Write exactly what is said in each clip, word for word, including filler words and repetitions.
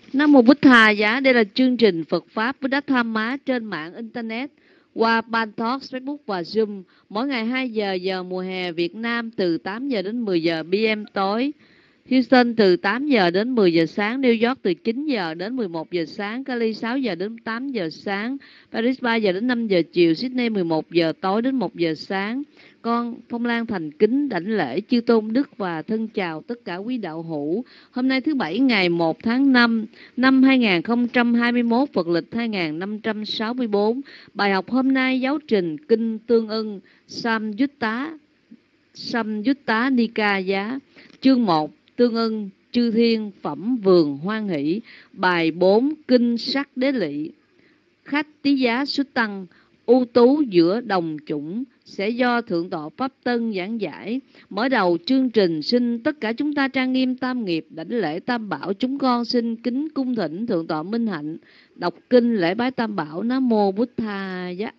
Nam Mô Bụt Thà Giá. Đây là chương trình Phật Pháp Buddha Tham Má trên mạng Internet qua Pantalk, Facebook và Zoom. Mỗi ngày hai giờ giờ mùa hè Việt Nam từ tám giờ đến mười giờ pê em tối. Houston từ tám giờ đến mười giờ sáng, New York từ chín giờ đến mười một giờ sáng, Cali sáu giờ đến tám giờ sáng, Paris ba giờ đến năm giờ chiều, Sydney mười một giờ tối đến một giờ sáng. Con Phong Lan thành kính đảnh lễ chư tôn đức và thân chào tất cả quý đạo hữu. Hôm nay thứ Bảy ngày một tháng năm năm hai nghìn không trăm hai mươi mốt, Phật lịch hai nghìn năm trăm sáu mươi tư. Bài học hôm nay giáo trình Kinh Tương Ưng Samyutta Samyutta Nikaya, chương một, Tương Ưng Chư Thiên Phẩm Vườn Hoan Hỷ. Bài bốn, Kinh Sắc Đế Lị. Khách tí giá xuất tăng, ưu tú giữa đồng chủng, sẽ do Thượng tọa Pháp Tân giảng giải. Mở đầu chương trình, xin tất cả chúng ta trang nghiêm tam nghiệp, đảnh lễ tam bảo. Chúng con xin kính cung thỉnh Thượng tọa Minh Hạnh đọc kinh lễ bái tam bảo. Nam Mô Bụt Thà Giá.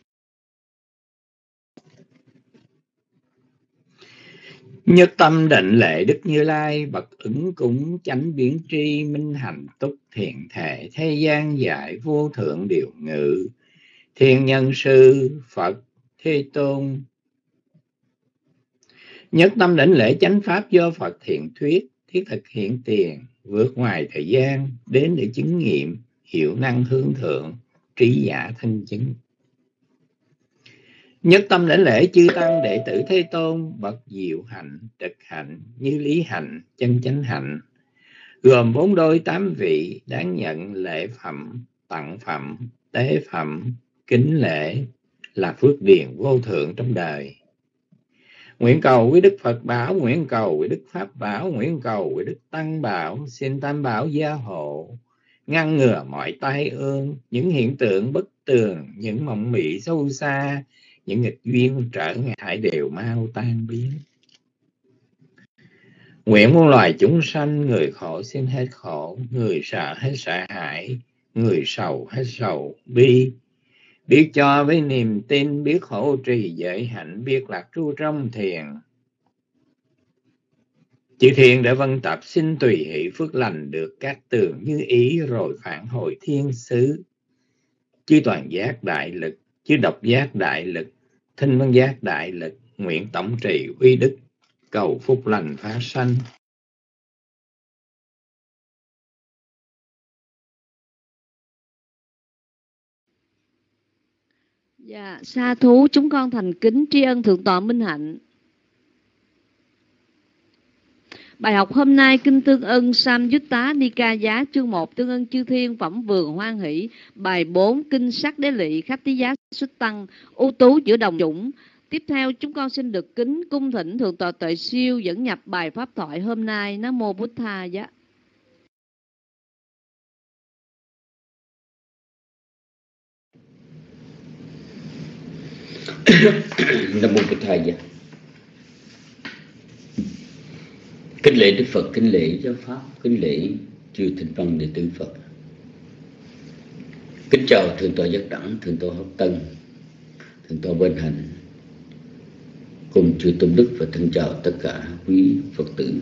Nhất tâm định lệ Đức Như Lai, bậc ứng cúng chánh biến tri, minh hạnh túc thiện thể, thế gian dạy vô thượng điều ngự, thiên nhân sư Phật Thế Tôn. Nhất tâm đảnh lễ chánh pháp do Phật thiện thuyết, thiết thực hiện tiền, vượt ngoài thời gian, đến để chứng nghiệm, hiệu năng hướng thượng, trí giả thân chứng. Nhất tâm đảnh lễ chư tăng đệ tử Thế Tôn, bậc diệu hạnh, trực hạnh, như lý hạnh, chân chánh hạnh, gồm bốn đôi tám vị, đáng nhận lễ phẩm, tặng phẩm, tế phẩm, kính lễ, là phước điền vô thượng trong đời. Nguyện cầu quý Đức Phật bảo, nguyện cầu quý Đức Pháp bảo, nguyện cầu quý Đức Tăng bảo, xin tam bảo gia hộ, ngăn ngừa mọi tai ương, những hiện tượng bất tường, những mộng mị sâu xa, những nghịch duyên trở ngại đều mau tan biến. Nguyện muôn loài chúng sanh, người khổ xin hết khổ, người sợ hết sợ hãi, người sầu hết sầu bi, biết cho với niềm tin, biết hộ trì giới hạnh, biết lạc tru trong thiền. Chư thiên đã vân tập xin tùy hỷ phước lành, được các tường như ý rồi phản hồi thiên xứ. Chư toàn giác đại lực, chư độc giác đại lực, thinh văn giác đại lực, nguyện tổng trì uy đức, cầu phúc lành phá sanh. Dạ, sa thú, chúng con thành kính tri ân Thượng tọa Minh Hạnh. Bài học hôm nay Kinh Tương Ưng Samyutta Nikaya, chương một, Tương Ưng Chư Thiên Phẩm Vườn Hoan Hỷ. Bài bốn, Kinh Sắc Đế Lị, khách tí giá xuất tăng, ưu tú giữa đồng chủng. Tiếp theo chúng con xin được kính cung thỉnh Thượng tọa Tuệ Siêu dẫn nhập bài pháp thoại hôm nay. Nam Mô Bụt Thà Giá. Nam Mô Bụt Thà Giá. Kính lễ Đức Phật, kính lễ giáo pháp, kính lễ chư thịnh văn đệ tử Phật. Kính chào Thượng tọa Giác Đẳng, Thượng tọa Pháp Tân, Thượng tọa Bên Hạnh, cùng chư tôn đức, và thân chào tất cả quý Phật tử.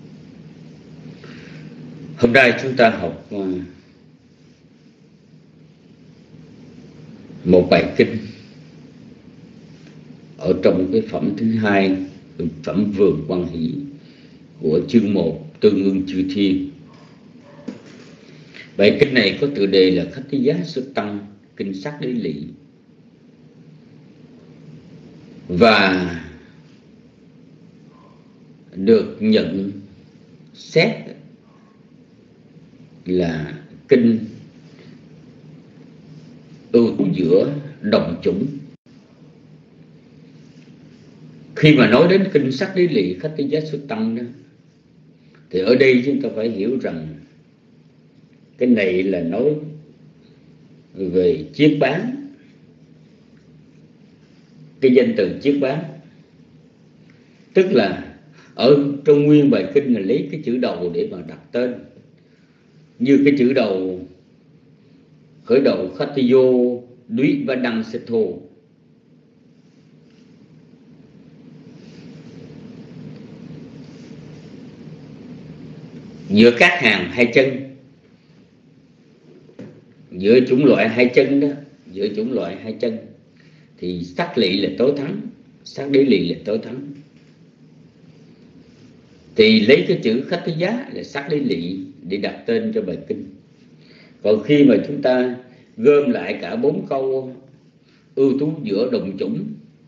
Hôm nay chúng ta học một bài kinh ở trong cái phẩm thứ hai, phẩm Vườn Hoan Hỷ của chương một, Tương Ưng Chư Thiên. Bài kinh này có tựa đề là Khách tí giá xuất tăng, Kinh Sắc Đế Lị, và được nhận xét là kinh ưu tú giữa đồng chủng. Khi mà nói đến Kinh Sắc Đế Lị, Khách tí giá xuất tăng đó, thì ở đây chúng ta phải hiểu rằng cái này là nói về chiết bán. Cái danh từ chiết bán tức là ở trong nguyên bài kinh là lấy cái chữ đầu để mà đặt tên, như cái chữ đầu khởi đầu Khatiyo Dui và Đăng Setho, giữa các hàng hai chân giữa chủng loại hai chân đó, giữa chủng loại hai chân thì sắc lị là tối thắng, sắc đế lị là tối thắng. Thì lấy cái chữ Khách Tí Giá là sắc đế lị để đặt tên cho bài kinh. Còn khi mà chúng ta gom lại cả bốn câu ưu tú giữa đồng chủng,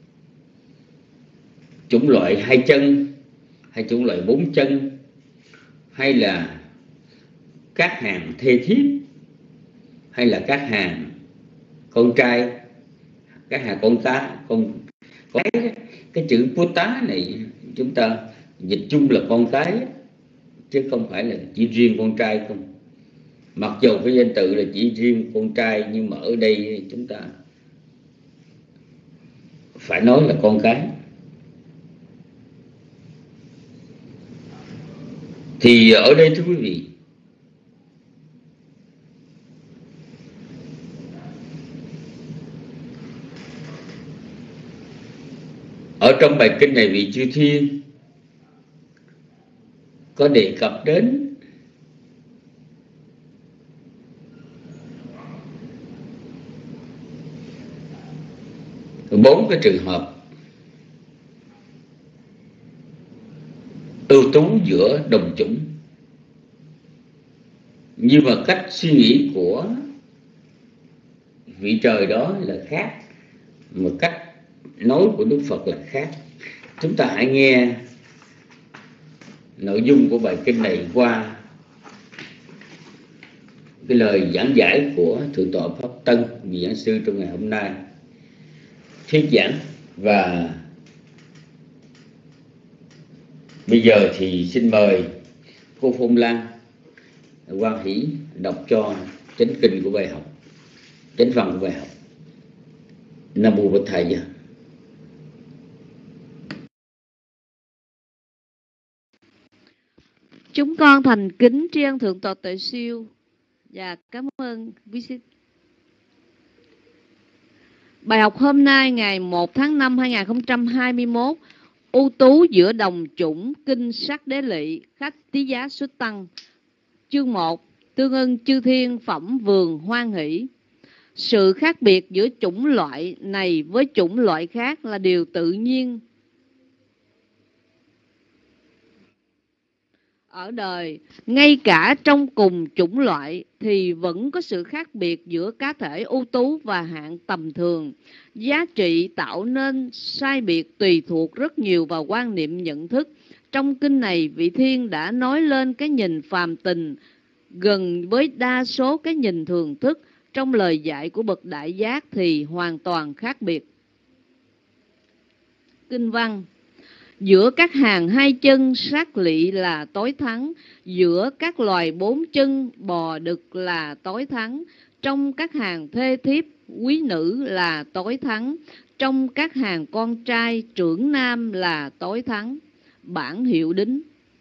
chủng loại hai chân hay chủng loại bốn chân, hay là các hàng thê thiếp, hay là các hàng con trai, các hàng con cá, con cái cái chữ Puta này chúng ta dịch chung là con cái, chứ không phải là chỉ riêng con trai không. Mặc dù cái danh tự là chỉ riêng con trai, nhưng mà ở đây chúng ta phải nói là con cái. Thì ở đây thưa quý vị, ở trong bài kinh này, vị chư thiên có đề cập đến bốn cái trường hợp ưu tú giữa đồng chủng. Nhưng mà cách suy nghĩ của vị trời đó là khác, mà cách nói của Đức Phật là khác. Chúng ta hãy nghe nội dung của bài kinh này qua cái lời giảng giải của Thượng tọa Pháp Tân, vị giảng sư trong ngày hôm nay thuyết giảng. Và bây giờ thì xin mời cô Phong Lan Quan Hỷ đọc cho chánh kinh của bài học, chánh văn của bài học. Nam mô Bổn Thầy Giá. Chúng con thành kính tri ân Thượng tọa Tuệ Siêu và cảm ơn quý sĩ. Bài học hôm nay ngày một tháng năm hai nghìn không trăm hai mươi mốt, ưu tú giữa đồng chủng, kinh sắc đế lị, Khách Tí Giá xuất tăng. Chương một, tương ưng chư thiên phẩm vườn hoan hỷ. Sự khác biệt giữa chủng loại này với chủng loại khác là điều tự nhiên ở đời. Ngay cả trong cùng chủng loại thì vẫn có sự khác biệt giữa cá thể ưu tú và hạng tầm thường. Giá trị tạo nên sai biệt tùy thuộc rất nhiều vào quan niệm nhận thức. Trong kinh này, vị thiên đã nói lên cái nhìn phàm tình gần với đa số cái nhìn thường thức. Trong lời dạy của bậc đại giác thì hoàn toàn khác biệt. Kinh văn: giữa các hàng hai chân sát lị là tối thắng, giữa các loài bốn chân bò đực là tối thắng, trong các hàng thê thiếp quý nữ là tối thắng, trong các hàng con trai trưởng nam là tối thắng. Bản hiệu đính: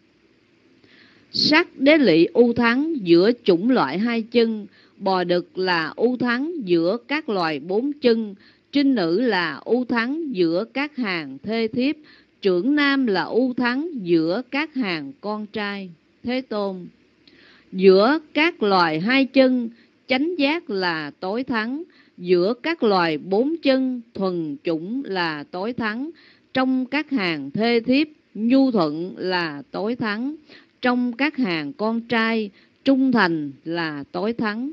sắc đế lị ưu thắng giữa chủng loại hai chân, bò đực là ưu thắng giữa các loài bốn chân, trinh nữ là ưu thắng giữa các hàng thê thiếp, trưởng nam là ưu thắng giữa các hàng con trai. Thế Tôn: giữa các loài hai chân, chánh giác là tối thắng, giữa các loài bốn chân, thuần chủng là tối thắng, trong các hàng thê thiếp, nhu thuận là tối thắng, trong các hàng con trai, trung thành là tối thắng.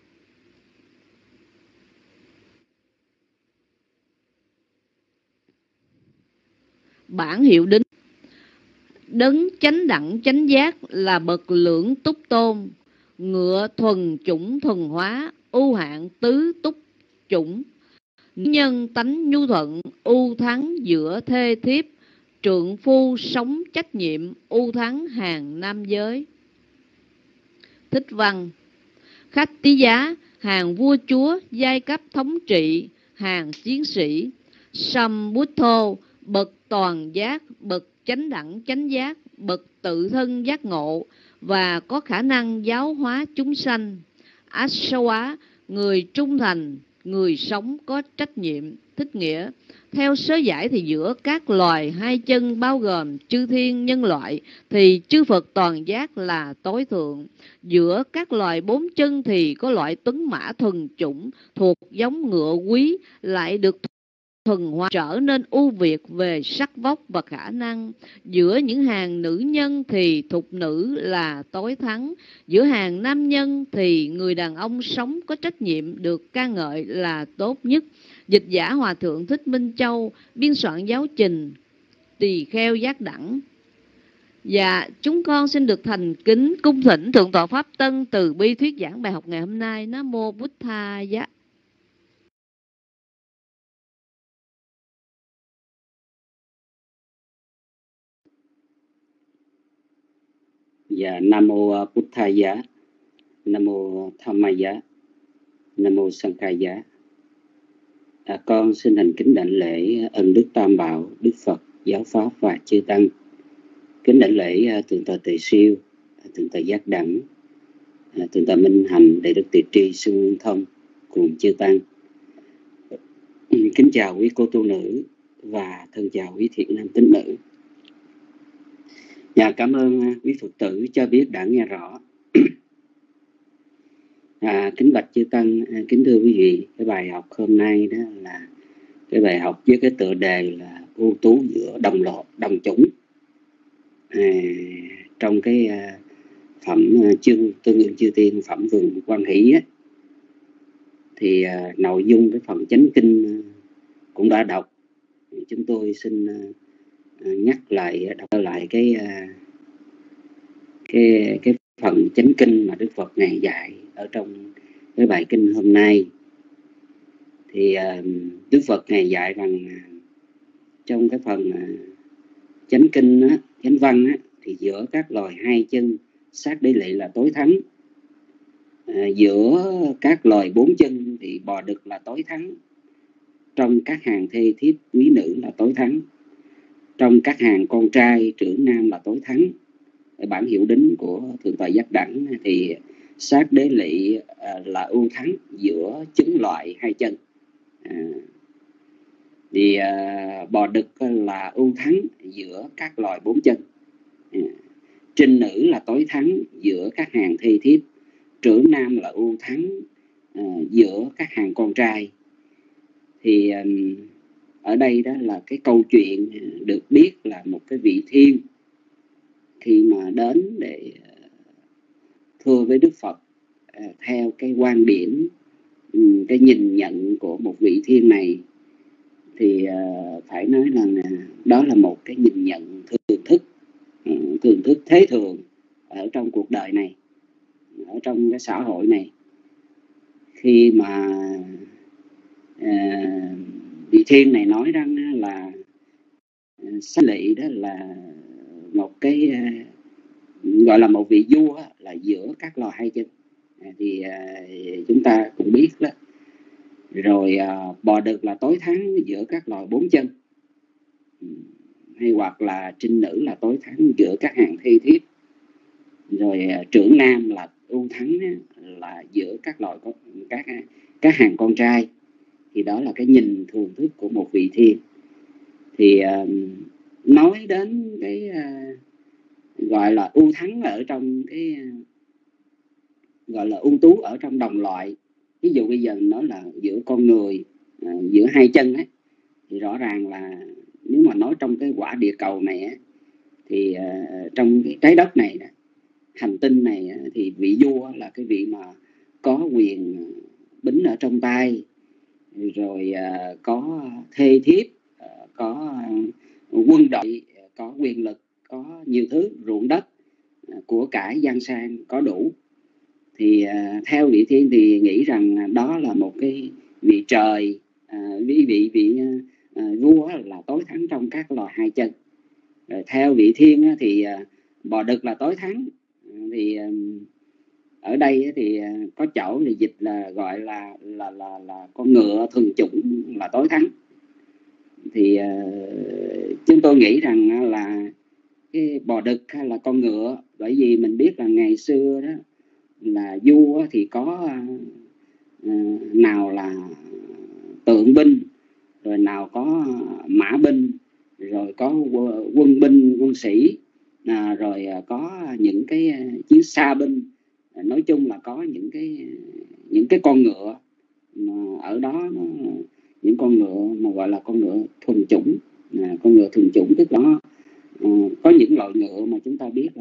Bản hiệu đính: đấng chánh đẳng chánh giác là bậc lưỡng túc tôn, ngựa thuần chủng thuần hóa, ưu hạng tứ túc chủng, nhân tánh nhu thuận, ưu thắng giữa thê thiếp, trượng phu sống trách nhiệm, ưu thắng hàng nam giới. Thích văn: Khách Tí Giá, hàng vua chúa, giai cấp thống trị, hàng chiến sĩ. Sambuddho, bậc toàn giác, bậc chánh đẳng chánh giác, bậc tự thân giác ngộ và có khả năng giáo hóa chúng sanh. Asawa, người trung thành, người sống có trách nhiệm. thích nghĩa. Theo sớ giải thì giữa các loài hai chân bao gồm chư thiên nhân loại thì chư Phật toàn giác là tối thượng. Giữa các loài bốn chân thì có loại tuấn mã thuần chủng thuộc giống ngựa quý lại được thuần hóa trở nên ưu việt về sắc vóc và khả năng. Giữa những hàng nữ nhân thì thục nữ là tối thắng. Giữa hàng nam nhân thì người đàn ông sống có trách nhiệm được ca ngợi là tốt nhất. Dịch giả Hòa Thượng Thích Minh Châu, biên soạn giáo trình Tỳ Kheo Giác Đẳng. Dạ, chúng con xin được thành kính cung thỉnh Thượng tọa Pháp Tân từ bi thuyết giảng bài học ngày hôm nay. Nam mô Bụt Tha Giá. Dạ, Nam mô Bụt Tha Giá, Nam mô Tham Ma Giá, Nam mô Sang Ca Giá. À, con xin thành kính đảnh lễ ân đức Tam Bảo, Đức Phật, Giáo Pháp và chư Tăng. Kính đảnh lễ Thượng tọa Tề Siêu, Thượng tọa Giác Đẳng, Thượng tọa Minh Hành, Đại đức Tỳ Tri Sư Nguyên Thông cùng chư Tăng. Kính chào quý cô tu nữ và thân chào quý thiện nam tín nữ. Dạ, cảm ơn quý Phật tử cho biết đã nghe rõ. À, kính bạch chư Tăng, kính thưa quý vị, cái bài học hôm nay đó là cái bài học với cái tựa đề là ưu tú giữa đồng loại, đồng chủng. À, trong cái uh, phẩm uh, chương tương ương chư tiên phẩm vườn quan hỷ á, thì uh, nội dung cái phần chánh kinh uh, cũng đã đọc. Chúng tôi xin uh, nhắc lại đọc lại cái uh, cái cái phần chánh kinh mà Đức Phật ngài dạy ở trong cái bài kinh hôm nay. Thì uh, Đức Phật ngài dạy rằng uh, trong cái phần uh, chánh kinh á, chánh văn á, thì giữa các loài hai chân sát đế lệ là tối thắng. À, giữa các loài bốn chân thì bò đực là tối thắng. Trong các hàng thê thiếp quý nữ là tối thắng. Trong các hàng con trai trưởng nam là tối thắng. Ở bản hiệu đính của Thượng tọa Giác Đẳng thì sát đế lệ à, là ưu thắng giữa chứng loại hai chân. À, thì à, bò đực là ưu thắng giữa các loài bốn chân. À, trinh nữ là tối thắng giữa các hàng thê thiếp. Trưởng nam là ưu thắng à, giữa các hàng con trai. Thì à, ở đây đó là cái câu chuyện được biết là một cái vị thiên khi mà đến để thưa với Đức Phật à, theo cái quan điểm, cái nhìn nhận của một vị thiên này, thì uh, phải nói rằng uh, đó là một cái nhìn nhận thường thức, uh, thường thức thế thường ở trong cuộc đời này, ở trong cái xã hội này. Khi mà uh, vị thiên này nói rằng uh, là uh, xá lị đó là một cái uh, gọi là một vị vua uh, là giữa các loài hai chân. Uh, thì uh, chúng ta cũng biết đó. Rồi uh, bò đực là tối thắng giữa các loài bốn chân, hay hoặc là trinh nữ là tối thắng giữa các hàng thi thiếp. Rồi uh, trưởng nam là ưu thắng là giữa các loài có các các hàng con trai. Thì đó là cái nhìn thường thức của một vị thiên. Thì uh, nói đến cái uh, gọi là ưu thắng ở trong cái uh, gọi là ưu tú ở trong đồng loại. Ví dụ bây giờ nói là giữa con người, à, giữa hai chân ấy, thì rõ ràng là nếu mà nói trong cái quả địa cầu này ấy, thì à, trong cái trái đất này, hành tinh này, thì vị vua là cái vị mà có quyền bính ở trong tay, rồi à, có thê thiếp, à, có quân đội, có quyền lực, có nhiều thứ, ruộng đất, à, của cải giang sang có đủ. Thì uh, theo vị thiên thì nghĩ rằng đó là một cái vị trời, uh, vị vị vị uh, vua là tối thắng trong các loài hai chân. Rồi theo vị thiên uh, thì uh, bò đực là tối thắng. Uh, thì uh, ở đây thì uh, có chỗ thì dịch là gọi là là là là con ngựa thuần chủng là tối thắng. Thì uh, chúng tôi nghĩ rằng uh, là cái bò đực hay là con ngựa, bởi vì mình biết là ngày xưa đó là vua thì có uh, nào là tượng binh, rồi nào có mã binh, rồi có quân binh quân sĩ, à, rồi có những cái chiếc xa binh, nói chung là có những cái những cái con ngựa mà ở đó nó, những con ngựa mà gọi là con ngựa thuần chủng, à, con ngựa thuần chủng tức là à, có những loại ngựa mà chúng ta biết là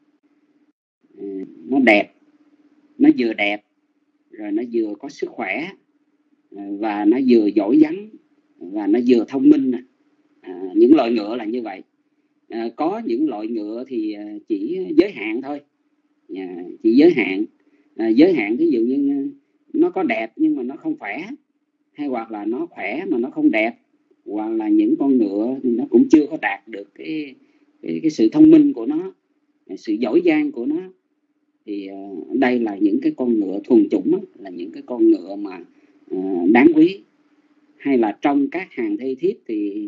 à, nó đẹp, nó vừa đẹp rồi nó vừa có sức khỏe, à, và nó vừa giỏi giắng và nó vừa thông minh. À, những loại ngựa là như vậy. À, có những loại ngựa thì chỉ giới hạn thôi, à, chỉ giới hạn, à, giới hạn ví dụ như nó có đẹp nhưng mà nó không khỏe, hay hoặc là nó khỏe mà nó không đẹp, hoặc là những con ngựa thì nó cũng chưa có đạt được cái cái, cái sự thông minh của nó, sự giỏi giang của nó. Thì uh, đây là những cái con ngựa thuần chủng, là những cái con ngựa mà uh, đáng quý. Hay là trong các hàng thê thiếp thì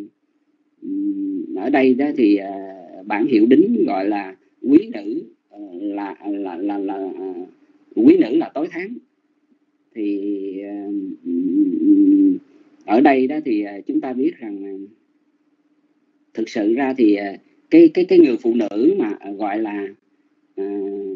um, ở đây đó thì uh, bản hiệu đính gọi là quý nữ, uh, là là là là uh, quý nữ là tối thắng. Thì uh, ở đây đó thì uh, chúng ta biết rằng uh, thực sự ra thì uh, cái cái cái người phụ nữ mà uh, gọi là uh,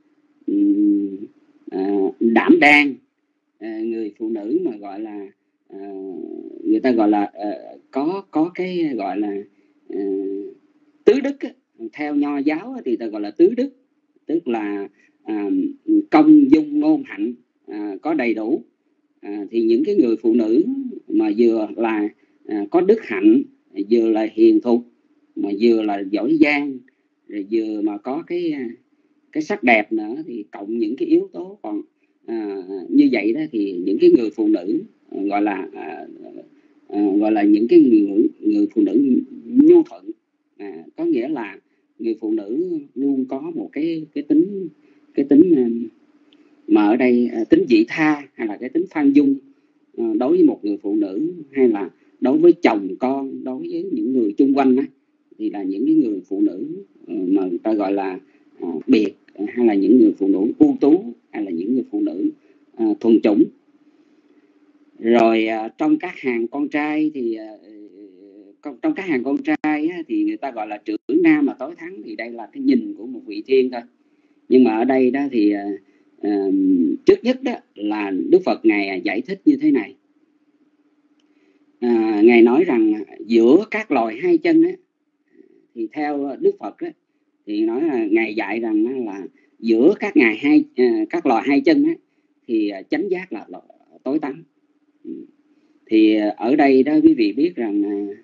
uh, uh, đảm đang, uh, người phụ nữ mà gọi là uh, người ta gọi là uh, có có cái gọi là uh, tứ đức á. Theo Nho giáo thì ta gọi là tứ đức, tức là uh, công dung ngôn hạnh uh, có đầy đủ. Uh, thì những cái người phụ nữ mà vừa là uh, có đức hạnh, vừa là hiền thục, mà vừa là giỏi giang, rồi vừa mà có cái cái sắc đẹp nữa, thì cộng những cái yếu tố còn à, như vậy đó, thì những cái người phụ nữ gọi là à, à, gọi là những cái người, người phụ nữ nhu thuận, à, có nghĩa là người phụ nữ luôn có một cái cái tính cái tính mà ở đây tính vị tha, hay là cái tính khoan dung đối với một người phụ nữ, hay là đối với chồng con, đối với những người chung quanh đó, thì là những cái người phụ nữ mà người ta gọi là à, biệt, hay là những người phụ nữ ưu tú, hay là những người phụ nữ à, thuần chủng. Rồi à, trong các hàng con trai thì à, trong các hàng con trai á, thì người ta gọi là trưởng nam mà tối thắng, thì đây là cái nhìn của một vị thiên thôi. Nhưng mà ở đây đó thì à, à, trước nhất đó là Đức Phật Ngài giải thích như thế này. À, Ngài nói rằng giữa các loài hai chân á, thì theo Đức Phật á, thì nói là Ngài dạy rằng là giữa các ngài hai các loài hai chân á, thì chánh giác là tối tăm. Thì ở đây đó quý vị biết rằng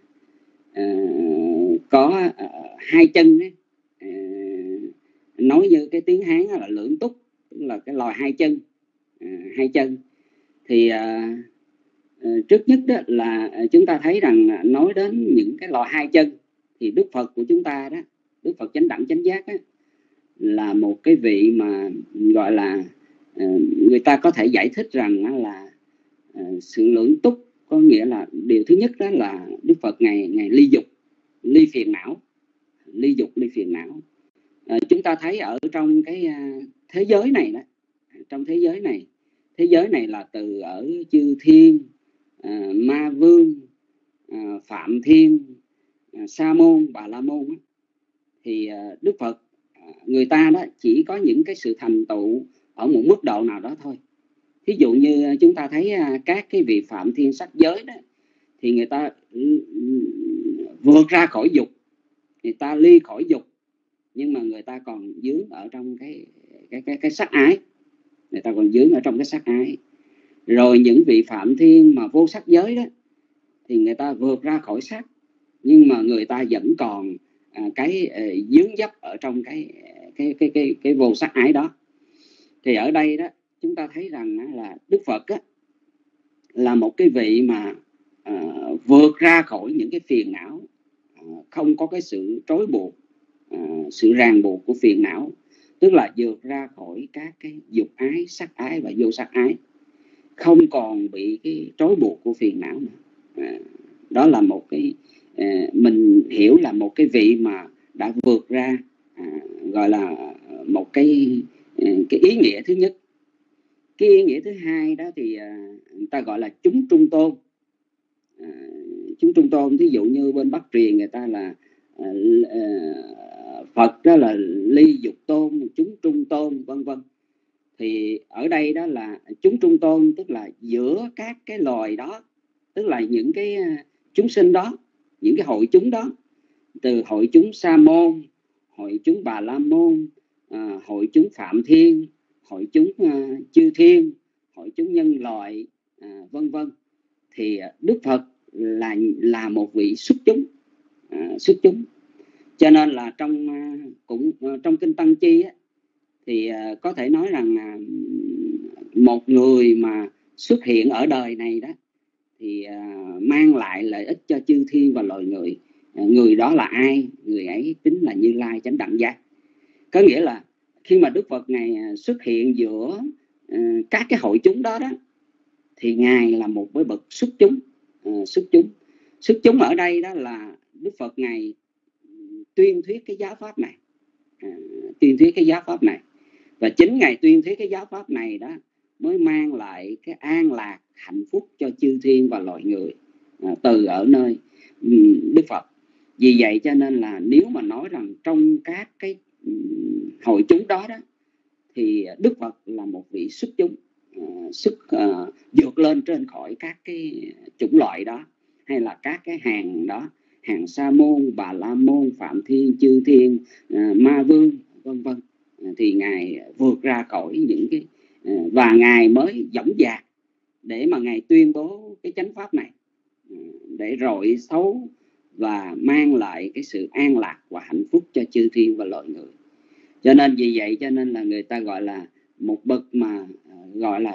uh, có uh, hai chân á, uh, nói như cái tiếng Hán là lưỡng túc, tức là cái loài hai chân, uh, hai chân. Thì uh, uh, trước nhất đó là chúng ta thấy rằng nói đến những cái loài hai chân, thì Đức Phật của chúng ta đó, Đức Phật chánh đẳng chánh giác á, là một cái vị mà gọi là uh, người ta có thể giải thích rằng là uh, sự lưỡng túc, có nghĩa là điều thứ nhất đó là Đức Phật ngày ngày ly dục, ly phiền não, ly dục ly phiền não. Uh, chúng ta thấy ở trong cái uh, thế giới này đó, trong thế giới này, thế giới này là từ ở chư thiên, uh, ma vương, uh, phạm thiên, uh, sa môn, bà la môn đó, thì uh, Đức Phật người ta đó chỉ có những cái sự thành tựu ở một mức độ nào đó thôi. Ví dụ như chúng ta thấy các cái vị phạm thiên sắc giới đó, thì người ta vượt ra khỏi dục, người ta ly khỏi dục, nhưng mà người ta còn dướng ở trong cái cái cái cái sắc ái, người ta còn dướng ở trong cái sắc ái. Rồi những vị phạm thiên mà vô sắc giới đó, thì người ta vượt ra khỏi sắc, nhưng mà người ta vẫn còn À, cái uh, dướng dấp ở trong cái cái cái cái cái vô sắc ái đó. Thì ở đây đó chúng ta thấy rằng uh, là Đức Phật á, là một cái vị mà uh, vượt ra khỏi những cái phiền não, uh, không có cái sự trói buộc, uh, sự ràng buộc của phiền não, tức là vượt ra khỏi các cái dục ái, sắc ái và vô sắc ái, không còn bị cái trói buộc của phiền não nữa. Uh, đó là một cái mình hiểu là một cái vị mà đã vượt ra, à, gọi là một cái cái ý nghĩa thứ nhất. Cái ý nghĩa thứ hai đó thì à, người ta gọi là chúng trung tôn. À, chúng trung tôn. Ví dụ như bên Bắc truyền người ta là uh, uh, Phật đó là ly dục tôn, chúng trung tôn, vân vân. Thì ở đây đó là chúng trung tôn, tức là giữa các cái loài đó, tức là những cái chúng sinh đó, những cái hội chúng đó, từ hội chúng Sa môn, hội chúng Bà La môn, à, hội chúng Phạm Thiên, hội chúng à, Chư Thiên, hội chúng nhân loại, à, vân vân. Thì Đức Phật là là một vị xuất chúng, à, xuất chúng. Cho nên là trong cũng trong kinh Tăng Chi á, thì à, có thể nói rằng à, một người mà xuất hiện ở đời này đó thì à, mang lại lợi ích cho chư thiên và loài người. À, người đó là ai? Người ấy chính là Như Lai chánh đẳng giác. Có nghĩa là khi mà Đức Phật Ngài xuất hiện giữa uh, các cái hội chúng đó đó, thì Ngài là một cái bậc xuất chúng. uh, xuất chúng xuất chúng ở đây đó là Đức Phật Ngài tuyên thuyết cái giáo pháp này, uh, tuyên thuyết cái giáo pháp này, và chính Ngài tuyên thuyết cái giáo pháp này đó mới mang lại cái an lạc hạnh phúc cho chư thiên và loài người uh, từ ở nơi um, Đức Phật. Vì vậy cho nên là nếu mà nói rằng trong các cái hội chúng đó đó thì Đức Phật là một vị xuất chúng, uh, xuất uh, vượt lên trên khỏi các cái chủng loại đó, hay là các cái hàng đó, hàng Sa môn, Bà La môn, Phạm Thiên, Chư Thiên, uh, Ma Vương, vân vân. Uh, thì Ngài vượt ra khỏi những cái uh, và Ngài mới dõng dạc để mà Ngài tuyên bố cái chánh pháp này, uh, để rọi xấu và mang lại cái sự an lạc và hạnh phúc cho chư thiên và loài người. Cho nên vì vậy cho nên là người ta gọi là một bậc mà gọi là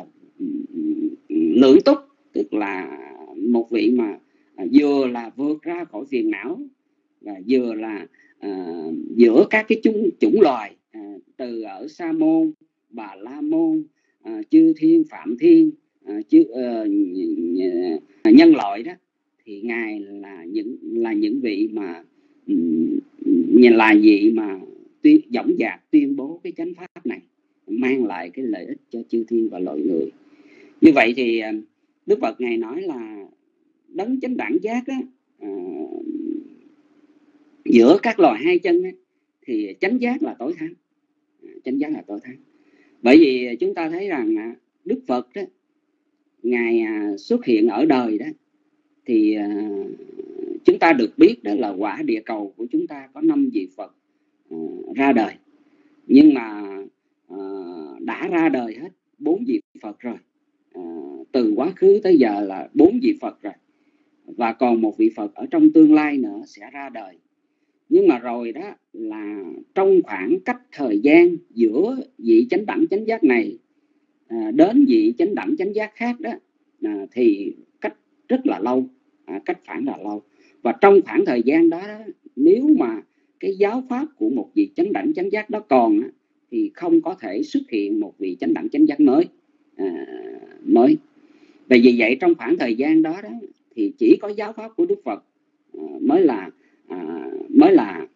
lưỡng túc, tức là một vị mà vừa là vượt ra khỏi phiền não và vừa là uh, giữa các cái chủng chủng loài, uh, từ ở Sa môn, Bà La môn, uh, Chư Thiên, Phạm Thiên, uh, chư, uh, nhân loại đó, thì Ngài là những là những vị mà um, là vị mà tuyên dõng dạc tuyên bố cái chánh pháp này, mang lại cái lợi ích cho chư thiên và loài người. Như vậy thì Đức Phật Ngài nói là đấng chánh đẳng giác á, à, giữa các loài hai chân á, thì chánh giác là tối thắng, chánh giác là tối thắng. Bởi vì chúng ta thấy rằng Đức Phật đó, Ngài xuất hiện ở đời đó, thì à, chúng ta được biết đó là quả địa cầu của chúng ta có năm vị Phật à, ra đời, nhưng mà à, đã ra đời hết bốn vị Phật rồi. À, từ quá khứ tới giờ là bốn vị Phật rồi, và còn một vị Phật ở trong tương lai nữa sẽ ra đời. Nhưng mà rồi đó là trong khoảng cách thời gian giữa vị chánh đẳng chánh giác này à, đến vị chánh đẳng chánh giác khác đó à, thì cách rất là lâu, à, cách phản là lâu. Và trong khoảng thời gian đó, đó nếu mà cái giáo pháp của một vị chánh đẳng chánh giác đó còn á, thì không có thể xuất hiện một vị chánh đẳng chánh giác mới à, mới. Và vì vậy trong khoảng thời gian đó, đó thì chỉ có giáo pháp của Đức Phật à, mới là à, mới là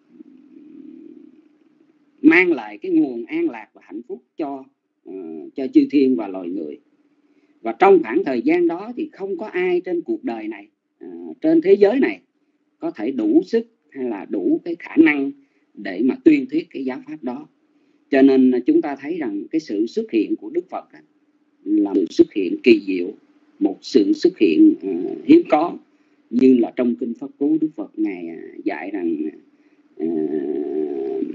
mang lại cái nguồn an lạc và hạnh phúc cho uh, cho chư thiên và loài người. Và trong khoảng thời gian đó thì không có ai trên cuộc đời này, uh, trên thế giới này có thể đủ sức hay là đủ cái khả năng để mà tuyên thuyết cái giáo pháp đó. Cho nên chúng ta thấy rằng cái sự xuất hiện của Đức Phật là một xuất hiện kỳ diệu, một sự xuất hiện uh, hiếm có, như là trong kinh Pháp Cú Đức Phật Ngài uh, dạy rằng uh,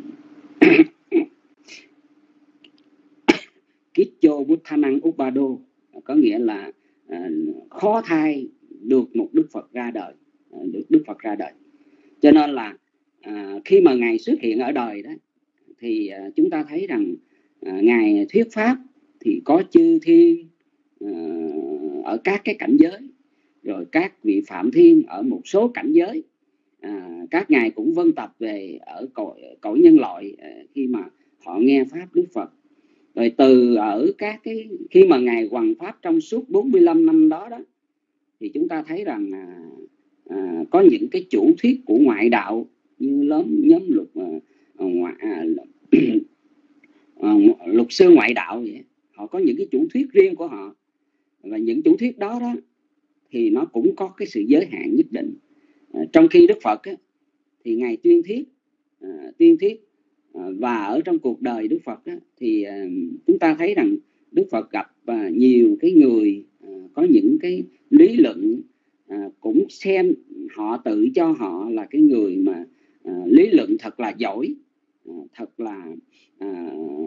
Kicho Buddhanang Upado, có nghĩa là uh, khó thai được một Đức Phật ra đời, uh, được Đức Phật ra đời. Cho nên là uh, khi mà Ngài xuất hiện ở đời đó, thì uh, chúng ta thấy rằng uh, Ngài thuyết pháp thì có chư thiên uh, ở các cái cảnh giới, rồi các vị Phạm Thiên ở một số cảnh giới. À, các ngài cũng vân tập về ở cõi, cõi nhân loại à, khi mà họ nghe pháp Đức Phật. Rồi từ ở các cái khi mà ngài hoằng pháp trong suốt bốn mươi lăm năm đó đó, thì chúng ta thấy rằng à, à, có những cái chủ thuyết của ngoại đạo như nhóm nhóm lục à, ngoại, à, à, lục sư ngoại đạo vậy. Họ có những cái chủ thuyết riêng của họ, và những chủ thuyết đó đó thì nó cũng có cái sự giới hạn nhất định. À, trong khi Đức Phật á, thì Ngài tuyên thuyết, à, tuyên thuyết à, và ở trong cuộc đời Đức Phật á, thì à, chúng ta thấy rằng Đức Phật gặp à, nhiều cái người à, có những cái lý luận, à, cũng xem họ tự cho họ là cái người mà à, lý luận thật là giỏi, à, thật là à,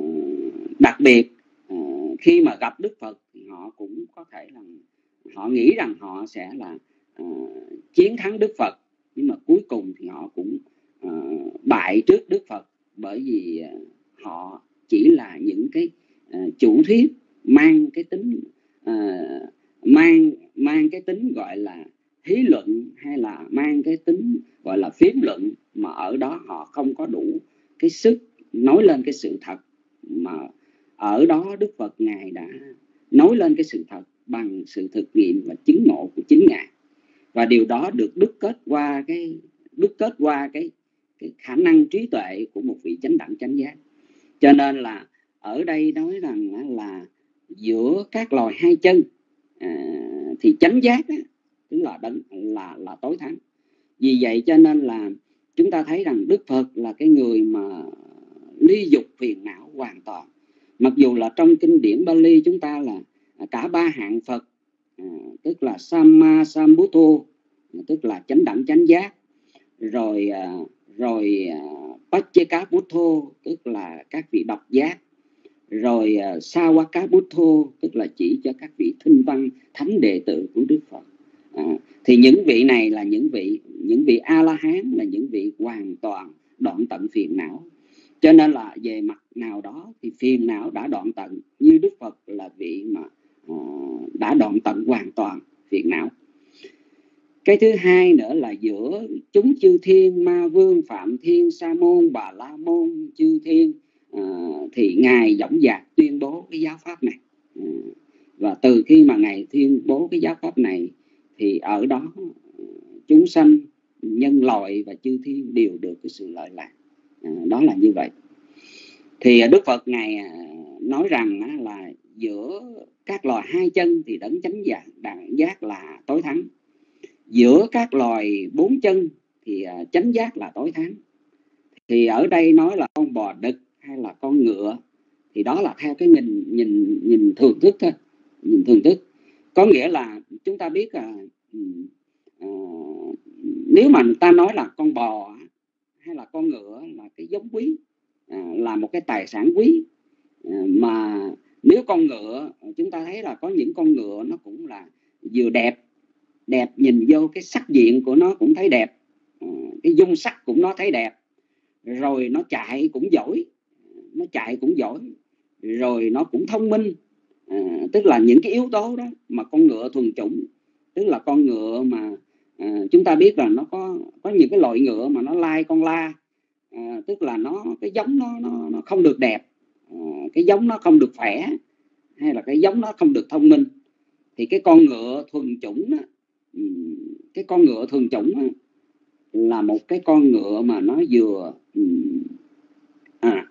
đặc biệt. À, khi mà gặp Đức Phật thì họ cũng có thể là họ nghĩ rằng họ sẽ là à, chiến thắng Đức Phật, nhưng mà cuối cùng thì họ cũng à, bại trước Đức Phật, bởi vì à, họ chỉ là những cái à, chủ thuyết mang cái tính à, mang mang cái tính gọi là thí luận, hay là mang cái tính gọi là phiến luận, mà ở đó họ không có đủ cái sức nói lên cái sự thật. Mà ở đó Đức Phật Ngài đã nói lên cái sự thật bằng sự thực nghiệm và chứng ngộ của chính Ngài, và điều đó được đúc kết qua cái đúc kết qua cái, cái khả năng trí tuệ của một vị chánh đẳng chánh giác. Cho nên là ở đây nói rằng là giữa các loài hai chân à, thì chánh giác á, tức là đấng là là tối thắng. Vì vậy cho nên là chúng ta thấy rằng Đức Phật là cái người mà ly dục phiền não hoàn toàn. Mặc dù là trong kinh điển Bali chúng ta là cả ba hạng Phật, à, tức là Samma Sambuddho, tức là chánh đẳng chánh giác, rồi à, rồi à, Paccekabuddho, tức là các vị độc giác, rồi uh, Sawakabuddho, tức là chỉ cho các vị thinh văn thánh đệ tử của Đức Phật. À, thì những vị này là những vị những vị A La Hán, là những vị hoàn toàn đoạn tận phiền não. Cho nên là về mặt nào đó thì phiền não đã đoạn tận, như Đức Phật là vị mà uh, đã đoạn tận hoàn toàn phiền não. Cái thứ hai nữa là giữa chúng chư thiên, ma vương, phạm thiên, sa môn, bà la môn, chư thiên, à, thì Ngài dõng dạc tuyên bố cái giáo pháp này. À, và từ khi mà Ngài tuyên bố cái giáo pháp này thì ở đó chúng sanh, nhân loại và chư thiên đều được cái sự lợi lạc. À, đó là như vậy. Thì Đức Phật Ngài nói rằng là giữa các loài hai chân thì đấng chánh giác, đẳng giác là tối thắng. Giữa các loài bốn chân thì uh, chánh giác là tối thắng. Thì ở đây nói là con bò đực hay là con ngựa, thì đó là theo cái nhìn nhìn nhìn thường thức thôi, nhìn thường thức. Có nghĩa là chúng ta biết là uh, uh, nếu mà người ta nói là con bò hay là con ngựa là cái giống quý, uh, là một cái tài sản quý, uh, mà nếu con ngựa, chúng ta thấy là có những con ngựa nó cũng là vừa đẹp, đẹp nhìn vô cái sắc diện của nó cũng thấy đẹp, cái dung sắc cũng nó thấy đẹp, rồi nó chạy cũng giỏi, nó chạy cũng giỏi, rồi nó cũng thông minh, à, tức là những cái yếu tố đó mà con ngựa thuần chủng, tức là con ngựa mà à, chúng ta biết là nó có có những cái loại ngựa mà nó lai con la, à, tức là nó cái giống nó nó, nó không được đẹp, à, cái giống nó không được khỏe, hay là cái giống nó không được thông minh. Thì cái con ngựa thuần chủng đó, cái con ngựa thuần chủng đó, là một cái con ngựa mà nó vừa à,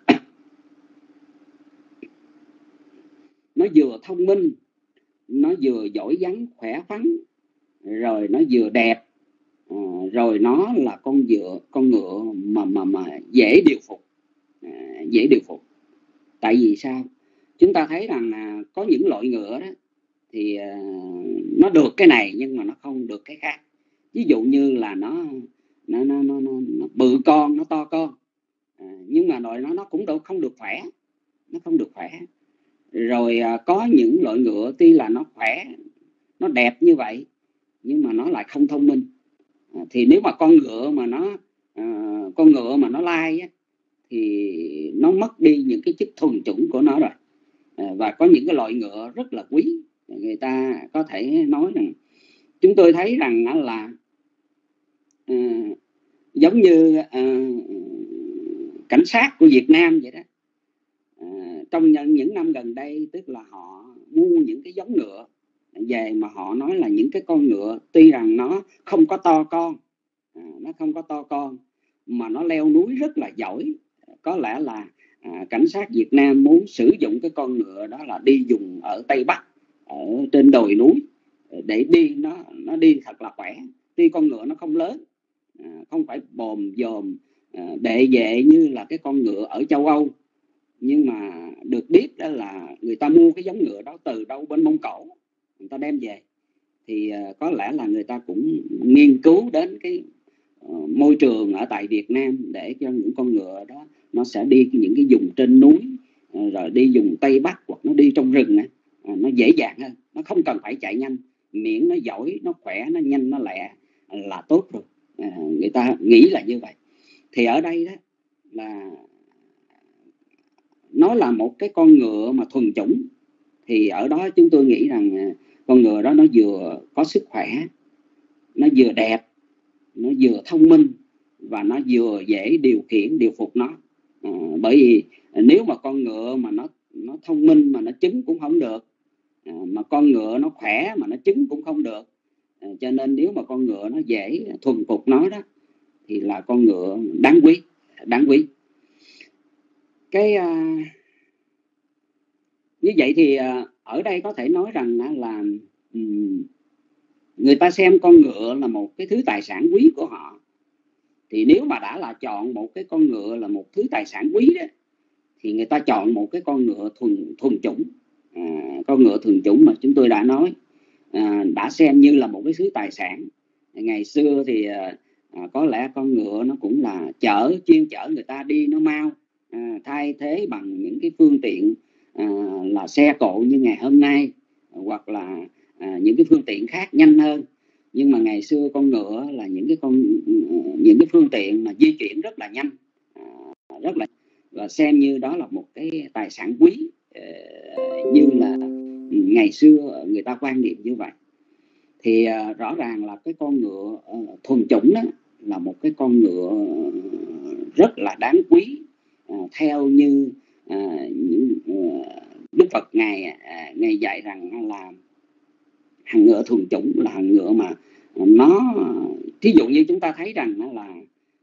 nó vừa thông minh, nó vừa giỏi giắng khỏe khoắn, rồi nó vừa đẹp, à, rồi nó là con ngựa con ngựa mà mà mà dễ điều phục, à, dễ điều phục. Tại vì sao? Chúng ta thấy rằng à, có những loại ngựa đó thì à, nó được cái này nhưng mà nó không được cái khác. Ví dụ như là nó nó nó nó, nó, nó bự con, nó to con, à, nhưng mà rồi nó nó cũng đâu không được khỏe, nó không được khỏe. Rồi à, có những loại ngựa tuy là nó khỏe, nó đẹp như vậy, nhưng mà nó lại không thông minh. À, thì nếu mà con ngựa mà nó à, con ngựa mà nó lai á, thì nó mất đi những cái chất thuần chủng của nó rồi. À, và có những cái loại ngựa rất là quý, người ta có thể nói rằng, chúng tôi thấy rằng là à, giống như à, cảnh sát của Việt Nam vậy đó. À, trong những năm gần đây, tức là họ mua những cái giống ngựa về mà họ nói là những cái con ngựa tuy rằng nó không có to con, à, nó không có to con mà nó leo núi rất là giỏi. Có lẽ là à, cảnh sát Việt Nam muốn sử dụng cái con ngựa đó là đi dùng ở Tây Bắc, ở trên đồi núi, để đi nó nó đi thật là khỏe. Tuy con ngựa nó không lớn, à, không phải bồm dồm à, bệ vệ như là cái con ngựa ở châu Âu, nhưng mà được biết đó là người ta mua cái giống ngựa đó từ đâu bên Mông Cổ, người ta đem về. Thì uh, có lẽ là người ta cũng nghiên cứu đến cái uh, môi trường ở tại Việt Nam, để cho những con ngựa đó nó sẽ đi những cái vùng trên núi, uh, rồi đi vùng Tây Bắc, hoặc nó đi trong rừng này, uh, nó dễ dàng hơn, nó không cần phải chạy nhanh, miễn nó giỏi, nó khỏe, nó nhanh, nó lẹ là tốt rồi. Uh, người ta nghĩ là như vậy. Thì ở đây đó là nó là một cái con ngựa mà thuần chủng. Thì ở đó chúng tôi nghĩ rằng con ngựa đó nó vừa có sức khỏe, nó vừa đẹp, nó vừa thông minh, và nó vừa dễ điều khiển, điều phục nó. À, bởi vì nếu mà con ngựa mà nó nó thông minh mà nó chứng cũng không được, à, mà con ngựa nó khỏe mà nó chứng cũng không được. À, cho nên nếu mà con ngựa nó dễ thuần phục nó đó thì là con ngựa đáng quý, đáng quý. Cái à, như vậy thì à, ở đây có thể nói rằng là um, người ta xem con ngựa là một cái thứ tài sản quý của họ. Thì nếu mà đã là chọn một cái con ngựa là một thứ tài sản quý đó, thì người ta chọn một cái con ngựa thuần thuần chủng. À, con ngựa thuần chủng mà chúng tôi đã nói, à, đã xem như là một cái thứ tài sản. Ngày xưa thì à, có lẽ con ngựa nó cũng là chở, chuyên chở người ta đi nó mau, à, thay thế bằng những cái phương tiện à, là xe cộ như ngày hôm nay, hoặc là à, những cái phương tiện khác nhanh hơn. Nhưng mà ngày xưa con ngựa là những cái con những cái phương tiện mà di chuyển rất là nhanh, à, rất là và xem như đó là một cái tài sản quý, uh, như là ngày xưa người ta quan niệm như vậy. Thì uh, rõ ràng là cái con ngựa uh, thuần chủng đó là một cái con ngựa rất là đáng quý, uh, theo như uh, những uh, Đức Phật ngài uh, ngài dạy rằng là hàng ngựa thuần chủng là hàng ngựa mà nó, thí dụ như chúng ta thấy rằng là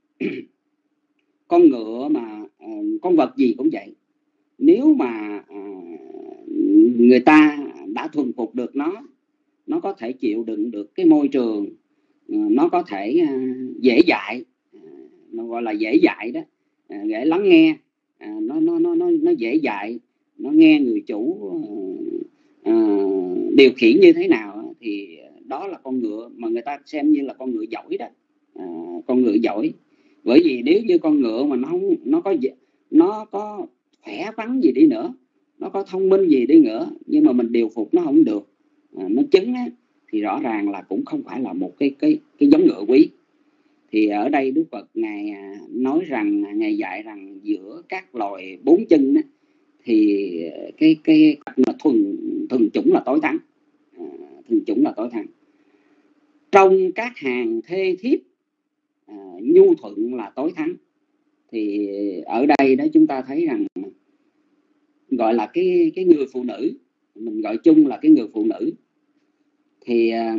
con ngựa mà con vật gì cũng vậy, nếu mà người ta đã thuần phục được nó, nó có thể chịu đựng được cái môi trường, nó có thể dễ dạy, nó gọi là dễ dạy đó, dễ lắng nghe, nó nó nó nó nó dễ dạy, nó nghe người chủ à, điều khiển như thế nào, thì đó là con ngựa mà người ta xem như là con ngựa giỏi đó, à, con ngựa giỏi. Bởi vì nếu như con ngựa mà nó không, nó có nó có khỏe khoắn gì đi nữa, nó có thông minh gì đi nữa, nhưng mà mình điều phục nó không được, à, nó chứng á, thì rõ ràng là cũng không phải là một cái cái cái giống ngựa quý. Thì ở đây Đức Phật ngài nói rằng, ngài dạy rằng giữa các loài bốn chân á, thì cái cái mà thuần thuần chủng là tối thắng, à, thuần chủng là tối thắng. Trong các hàng thê thiếp, à, nhu thuận là tối thắng. Thì ở đây đó chúng ta thấy rằng gọi là cái cái người phụ nữ, mình gọi chung là cái người phụ nữ. Thì à,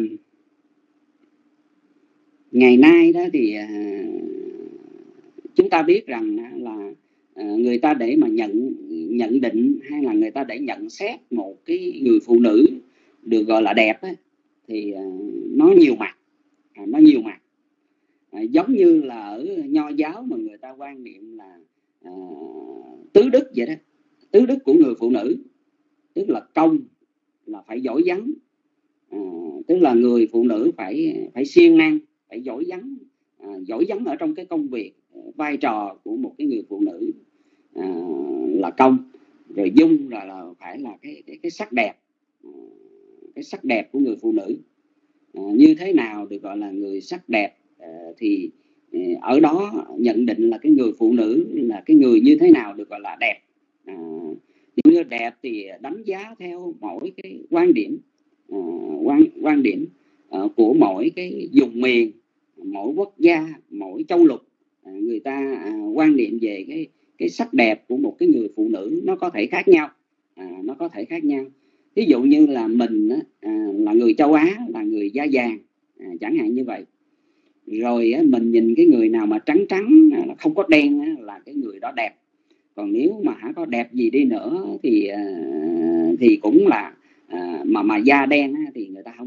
ngày nay đó thì à, chúng ta biết rằng là à, người ta để mà nhận nhận định hay là người ta để nhận xét một cái người phụ nữ được gọi là đẹp á, thì à, nó nhiều mặt, à, nó nhiều mặt. À, giống như là ở Nho giáo mà người ta quan niệm là à, tứ đức vậy đó. Tứ đức của người phụ nữ tức là công là phải giỏi vắng, à, tức là người phụ nữ phải phải siêng năng, phải giỏi vắng, à, giỏi vắng ở trong cái công việc. Vai trò của một cái người phụ nữ à, là công. Rồi dung là, là phải là cái cái cái sắc đẹp, à, cái sắc đẹp của người phụ nữ, à, như thế nào được gọi là người sắc đẹp, à, thì ở đó nhận định là cái người phụ nữ là cái người như thế nào được gọi là đẹp. À, như đẹp thì đánh giá theo mỗi cái quan điểm, à, quan quan điểm à, của mỗi cái vùng miền, mỗi quốc gia, mỗi châu lục, à, người ta à, quan niệm về cái cái sắc đẹp của một cái người phụ nữ nó có thể khác nhau, à, nó có thể khác nhau. Ví dụ như là mình à, là người châu Á, là người da vàng, à, chẳng hạn như vậy. Rồi á, mình nhìn cái người nào mà trắng trắng, không có đen á, là cái người đó đẹp. Còn nếu mà hả có đẹp gì đi nữa thì à, thì cũng là à, mà mà da đen á, thì người ta không không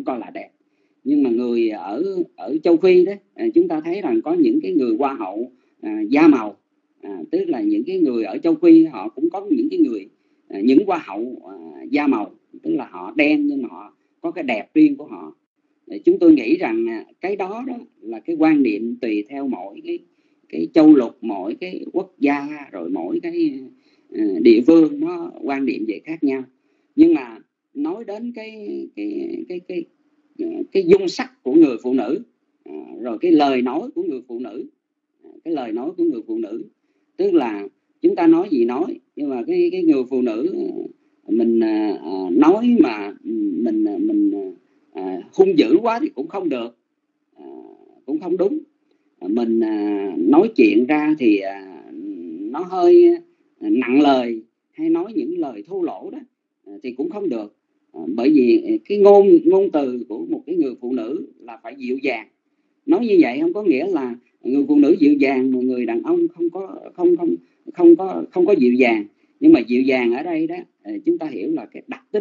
coi là đẹp. Nhưng mà người ở ở châu Phi đó, chúng ta thấy rằng có những cái người hoa hậu à, da màu, à, tức là những cái người ở châu Phi họ cũng có những cái người à, những hoa hậu à, da màu, tức là họ đen nhưng mà họ có cái đẹp riêng của họ. Để chúng tôi nghĩ rằng à, cái đó đó là cái quan niệm tùy theo mỗi cái cái châu lục, mỗi cái quốc gia, rồi mỗi cái à, địa phương nó quan niệm về khác nhau. Nhưng mà nói đến cái cái cái cái cái dung sắc của người phụ nữ, à, rồi cái lời nói của người phụ nữ, cái lời nói của người phụ nữ, tức là chúng ta nói gì nói, nhưng mà cái cái người phụ nữ mình à, nói mà mình mình à, hung dữ quá thì cũng không được, à, cũng không đúng. Mình à, nói chuyện ra thì à, nó hơi nặng lời, hay nói những lời thô lỗ đó à, thì cũng không được. À, bởi vì cái ngôn ngôn từ của một cái người phụ nữ là phải dịu dàng. Nói như vậy không có nghĩa là người phụ nữ dịu dàng mà người đàn ông không có không không không có không có dịu dàng. Nhưng mà dịu dàng ở đây đó chúng ta hiểu là cái đặc tính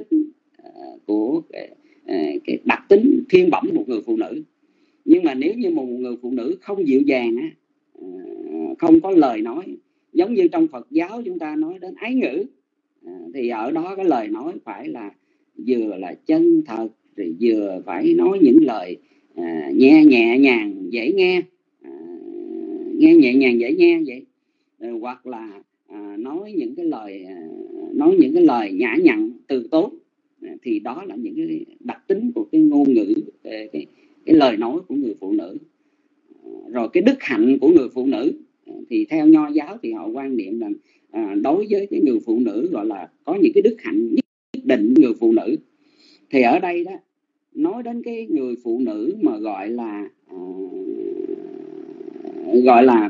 của cái, cái đặc tính thiên bẩm của một người phụ nữ. Nhưng mà nếu như một người phụ nữ không dịu dàng á, không có lời nói, giống như trong Phật giáo chúng ta nói đến ái ngữ, thì ở đó cái lời nói phải là vừa là chân thật, rồi vừa phải nói những lời à, nhẹ nhẹ nhàng dễ nghe, à, nghe nhẹ nhàng dễ nghe vậy, rồi hoặc là à, nói những cái lời à, nói những cái lời nhã nhặn từ tốn, à, thì đó là những cái đặc tính của cái ngôn ngữ, cái, cái, cái lời nói của người phụ nữ. Rồi cái đức hạnh của người phụ nữ thì theo Nho giáo thì họ quan niệm là à, đối với cái người phụ nữ gọi là có những cái đức hạnh nhất định người phụ nữ. Thì ở đây đó nói đến cái người phụ nữ mà gọi là à, gọi là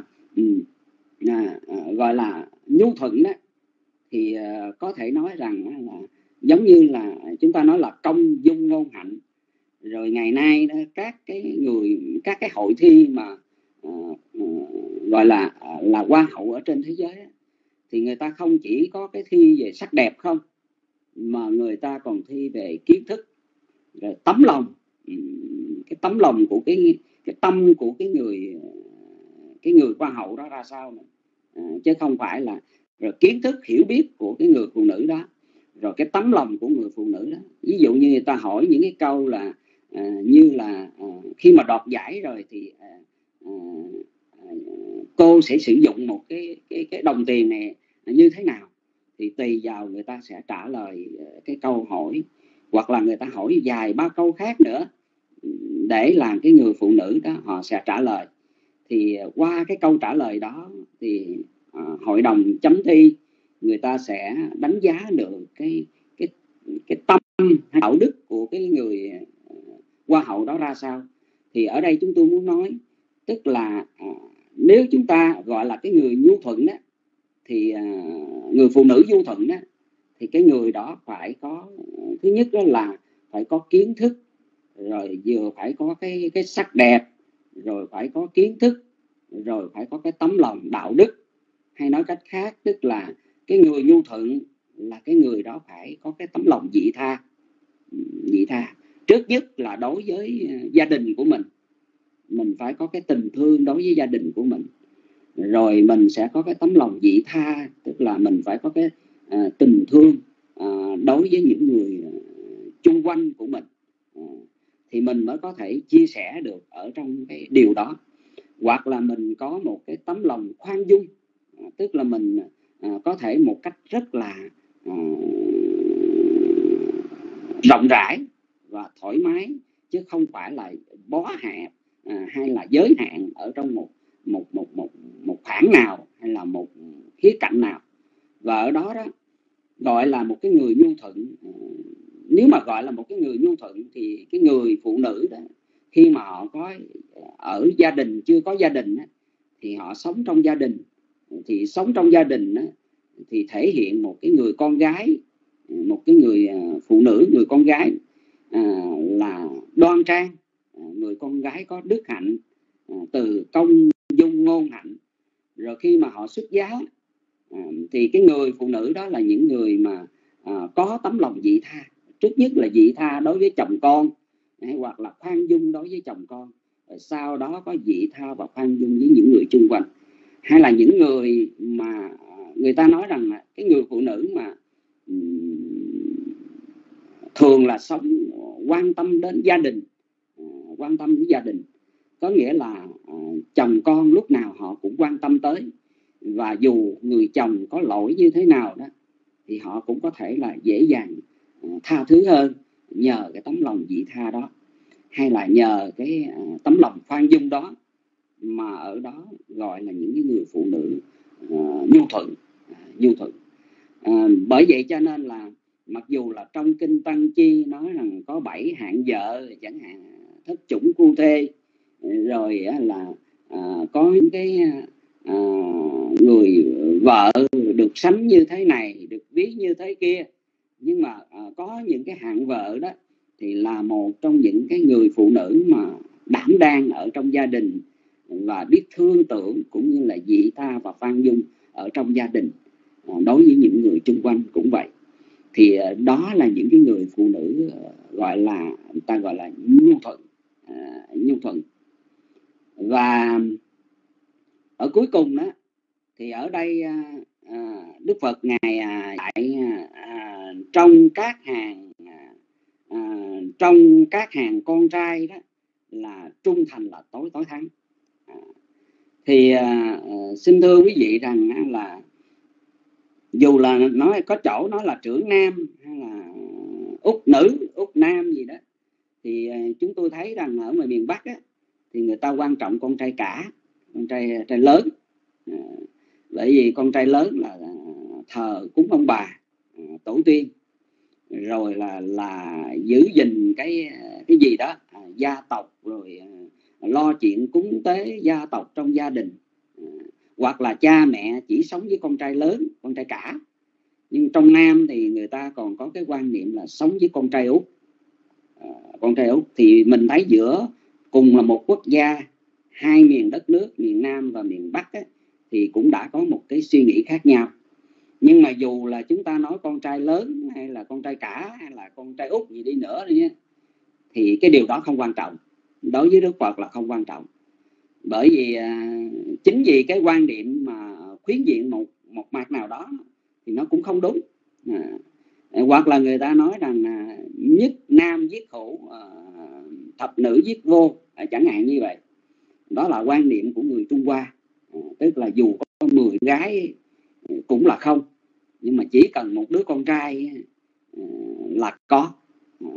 à, à, gọi là nhu thuận đó, thì à, có thể nói rằng là giống như là chúng ta nói là công dung ngôn hạnh. Rồi ngày nay đó, các cái người các cái hội thi mà à, à, gọi là à, là hoa hậu ở trên thế giới đó, thì người ta không chỉ có cái thi về sắc đẹp không, mà người ta còn thi về kiến thức, rồi tấm lòng, cái tấm lòng của cái cái tâm của cái người cái người hoa hậu đó ra sao nữa. À, chứ không phải là rồi kiến thức hiểu biết của cái người phụ nữ đó, rồi cái tấm lòng của người phụ nữ đó. Ví dụ như người ta hỏi những cái câu là à, như là à, khi mà đoạt giải rồi thì à, à, cô sẽ sử dụng một cái cái cái đồng tiền này như thế nào, thì tùy vào người ta sẽ trả lời cái câu hỏi, hoặc là người ta hỏi dài ba câu khác nữa để làm cái người phụ nữ đó họ sẽ trả lời. Thì qua cái câu trả lời đó thì à, hội đồng chấm thi người ta sẽ đánh giá được cái cái cái tâm hay đạo đức của cái người hoa hậu đó ra sao. Thì ở đây chúng tôi muốn nói tức là à, nếu chúng ta gọi là cái người nhu thuận đó, thì à, người phụ nữ nhu thuận đó, thì cái người đó phải có, thứ nhất đó là phải có kiến thức, rồi vừa phải có cái cái sắc đẹp, rồi phải có kiến thức, rồi phải có cái tấm lòng đạo đức. Hay nói cách khác tức là cái người nhu thuận là cái người đó phải có cái tấm lòng vị tha. Vị tha trước nhất là đối với gia đình của mình, mình phải có cái tình thương đối với gia đình của mình. Rồi mình sẽ có cái tấm lòng vị tha, tức là mình phải có cái à, tình thương à, đối với những người à, chung quanh của mình, à, thì mình mới có thể chia sẻ được ở trong cái điều đó. Hoặc là mình có một cái tấm lòng khoan dung, à, tức là mình à, có thể một cách rất là à, rộng rãi và thoải mái, chứ không phải là bó hẹp à, hay là giới hạn ở trong một một một một một khoảng nào hay là một khía cạnh nào. Và ở đó đó gọi là một cái người nhu thuận. Nếu mà gọi là một cái người nhu thuận thì cái người phụ nữ đó khi mà họ có ở gia đình, chưa có gia đình thì họ sống trong gia đình, thì sống trong gia đình thì thể hiện một cái người con gái, một cái người phụ nữ, người con gái à, là đoan trang, người con gái có đức hạnh, à, từ công dung ngôn hạnh. Rồi khi mà họ xuất giá à, thì cái người phụ nữ đó là những người mà à, có tấm lòng vị tha. Trước nhất là vị tha đối với chồng con, hay hoặc là khoan dung đối với chồng con, rồi sau đó có vị tha và khoan dung với những người chung quanh. Hay là những người mà người ta nói rằng là cái người phụ nữ mà thường là sống quan tâm đến gia đình, quan tâm đến gia đình, có nghĩa là chồng con lúc nào họ cũng quan tâm tới, và dù người chồng có lỗi như thế nào đó thì họ cũng có thể là dễ dàng tha thứ hơn nhờ cái tấm lòng vị tha đó, hay là nhờ cái tấm lòng khoan dung đó, mà ở đó gọi là những cái người phụ nữ uh, nhu thuận, uh, nhu thuận. Uh, bởi vậy cho nên là mặc dù là trong kinh Tăng Chi nói rằng có bảy hạng vợ, chẳng hạn thất chủng cu thê, rồi là uh, có những cái uh, người vợ được sắm như thế này, được ví như thế kia, nhưng mà uh, có những cái hạng vợ đó thì là một trong những cái người phụ nữ mà đảm đang ở trong gia đình, và biết thương tưởng cũng như là vị tha và khoan dung ở trong gia đình. Đối với những người chung quanh cũng vậy. Thì đó là những cái người phụ nữ gọi là người ta gọi là nhu thuận, à, nhu thuận. Và ở cuối cùng đó thì ở đây à, Đức Phật ngài à, dạy à, trong các hàng à, trong các hàng con trai đó là trung thành là tối tối thắng. À, thì à, xin thưa quý vị rằng là dù là nói có chỗ nói là trưởng nam hay là út nữ, út nam gì đó, thì chúng tôi thấy rằng ở ngoài miền Bắc á, thì người ta quan trọng con trai cả, con trai trai lớn. À, bởi vì con trai lớn là thờ cúng ông bà, tổ tiên, rồi là là giữ gìn cái cái gì đó à, gia tộc, rồi à, lo chuyện cúng tế gia tộc trong gia đình. À, hoặc là cha mẹ chỉ sống với con trai lớn, con trai cả. Nhưng trong Nam thì người ta còn có cái quan niệm là sống với con trai út. À, con trai út thì mình thấy giữa cùng là một quốc gia, hai miền đất nước, miền Nam và miền Bắc ấy, thì cũng đã có một cái suy nghĩ khác nhau. Nhưng mà dù là chúng ta nói con trai lớn hay là con trai cả hay là con trai út gì đi nữa đi nhé, thì cái điều đó không quan trọng. Đối với Đức Phật là không quan trọng. Bởi vì à, chính vì cái quan điểm mà khuyến diện một một mặt nào đó thì nó cũng không đúng. À, hoặc là người ta nói rằng à, nhất nam giết hữu, à, thập nữ giết vô, à, chẳng hạn như vậy. Đó là quan niệm của người Trung Hoa. À, tức là dù có mười gái cũng là không, nhưng mà chỉ cần một đứa con trai à, là có, à,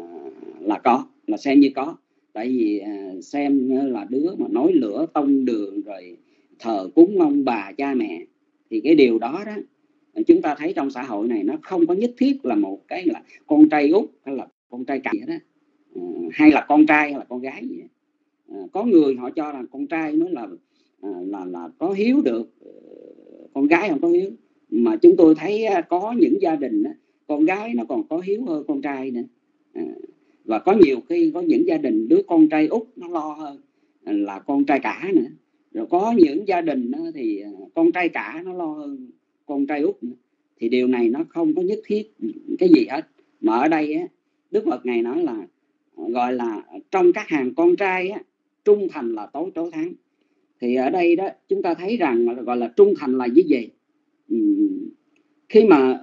là có, là xem như có. Tại vì à, xem là đứa mà nói lửa tông đường rồi thờ cúng ông bà cha mẹ, thì cái điều đó đó chúng ta thấy trong xã hội này nó không có nhất thiết là một cái là con trai út hay là con trai cả đó, à, hay là con trai hay là con gái vậy. À, có người họ cho rằng con trai mới là à, là là có hiếu được, con gái không có hiếu. Mà chúng tôi thấy có những gia đình đó, con gái nó còn có hiếu hơn con trai nữa. À, và có nhiều khi có những gia đình đứa con trai út nó lo hơn là con trai cả nữa. Rồi có những gia đình đó thì con trai cả nó lo hơn con trai út nữa. Thì điều này nó không có nhất thiết cái gì hết. Mà ở đây á, Đức Phật này nói là gọi là trong các hàng con trai á, trung thành là tối tối thắng. Thì ở đây đó chúng ta thấy rằng gọi là trung thành là cái gì? Uhm, khi mà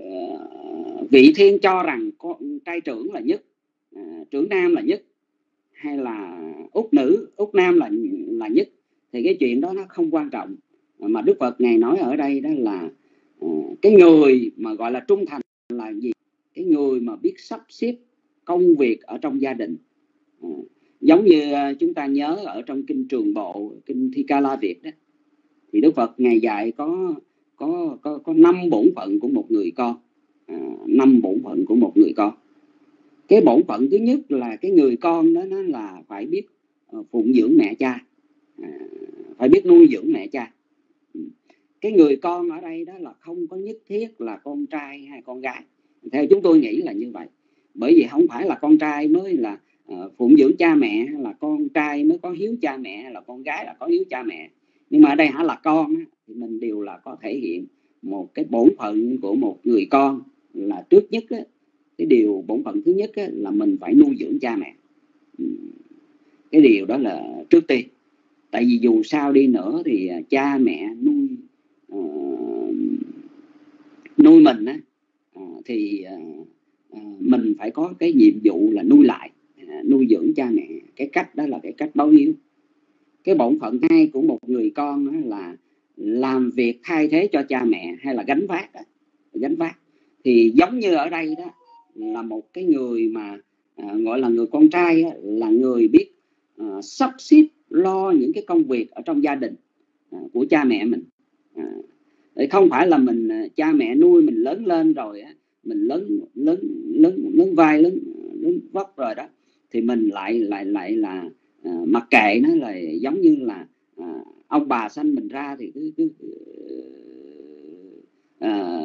uh, vị thiên cho rằng con trai trưởng là nhất, uh, trưởng nam là nhất, hay là út nữ, út nam là là nhất, thì cái chuyện đó nó không quan trọng. Mà Đức Phật ngài nói ở đây đó là uh, cái người mà gọi là trung thành là gì? Cái người mà biết sắp xếp công việc ở trong gia đình. Uh, giống như uh, chúng ta nhớ ở trong kinh Trường Bộ, kinh Thi Ca La Việt đó, thì Đức Phật ngài dạy có có có có năm bổn phận của một người con. À, năm bổn phận của một người con. Cái bổn phận thứ nhất là cái người con đó nó là phải biết uh, phụng dưỡng mẹ cha, à, phải biết nuôi dưỡng mẹ cha. Cái người con ở đây đó là không có nhất thiết là con trai hay con gái. Theo chúng tôi nghĩ là như vậy. Bởi vì không phải là con trai mới là uh, phụng dưỡng cha mẹ, hay là con trai mới có hiếu cha mẹ, hay là con gái là có hiếu cha mẹ. Nhưng mà ở đây hả là con thì mình đều là có thể hiện một cái bổn phận của một người con là trước nhất á, cái điều bổn phận thứ nhất á, là mình phải nuôi dưỡng cha mẹ. Cái điều đó là trước tiên. Tại vì dù sao đi nữa thì cha mẹ nuôi uh, nuôi mình á, uh, thì uh, mình phải có cái nhiệm vụ là nuôi lại, uh, nuôi dưỡng cha mẹ. Cái cách đó là cái cách báo hiếu. Cái bổn phận hai của một người con á, là làm việc thay thế cho cha mẹ hay là gánh vác đó. Gánh vác thì giống như ở đây đó là một cái người mà à, gọi là người con trai á, là người biết à, sắp xếp lo những cái công việc ở trong gia đình à, của cha mẹ mình. À, không phải là mình cha mẹ nuôi mình lớn lên rồi á, mình lớn lớn lớn lớn vai lớn lớn vóc rồi đó thì mình lại lại lại là à, mặc kệ nó, là giống như là à, ông bà sanh mình ra thì cứ, cứ à,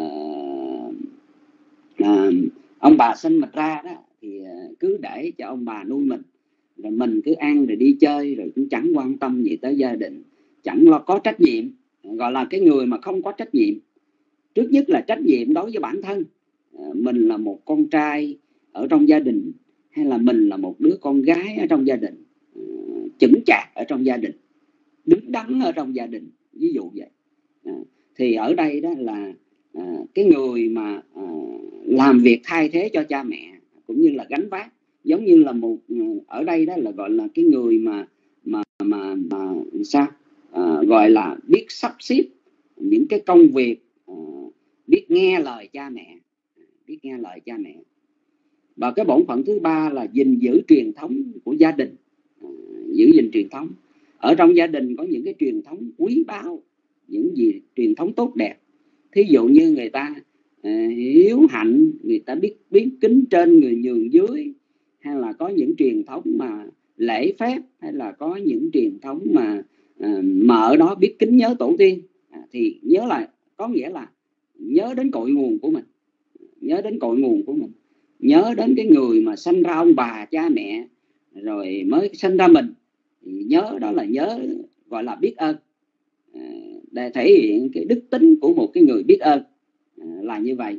à, ông bà sinh mình ra đó thì cứ để cho ông bà nuôi mình, rồi mình cứ ăn rồi đi chơi, rồi cũng chẳng quan tâm gì tới gia đình, chẳng lo có trách nhiệm. Gọi là cái người mà không có trách nhiệm. Trước nhất là trách nhiệm đối với bản thân. À, mình là một con trai ở trong gia đình, hay là mình là một đứa con gái ở trong gia đình, à, chững chạc ở trong gia đình, đứng đắn ở trong gia đình, ví dụ vậy. À, thì ở đây đó là à, cái người mà à, làm việc thay thế cho cha mẹ cũng như là gánh vác, giống như là một ở đây đó là gọi là cái người mà mà mà, mà sao à, gọi là biết sắp xếp những cái công việc, à, biết nghe lời cha mẹ, biết nghe lời cha mẹ. Và cái bổn phận thứ ba là gìn giữ truyền thống của gia đình, à, giữ gìn truyền thống. Ở trong gia đình có những cái truyền thống quý báu, những gì truyền thống tốt đẹp. Thí dụ như người ta à, hiếu hạnh, người ta biết biết kính trên người nhường dưới, hay là có những truyền thống mà lễ phép, hay là có những truyền thống mà à, mà ở đó biết kính nhớ tổ tiên, à, thì nhớ là có nghĩa là nhớ đến cội nguồn của mình, nhớ đến cội nguồn của mình, nhớ đến cái người mà sanh ra ông bà cha mẹ rồi mới sanh ra mình. Nhớ đó là nhớ gọi là biết ơn, à, để thể hiện cái đức tính của một cái người biết ơn, à, là như vậy.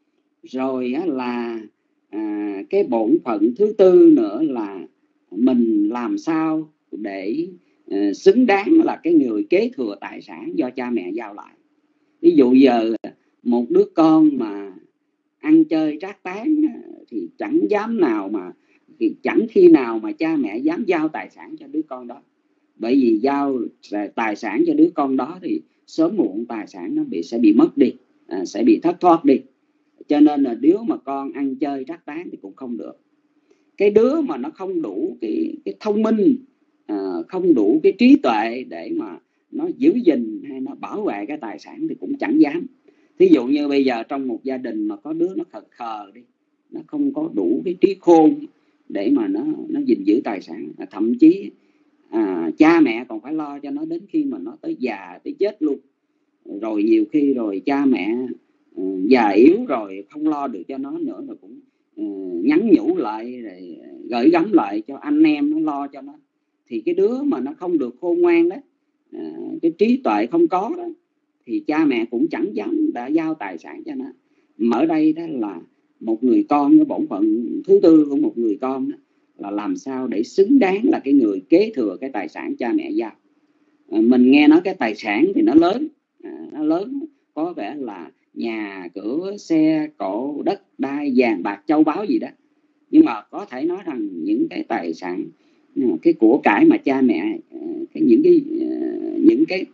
Rồi á, là à, cái bổn phận thứ tư nữa là mình làm sao để à, xứng đáng là cái người kế thừa tài sản do cha mẹ giao lại. Ví dụ giờ một đứa con mà ăn chơi trác tán thì chẳng dám nào mà thì chẳng khi nào mà cha mẹ dám giao tài sản cho đứa con đó. Bởi vì giao tài sản cho đứa con đó thì sớm muộn tài sản nó bị sẽ bị mất đi, à, sẽ bị thất thoát đi. Cho nên là đứa mà con ăn chơi trác tán thì cũng không được. Cái đứa mà nó không đủ cái, cái thông minh, à, không đủ cái trí tuệ để mà nó giữ gìn hay nó bảo vệ cái tài sản thì cũng chẳng dám. Thí dụ như bây giờ trong một gia đình mà có đứa nó khờ khờ đi, nó không có đủ cái trí khôn để mà nó nó gìn giữ tài sản, thậm chí à, cha mẹ còn phải lo cho nó đến khi mà nó tới già tới chết luôn. Rồi nhiều khi rồi cha mẹ uh, già yếu rồi không lo được cho nó nữa, rồi cũng uh, nhắn nhủ lại, rồi gửi gắm lại cho anh em nó lo cho nó. Thì cái đứa mà nó không được khôn ngoan đó, uh, cái trí tuệ không có đó, thì cha mẹ cũng chẳng dám đã giao tài sản cho nó. Mà ở đây đó là một người con, cái bổn phận thứ tư của một người con đó, là làm sao để xứng đáng là cái người kế thừa cái tài sản cha mẹ giao. À, mình nghe nói cái tài sản thì nó lớn, à, nó lớn có vẻ là nhà cửa xe cộ đất đai vàng bạc châu báu gì đó, nhưng mà có thể nói rằng những cái tài sản, cái của cải mà cha mẹ cái những cái những cái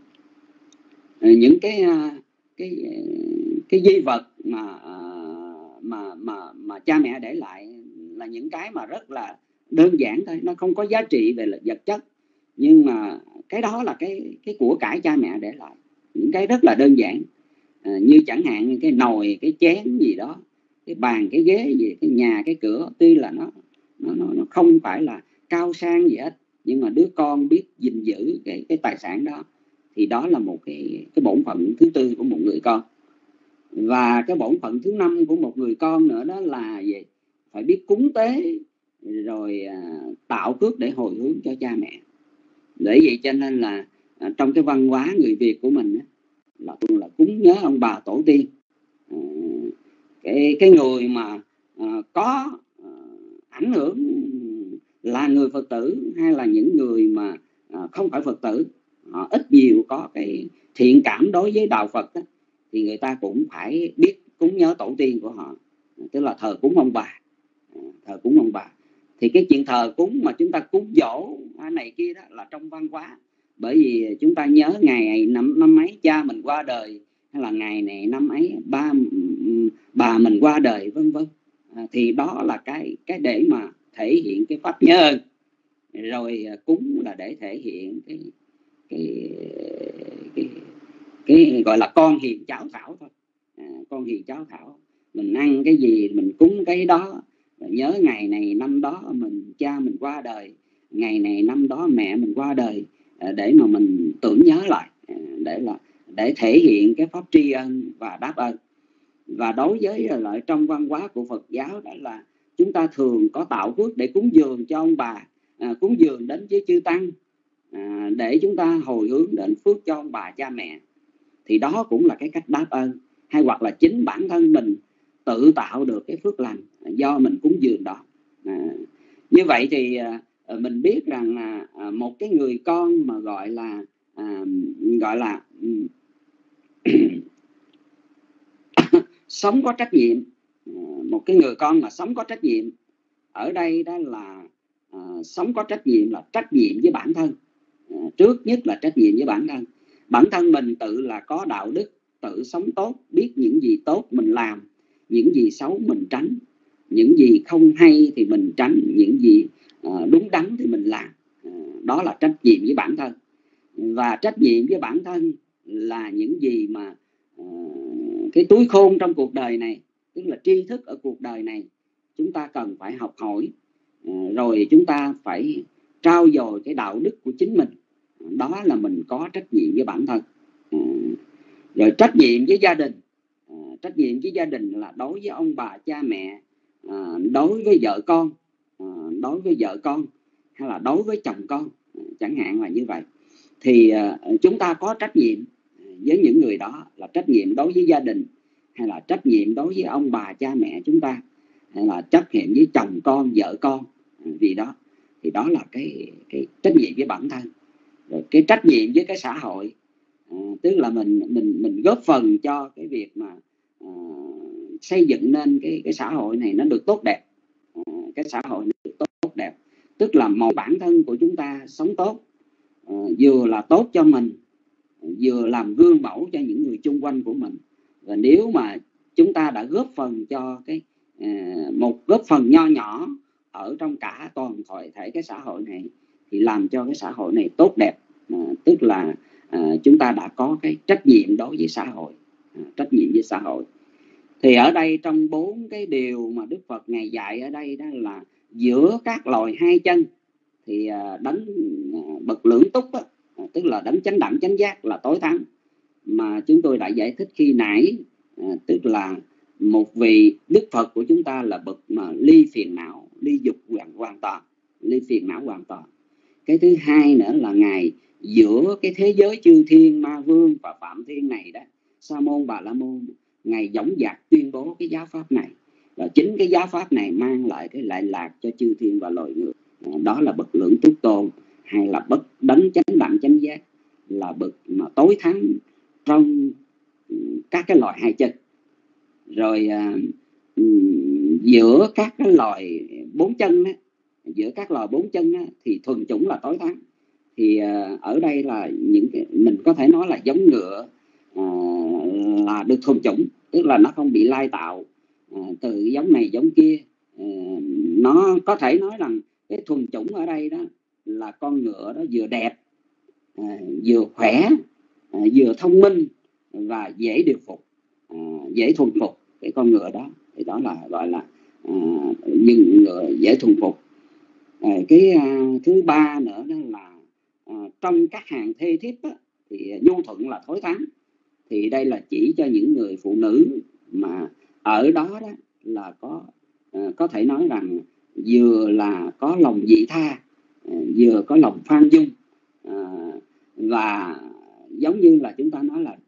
những cái cái cái di vật mà mà mà mà cha mẹ để lại là những cái mà rất là đơn giản thôi, nó không có giá trị về vật chất, nhưng mà cái đó là cái cái của cải cha mẹ để lại, những cái rất là đơn giản, à, như chẳng hạn như cái nồi cái chén gì đó, cái bàn cái ghế gì, cái nhà cái cửa, tuy là nó nó nó, nó không phải là cao sang gì hết, nhưng mà đứa con biết gìn giữ cái cái tài sản đó, thì đó là một cái cái bổn phận thứ tư của một người con. Và cái bổn phận thứ năm của một người con nữa đó là gì? Phải biết cúng tế rồi à, tạo phước để hồi hướng cho cha mẹ. Để vậy cho nên là à, trong cái văn hóa người Việt của mình á, là, là cúng nhớ ông bà tổ tiên. À, cái cái người mà à, có à, ảnh hưởng là người Phật tử hay là những người mà à, không phải Phật tử, họ ít nhiều có cái thiện cảm đối với đạo Phật đó, thì người ta cũng phải biết cúng nhớ tổ tiên của họ, tức là thờ cúng ông bà. Thờ cúng ông bà thì cái chuyện thờ cúng mà chúng ta cúng dỗ này kia đó là trong văn hóa, bởi vì chúng ta nhớ ngày năm năm ấy cha mình qua đời, hay là ngày này năm ấy ba bà mình qua đời, vân vân. À, thì đó là cái cái để mà thể hiện cái pháp nhớ ơn. Rồi cúng là để thể hiện cái cái cái, cái gọi là con hiền cháu thảo thôi. À, con hiền cháu thảo, mình ăn cái gì mình cúng cái đó. Nhớ ngày này năm đó mình cha mình qua đời, ngày này năm đó mẹ mình qua đời, để mà mình tưởng nhớ lại, để là để thể hiện cái pháp tri ân và đáp ơn. Và đối với lại trong văn hóa của Phật giáo đó là chúng ta thường có tạo phước để cúng dường cho ông bà, à, cúng dường đến với chư tăng, à, để chúng ta hồi hướng đến phước cho ông bà cha mẹ. Thì đó cũng là cái cách đáp ơn, hay hoặc là chính bản thân mình tự tạo được cái phước lành do mình cúng dường đó. À, như vậy thì à, mình biết rằng à, một cái người con mà gọi là à, gọi là sống có trách nhiệm, một cái người con mà sống có trách nhiệm ở đây đó là à, sống có trách nhiệm là trách nhiệm với bản thân. À, trước nhất là trách nhiệm với bản thân. Bản thân mình tự là có đạo đức, tự sống tốt, biết những gì tốt mình làm, những gì xấu mình tránh, những gì không hay thì mình tránh, những gì à, đúng đắn thì mình làm. À, đó là trách nhiệm với bản thân. Và trách nhiệm với bản thân là những gì mà à, cái túi khôn trong cuộc đời này, tức là tri thức ở cuộc đời này, chúng ta cần phải học hỏi, à, rồi chúng ta phải trau dồi cái đạo đức của chính mình. Đó là mình có trách nhiệm với bản thân. À, rồi trách nhiệm với gia đình. À, trách nhiệm với gia đình là đối với ông bà cha mẹ, à, đối với vợ con, à, đối với vợ con hay là đối với chồng con, à, chẳng hạn là như vậy. Thì à, chúng ta có trách nhiệm với những người đó, là trách nhiệm đối với gia đình, hay là trách nhiệm đối với ông bà cha mẹ chúng ta, hay là trách nhiệm với chồng con, vợ con, vì đó thì đó là cái cái trách nhiệm với bản thân. Rồi cái trách nhiệm với cái xã hội, à, tức là mình mình mình góp phần cho cái việc mà à, xây dựng nên cái cái xã hội này nó được tốt đẹp. À, cái xã hội này được tốt đẹp, tức là một bản thân của chúng ta sống tốt, à, vừa là tốt cho mình, vừa làm gương mẫu cho những người chung quanh của mình. Và nếu mà chúng ta đã góp phần cho cái à, một góp phần nho nhỏ ở trong cả toàn thể cái xã hội này, thì làm cho cái xã hội này tốt đẹp, à, tức là à, chúng ta đã có cái trách nhiệm đối với xã hội, à, trách nhiệm với xã hội. Thì ở đây trong bốn cái điều mà Đức Phật Ngài dạy ở đây đó là giữa các loài hai chân thì à, đấng à, bậc lưỡng túc á, à, tức là đấng chánh đẳng chánh giác là tối thắng, mà chúng tôi đã giải thích khi nãy, à, tức là một vị Đức Phật của chúng ta là bậc mà ly phiền não, ly dục hoàn, hoàn toàn, ly phiền não hoàn toàn. Cái thứ hai nữa là Ngài giữa cái thế giới chư thiên, ma vương và phạm thiên này đó, Sa môn Bà La môn, Ngài dõng dạc tuyên bố cái giáo pháp này. Và chính cái giáo pháp này mang lại cái lợi lạc cho chư thiên và loài người. Đó là bậc lưỡng túc tôn, hay là bậc đấng chánh đẳng chánh giác, là bậc mà tối thắng trong các cái loài hai chân. Rồi à, giữa các cái loài bốn chân đó, giữa các loài bốn chân đó, thì thuần chủng là tối thắng. Thì à, ở đây là những cái mình có thể nói là giống ngựa à, là được thuần chủng, tức là nó không bị lai tạo à, từ giống này giống kia. À, nó có thể nói rằng cái thuần chủng ở đây đó là con ngựa đó vừa đẹp, à, vừa khỏe, à, vừa thông minh và dễ điều phục, à, dễ thuần phục. Cái con ngựa đó thì đó là gọi là à, những ngựa dễ thuần phục. À, cái à, thứ ba nữa đó là à, trong các hàng thê thiếp á, thì nhu thuận là thối thắng. Thì đây là chỉ cho những người phụ nữ mà ở đó đó là có à, có thể nói rằng vừa là có lòng vị tha, à, vừa có lòng khoan dung, à, và giống như là chúng ta nói là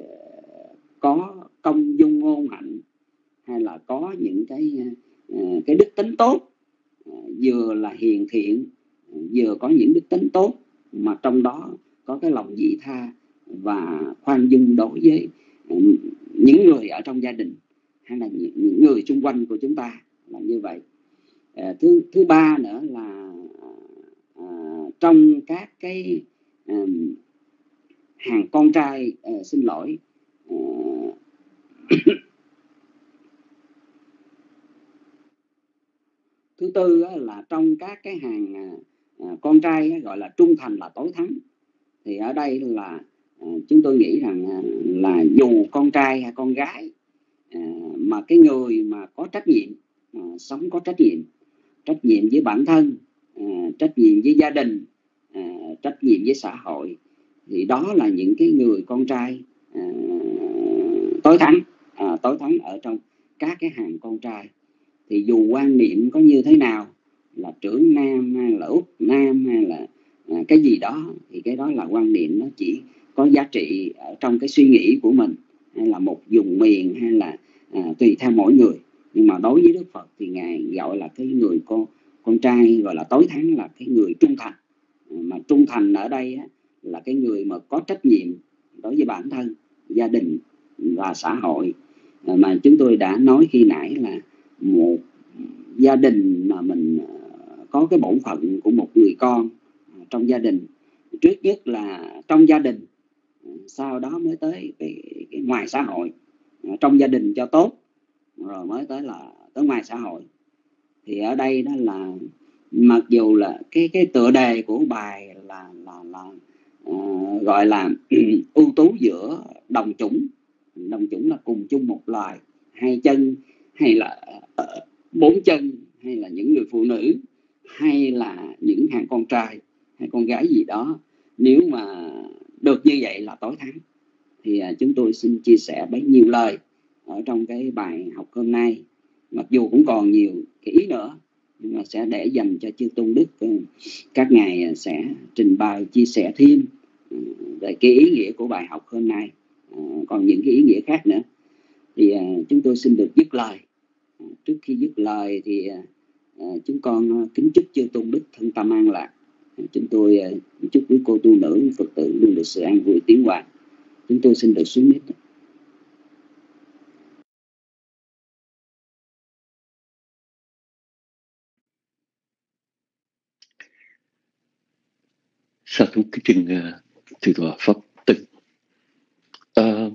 có công dung ngôn hạnh, hay là có những cái cái đức tính tốt, vừa là hiền thiện, vừa có những đức tính tốt, mà trong đó có cái lòng vị tha và khoan dung đối với những người ở trong gia đình hay là những người xung quanh của chúng ta là như vậy. À, thứ thứ ba nữa là à, trong các cái à, hàng con trai à, xin lỗi à, thứ tư là trong các cái hàng à, con trai gọi là trung thành là tối thắng. Thì ở đây là à, chúng tôi nghĩ rằng à, là dù con trai hay con gái à, mà cái người mà có trách nhiệm, à, sống có trách nhiệm, trách nhiệm với bản thân, à, trách nhiệm với gia đình, à, trách nhiệm với xã hội, thì đó là những cái người con trai à, tối thắng, à, tối thắng ở trong các cái hàng con trai. Thì dù quan niệm có như thế nào, là trưởng nam hay là út nam hay là à, cái gì đó, thì cái đó là quan niệm, nó chỉ có giá trị ở trong cái suy nghĩ của mình, hay là một vùng miền, hay là à, tùy theo mỗi người. Nhưng mà đối với Đức Phật thì Ngài gọi là cái người con con trai gọi là tối thắng là cái người trung thành. Mà trung thành ở đây á, là cái người mà có trách nhiệm đối với bản thân, gia đình và xã hội. À, mà chúng tôi đã nói khi nãy là một gia đình mà mình có cái bổn phận của một người con trong gia đình, trước nhất là trong gia đình, sau đó mới tới cái, cái ngoài xã hội. Trong gia đình cho tốt rồi mới tới là tới ngoài xã hội. Thì ở đây đó là mặc dù là cái cái tựa đề của bài là là là uh, gọi là ưu tú giữa đồng chủng. Đồng chủng là cùng chung một loài, hai chân hay là uh, bốn chân, hay là những người phụ nữ, hay là những hàng con trai hay con gái gì đó. Nếu mà được như vậy là tối thắng. Thì uh, chúng tôi xin chia sẻ bấy nhiêu lời ở trong cái bài học hôm nay. Mặc dù cũng còn nhiều cái ý nữa, nhưng mà sẽ để dành cho chư tôn đức, các ngài sẽ trình bày chia sẻ thêm về cái ý nghĩa của bài học hôm nay. Còn những cái ý nghĩa khác nữa thì chúng tôi xin được dứt lời. Trước khi dứt lời thì chúng con kính chúc chư tôn đức thân tâm an lạc. Chúng tôi chúc quý cô tu nữ Phật tử luôn được sự an vui tiến hóa. Chúng tôi xin được xuống mic. Sa thú kính trình thượng tọa Pháp Tịnh. À,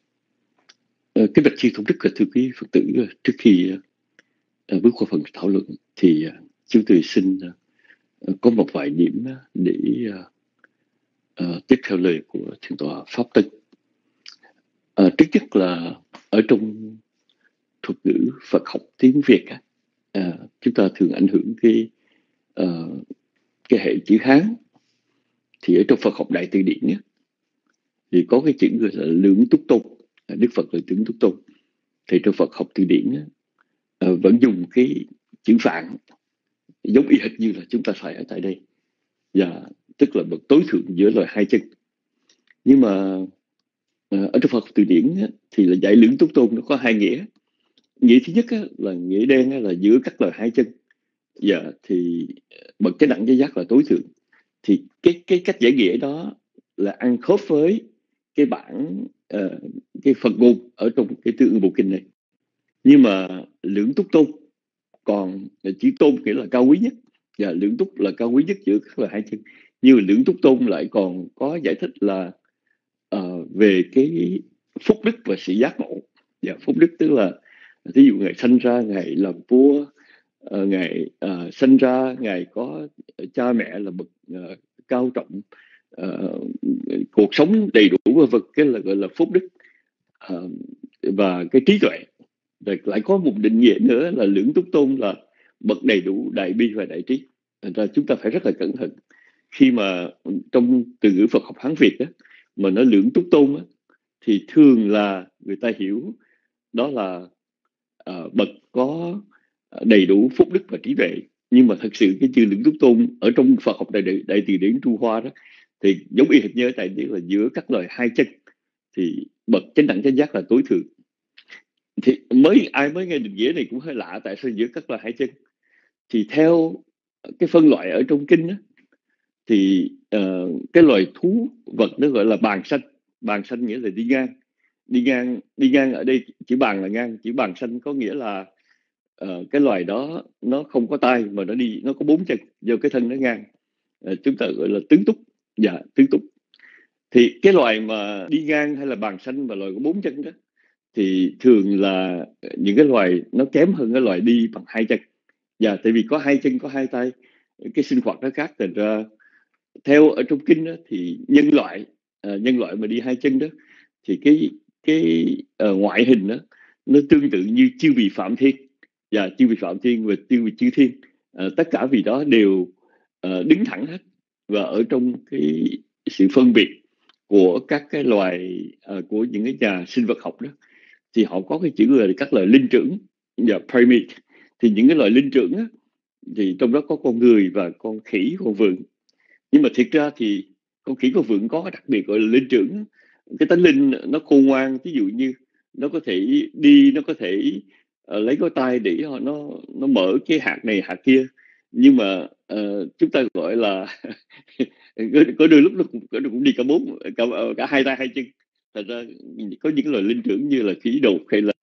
cái bạch chi thống đức thưa quý Phật tử, trước khi à, bước qua phần thảo luận thì à, chúng tôi xin à, có một vài điểm để à, à, tiếp theo lời của thượng tọa Pháp Tịnh. À, trước nhất là ở trong thuật ngữ Phật học tiếng Việt, à, chúng ta thường ảnh hưởng cái à, cái hệ chữ Hán. Thì ở trong Phật học Đại Từ Điển ấy, thì có cái chữ gọi là Lưỡng Túc Tôn, Đức Phật là Lưỡng Túc Tôn. Thì trong Phật học Từ Điển ấy, vẫn dùng cái chữ Vạn, giống y hệt như là chúng ta xài ở tại đây, và tức là bậc tối thượng giữa loài hai chân. Nhưng mà ở trong Phật học Từ Điển ấy, thì là dạy Lưỡng Túc Tôn nó có hai nghĩa. Nghĩa thứ nhất ấy, là nghĩa đen ấy, là giữa các loài hai chân, và thì bậc chánh đẳng chánh giác là tối thượng. Thì cái cái cách giải nghĩa đó là ăn khớp với cái bản uh, cái Phật ngôn ở trong cái Tương Ưng Bộ Kinh này. Nhưng mà Lưỡng Túc Tôn còn chỉ tôn nghĩa là cao quý nhất, và Lưỡng Túc là cao quý nhất giữa các loài hai chân. Nhưng mà Lưỡng Túc Tôn lại còn có giải thích là uh, về cái phúc đức và sự giác ngộ. Và phúc đức tức là ví dụ ngài sanh ra, ngài làm vua, uh, ngài uh, sanh ra, ngài có cha mẹ là bậc uh, cao trọng, uh, cuộc sống đầy đủ vân vân, cái là gọi là phúc đức. Uh, và cái trí tuệ. Rồi lại có một định nghĩa nữa là Lưỡng Túc Tôn là bậc đầy đủ đại bi và đại trí. Thành ra chúng ta phải rất là cẩn thận khi mà trong từ ngữ Phật học Hán Việt á, mà nó Lưỡng Túc Tôn á, thì thường là người ta hiểu đó là uh, bậc có đầy đủ phúc đức và trí tuệ. Nhưng mà thật sự cái chữ Lưỡng Túc Tôn ở trong Phật học Đại, đại, đại Từ Điển Trung Hoa đó, thì giống y hệt như ở tại đây là giữa các loài hai chân, thì bậc chánh đẳng chánh giác là tối thượng. Thì mới ai mới nghe định nghĩa này cũng hơi lạ, tại sao giữa các loài hai chân? Thì theo cái phân loại ở trong kinh đó, thì uh, cái loài thú vật nó gọi là bàn xanh. Bàn xanh nghĩa là đi ngang. Đi ngang đi ngang ở đây chữ bàn là ngang, chữ bàn xanh có nghĩa là uh, cái loài đó nó không có tay mà nó đi, nó có bốn chân, do cái thân nó ngang. Uh, chúng ta gọi là tứ túc. Dạ, tứ túc. Thì cái loài mà đi ngang hay là bàn xanh và loài có bốn chân đó, thì thường là những cái loài nó kém hơn cái loài đi bằng hai chân. Dạ, tại vì có hai chân có hai tay, cái sinh hoạt nó khác. Thành ra theo ở trong kinh đó, thì nhân loại à, nhân loại mà đi hai chân đó, thì cái cái uh, ngoại hình đó nó tương tự như chư vị Phạm Thiên. Và chư vị Phạm Thiên và chư vị chư thiên, uh, tất cả vị đó đều uh, đứng thẳng hết. Và ở trong cái sự phân biệt của các cái loài uh, của những cái nhà sinh vật học đó, thì họ có cái chữ là các loài linh trưởng và primate. Thì những cái loài linh trưởng á, thì trong đó có con người và con khỉ, con vượn. Nhưng mà thiệt ra thì con khỉ, con vượn có cái đặc biệt gọi là linh trưởng. Cái tánh linh nó khôn ngoan, ví dụ như nó có thể đi, nó có thể uh, lấy cái tay để nó nó mở cái hạt này hạt kia. Nhưng mà uh, chúng ta gọi là có đôi lúc nó cũng, nó cũng đi cả bốn cả, cả hai tay hai chân. Thật ra có những loài linh trưởng như là khỉ đột hay là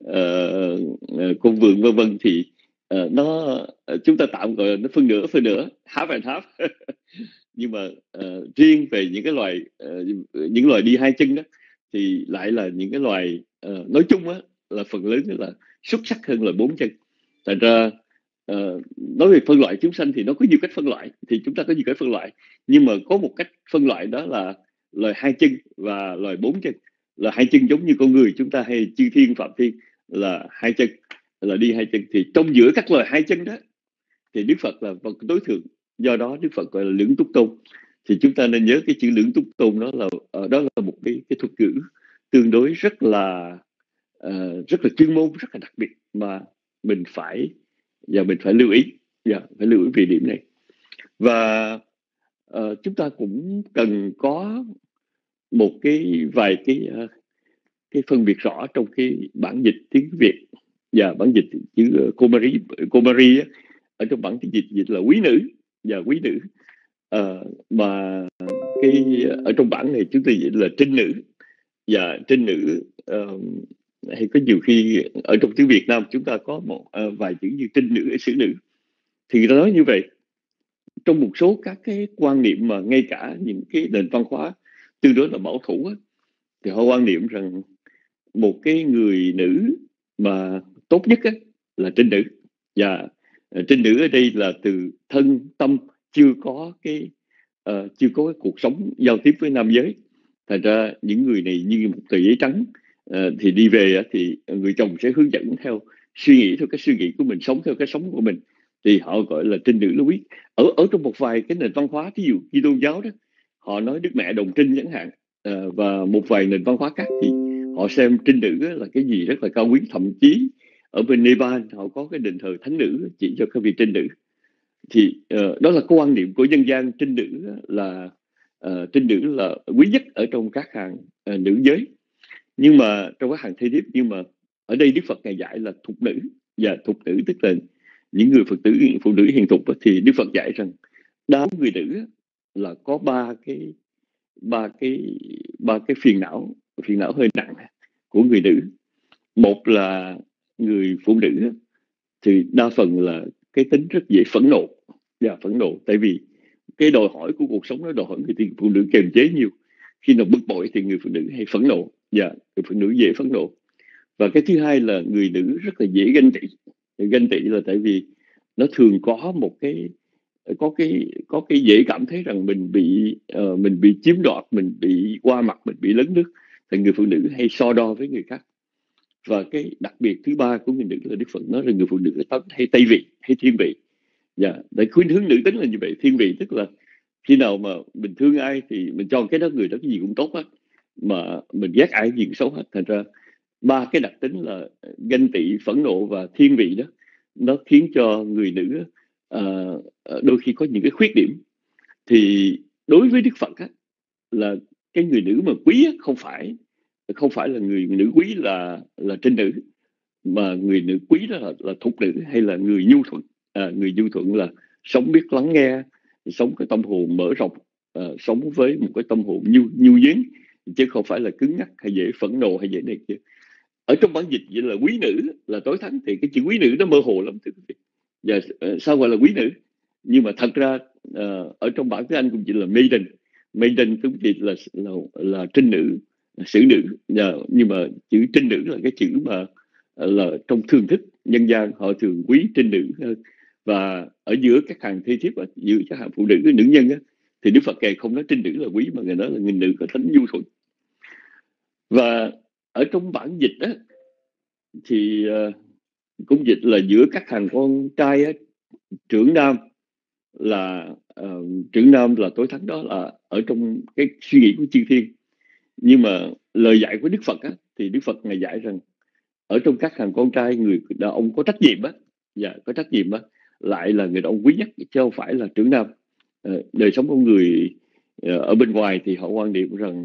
uh, uh, con vượn vân vân, thì uh, nó uh, chúng ta tạm gọi là nó phân nửa phân nửa half and half. Nhưng mà uh, riêng về những cái loài uh, những loài đi hai chân đó, thì lại là những cái loài uh, nói chung á, là phần lớn là xuất sắc hơn là bốn chân. Thành ra uh, nói về phân loại chúng sanh thì nó có nhiều cách phân loại, thì chúng ta có nhiều cách phân loại. Nhưng mà có một cách phân loại đó là loài hai chân và loài bốn chân. Là hai chân giống như con người chúng ta hay chư thiên Phạm Thiên là hai chân, là đi hai chân. Thì trong giữa các loài hai chân đó, thì Đức Phật là vật tối thượng. Do đó Đức Phật gọi là Lưỡng Túc Tôn. Thì chúng ta nên nhớ cái chữ Lưỡng Túc Tôn đó là ở đó là một cái, cái thuật ngữ tương đối rất là uh, rất là chuyên môn, rất là đặc biệt mà mình phải và mình phải lưu ý, yeah, phải lưu ý về điểm này. Và uh, chúng ta cũng cần có một cái vài cái uh, cái phân biệt rõ trong cái bản dịch tiếng Việt và bản dịch chữ Komari Komari ở trong bản tiếng dịch dịch là quý nữ và quý nữ. Uh, mà cái ở trong bản này chúng tôi dịch là trinh nữ và trinh nữ. Uh, hay có nhiều khi ở trong tiếng Việt Nam chúng ta có một uh, vài chữ như trinh nữ, xử nữ. Thì người ta nói như vậy trong một số các cái quan niệm mà ngay cả những cái nền văn hóa tương đối là bảo thủ á, thì họ quan niệm rằng một cái người nữ mà tốt nhất á, là trinh nữ. Và uh, trinh nữ ở đây là từ thân tâm chưa có cái uh, chưa có cái cuộc sống giao tiếp với nam giới. Thành ra những người này như một tờ giấy trắng, uh, thì đi về uh, thì người chồng sẽ hướng dẫn theo suy nghĩ theo cái suy nghĩ của mình, sống theo cái sống của mình, thì họ gọi là trinh nữ lưu quý. Ở ở trong một vài cái nền văn hóa, ví dụ như tôn giáo đó, họ nói Đức Mẹ Đồng Trinh chẳng hạn, uh, và một vài nền văn hóa khác thì họ xem trinh nữ là cái gì rất là cao quý. Thậm chí ở bên Nepal họ có cái đền thờ thánh nữ chỉ cho các vị trinh nữ. Thì uh, đó là cái quan niệm của dân gian. Trinh nữ là uh, trinh nữ là quý nhất ở trong các hàng uh, nữ giới, nhưng mà trong các hàng thê thiếp. Nhưng mà ở đây Đức Phật ngài dạy là thục nữ. Và thục nữ tức là những người Phật tử phụ nữ hiền thục. Thì Đức Phật dạy rằng đa người nữ là có ba cái ba cái ba cái phiền não phiền não hơi nặng của người nữ. Một là người phụ nữ thì đa phần là cái tính rất dễ phẫn nộ. Và phẫn nộ tại vì cái đòi hỏi của cuộc sống nó đòi hỏi người phụ nữ kiềm chế nhiều. Khi nào bực bội thì người phụ nữ hay phẫn nộ, và người phụ nữ dễ phẫn nộ. Và cái thứ hai là người nữ rất là dễ ganh tị. Ganh tị là tại vì nó thường có một cái có cái có cái dễ cảm thấy rằng mình bị uh, mình bị chiếm đoạt, mình bị qua mặt, mình bị lấn nước. Thì người phụ nữ hay so đo với người khác. Và cái đặc biệt thứ ba của người nữ là Đức Phật nói là người phụ nữ hay tây vị hay thiên vị. Dạ, để khuyến hướng nữ tính là như vậy. Thiên vị tức là khi nào mà mình thương ai thì mình cho cái đó, người đó cái gì cũng tốt hết, mà mình ghét ai gì cũng xấu hết. Thành ra ba cái đặc tính là ganh tị, phẫn nộ và thiên vị đó, nó khiến cho người nữ uh, đôi khi có những cái khuyết điểm. Thì đối với Đức Phật á, là cái người nữ mà quý á, không phải không phải là người nữ quý là là trinh nữ, mà người nữ quý đó là, là thục nữ hay là người nhu thuận. À, người nhu thuận là sống biết lắng nghe, sống cái tâm hồn mở rộng, uh, sống với một cái tâm hồn nhu nhu nhuyến, chứ không phải là cứng nhắc hay dễ phẫn nộ hay dễ này kia. Ở trong bản dịch vậy là quý nữ là tối thắng, thì cái chữ quý nữ nó mơ hồ lắm. Và uh, sao gọi là quý nữ? Nhưng mà thật ra uh, ở trong bản tiếng Anh cũng chỉ là maiden. Maiden cũng chỉ là là, là trinh nữ, xử nữ. uh, nhưng mà chữ trinh nữ là cái chữ mà uh, là trong thường thức nhân gian họ thường quý trinh nữ hơn. Và ở giữa các hàng thi thiếp, giữa các hàng phụ nữ, nữ nhân á, thì Đức Phật kể không nói trinh nữ là quý, mà người nói là người nữ có thánh nhu thuận. Và ở trong bản dịch á, thì uh, cũng dịch là giữa các hàng con trai á, trưởng nam là uh, trưởng nam là tối thắng, đó là ở trong cái suy nghĩ của chư thiên. Nhưng mà lời dạy của Đức Phật á, thì Đức Phật ngài dạy rằng ở trong các hàng con trai, người đàn ông có trách nhiệm á, dạ, có trách nhiệm á, lại là người đàn ông quý nhất, chứ không phải là trưởng nam. Uh, đời sống của người uh, ở bên ngoài thì họ quan niệm rằng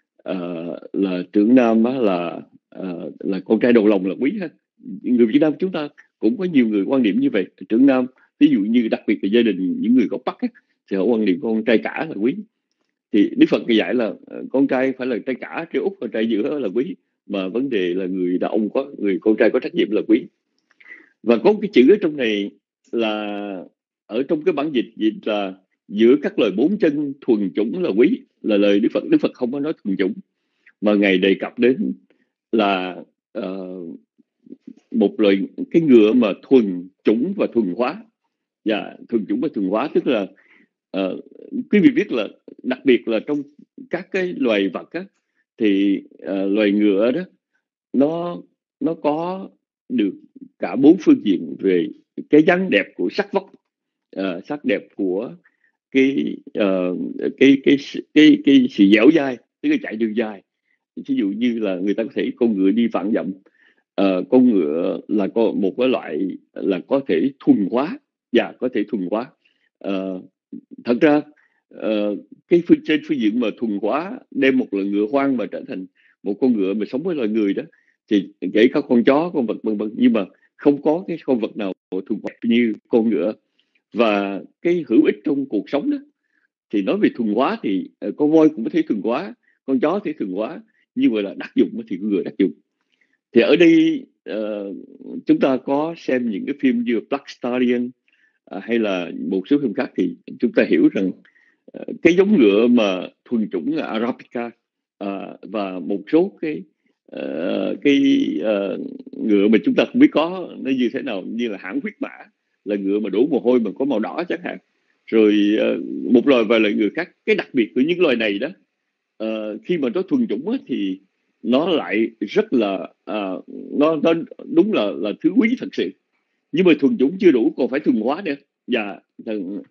uh, là trưởng nam á, là uh, là con trai đầu lòng là quý hết. Người Việt Nam chúng ta cũng có nhiều người quan niệm như vậy. Trưởng nam, ví dụ như đặc biệt là gia đình những người gốc Bắc á, thì họ quan niệm con trai cả là quý. Thì Đức Phật dạy là con trai phải là trai cả, trai út, con trai giữa là quý, mà vấn đề là người đàn ông có, người con trai có trách nhiệm là quý. Và có cái chữ ở trong này là ở trong cái bản dịch dịch là giữa các lời bốn chân thuần chủng là quý, là lời Đức Phật. Đức Phật không có nói thuần chủng, mà ngài đề cập đến là uh, một loại cái ngựa mà thuần chủng và thuần hóa. Dạ, thuần chủng và thuần hóa tức là uh, quý vị biết là đặc biệt là trong các cái loài vật á, thì uh, loài ngựa đó nó nó có được cả bốn phương diện về cái dáng đẹp của sắc vóc, uh, sắc đẹp của cái, uh, cái cái cái cái cái sự dẻo dai, tức là chạy đường dài. Ví dụ như là người ta có thể con ngựa đi vạn dặm. Uh, con ngựa là có một cái loại là có thể thuần hóa, dạ, có thể thuần hóa. Uh, thật ra uh, cái phương trên phương diện mà thuần hóa, đem một loài ngựa hoang mà trở thành một con ngựa mà sống với loài người đó, thì kể cả con chó, con vật vân vân, nhưng mà không có cái con vật nào thuần hóa như con ngựa. Và cái hữu ích trong cuộc sống đó, thì nói về thuần hóa thì uh, con voi cũng có thể thuần hóa, con chó có thể thuần hóa, nhưng mà là đắc dụng thì con ngựa đắc dụng. Thì ở đây uh, chúng ta có xem những cái phim như Black Stallion uh, hay là một số phim khác, thì chúng ta hiểu rằng uh, cái giống ngựa mà thuần chủng là Arabica uh, và một số cái uh, cái uh, ngựa mà chúng ta không biết có nó như thế nào, như là hãng huyết mã, là ngựa mà đổ mồ hôi mà có màu đỏ chẳng hạn. Rồi uh, một loài và loài ngựa khác. Cái đặc biệt của những loài này đó, uh, khi mà nó thuần chủng á, thì nó lại rất là uh, nó nó đúng là là thứ quý thật sự. Nhưng mà thuần chủng chưa đủ, còn phải thuần hóa nữa. Và thằng, uh,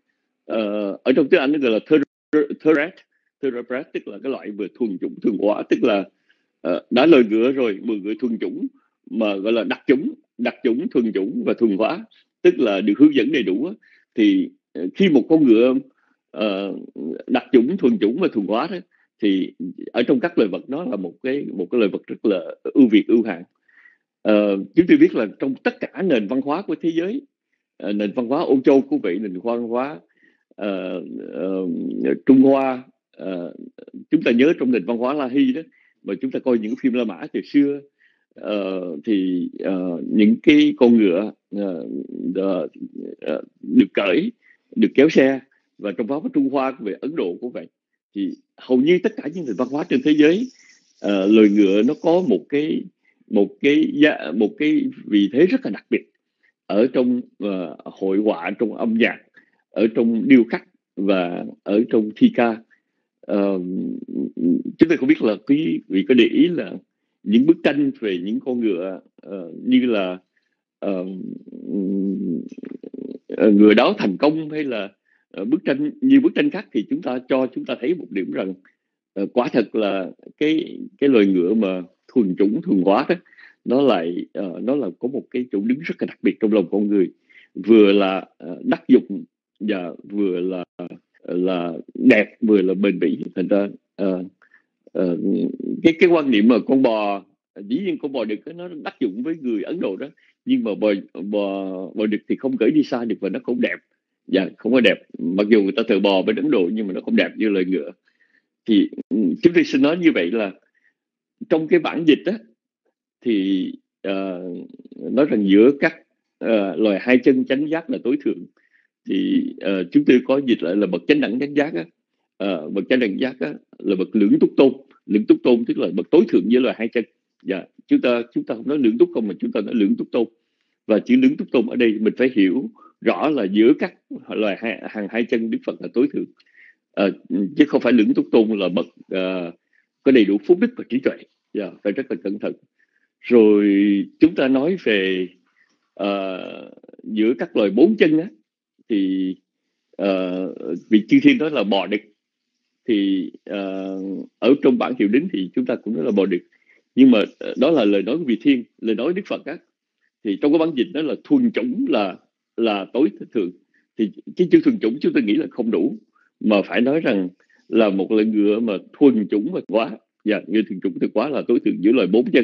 ở trong tiếng Anh nó gọi là thoroughbred, thoroughbred tức là cái loại vừa thuần chủng thuần hóa, tức là uh, đã lời ngựa rồi, mười ngựa thuần chủng mà gọi là đặc chủng, đặc chủng, thuần chủng và thuần hóa, tức là được hướng dẫn đầy đủ. Thì uh, khi một con ngựa uh, đặc chủng, thuần chủng và thuần hóa đó, thì ở trong các loài vật nó là một cái một cái loài vật rất là ưu việt, ưu hạng. Uh, chúng tôi biết là trong tất cả nền văn hóa của thế giới, uh, nền văn hóa Âu Châu cũng vậy, nền văn hóa uh, uh, Trung Hoa, uh, chúng ta nhớ trong nền văn hóa La Hy đó, mà chúng ta coi những phim La Mã từ xưa, uh, thì uh, những cái con ngựa uh, uh, uh, được cởi, được kéo xe. Và trong văn hóa Trung Hoa về Ấn Độ cũng vậy. Thì hầu như tất cả những nền văn hóa trên thế giới, uh, loài ngựa nó có một cái một cái một cái vị thế rất là đặc biệt ở trong uh, hội họa, trong âm nhạc, ở trong điêu khắc và ở trong thi ca. Uh, chúng tôi không biết là quý vị có để ý là những bức tranh về những con ngựa uh, như là uh, ngựa đáo thành công, hay là uh, bức tranh như bức tranh khác, thì chúng ta cho chúng ta thấy một điểm rằng uh, quả thật là cái cái loài ngựa mà thuần chủng, thuần hóa đó, nó lại uh, nó là có một cái chỗ đứng rất là đặc biệt trong lòng con người, vừa là uh, đắc dụng và vừa là uh, là đẹp, vừa là bền bỉ. Thành ra uh, uh, cái cái quan niệm mà con bò, dĩ nhiên con bò đực nó đắc dụng với người Ấn Độ đó, nhưng mà bò bò bò đực thì không cởi đi xa được và nó cũng đẹp. Dạ, không có đẹp. Mặc dù người ta thờ bò bên Ấn Độ nhưng mà nó không đẹp như lời ngựa. Thì chúng tôi xin nói như vậy là trong cái bản dịch á, thì uh, nói rằng giữa các uh, loài hai chân chánh giác là tối thượng, thì uh, chúng tôi có dịch lại là bậc chánh đẳng chánh giác á. Uh, bậc chánh đẳng giác á, là bậc lưỡng túc tôn. Lưỡng túc tôn tức là bậc tối thượng với loài hai chân. Dạ, chúng ta chúng ta không nói lưỡng túc không mà chúng ta nói lưỡng túc tôn. Và chữ lưỡng túc tôn ở đây mình phải hiểu rõ là giữa các loài hai, hàng hai chân Đức Phật là tối thượng, uh, chứ không phải lưỡng túc tôn là bậc uh, có đầy đủ phúc đức và trí tuệ. Yeah, phải rất là cẩn thận. Rồi chúng ta nói về uh, giữa các loài bốn chân á, thì uh, vị chư thiên đó là bò đực. Thì uh, ở trong bản hiệu đính thì chúng ta cũng nói là bò đực, nhưng mà uh, đó là lời nói của vị thiên, lời nói Đức Phật á. Thì trong cái bản dịch đó là thuần chủng là là tối thượng. Thì cái chữ thuần chủng chúng tôi nghĩ là không đủ, mà phải nói rằng là một loại ngựa mà thuần chủng và quá. Dạ, ngựa thuần chủng thì quá là tối thượng giữa loài bốn chân.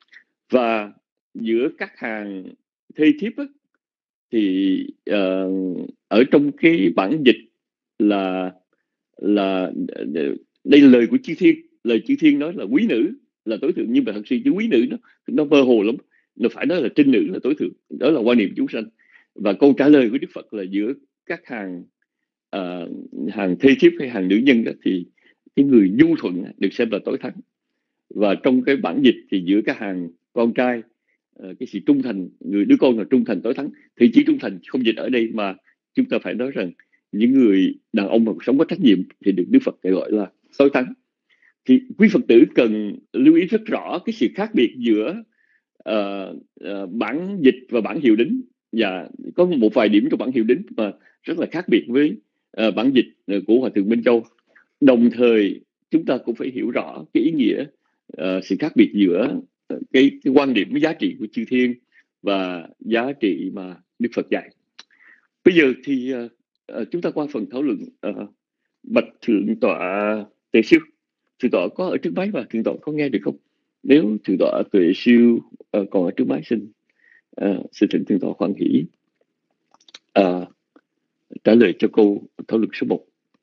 Và giữa các hàng thê thiếp á, thì uh, ở trong cái bản dịch là là đây là lời của chư thiên. Lời chư thiên nói là quý nữ là tối thượng, nhưng mà thật sự chữ quý nữ nó nó mơ hồ lắm. Nó phải nói là trinh nữ là tối thượng. Đó là quan niệm chúng sanh. Và câu trả lời của Đức Phật là giữa các hàng uh, hàng thê thiếp hay hàng nữ nhân đó, thì cái người nhu thuận được xem là tối thắng. Và trong cái bản dịch thì giữa các hàng con trai, uh, cái sự trung thành, người đứa con là trung thành tối thắng. Thì chỉ trung thành không dịch ở đây, mà chúng ta phải nói rằng những người đàn ông mà sống có trách nhiệm thì được Đức Phật gọi là tối thắng. Thì quý Phật tử cần lưu ý rất rõ cái sự khác biệt giữa uh, uh, bản dịch và bản hiệu đính. Và có một vài điểm trong bản hiệu đính mà rất là khác biệt với uh, bản dịch của Hòa Thượng Minh Châu. Đồng thời chúng ta cũng phải hiểu rõ cái ý nghĩa, uh, sự khác biệt giữa uh, cái, cái quan điểm, cái giá trị của chư thiên và giá trị mà Đức Phật dạy. Bây giờ thì uh, uh, chúng ta qua phần thảo luận. uh, Bạch Thượng tọa Tuệ Siêu, Thượng tọa có ở trước máy và Thượng tọa có nghe được không? Nếu Thượng tọa Tuệ Siêu uh, còn ở trước máy, xin uh, xin thỉnh Thượng tọa khoan hỷ uh, trả lời cho câu thảo luận số một.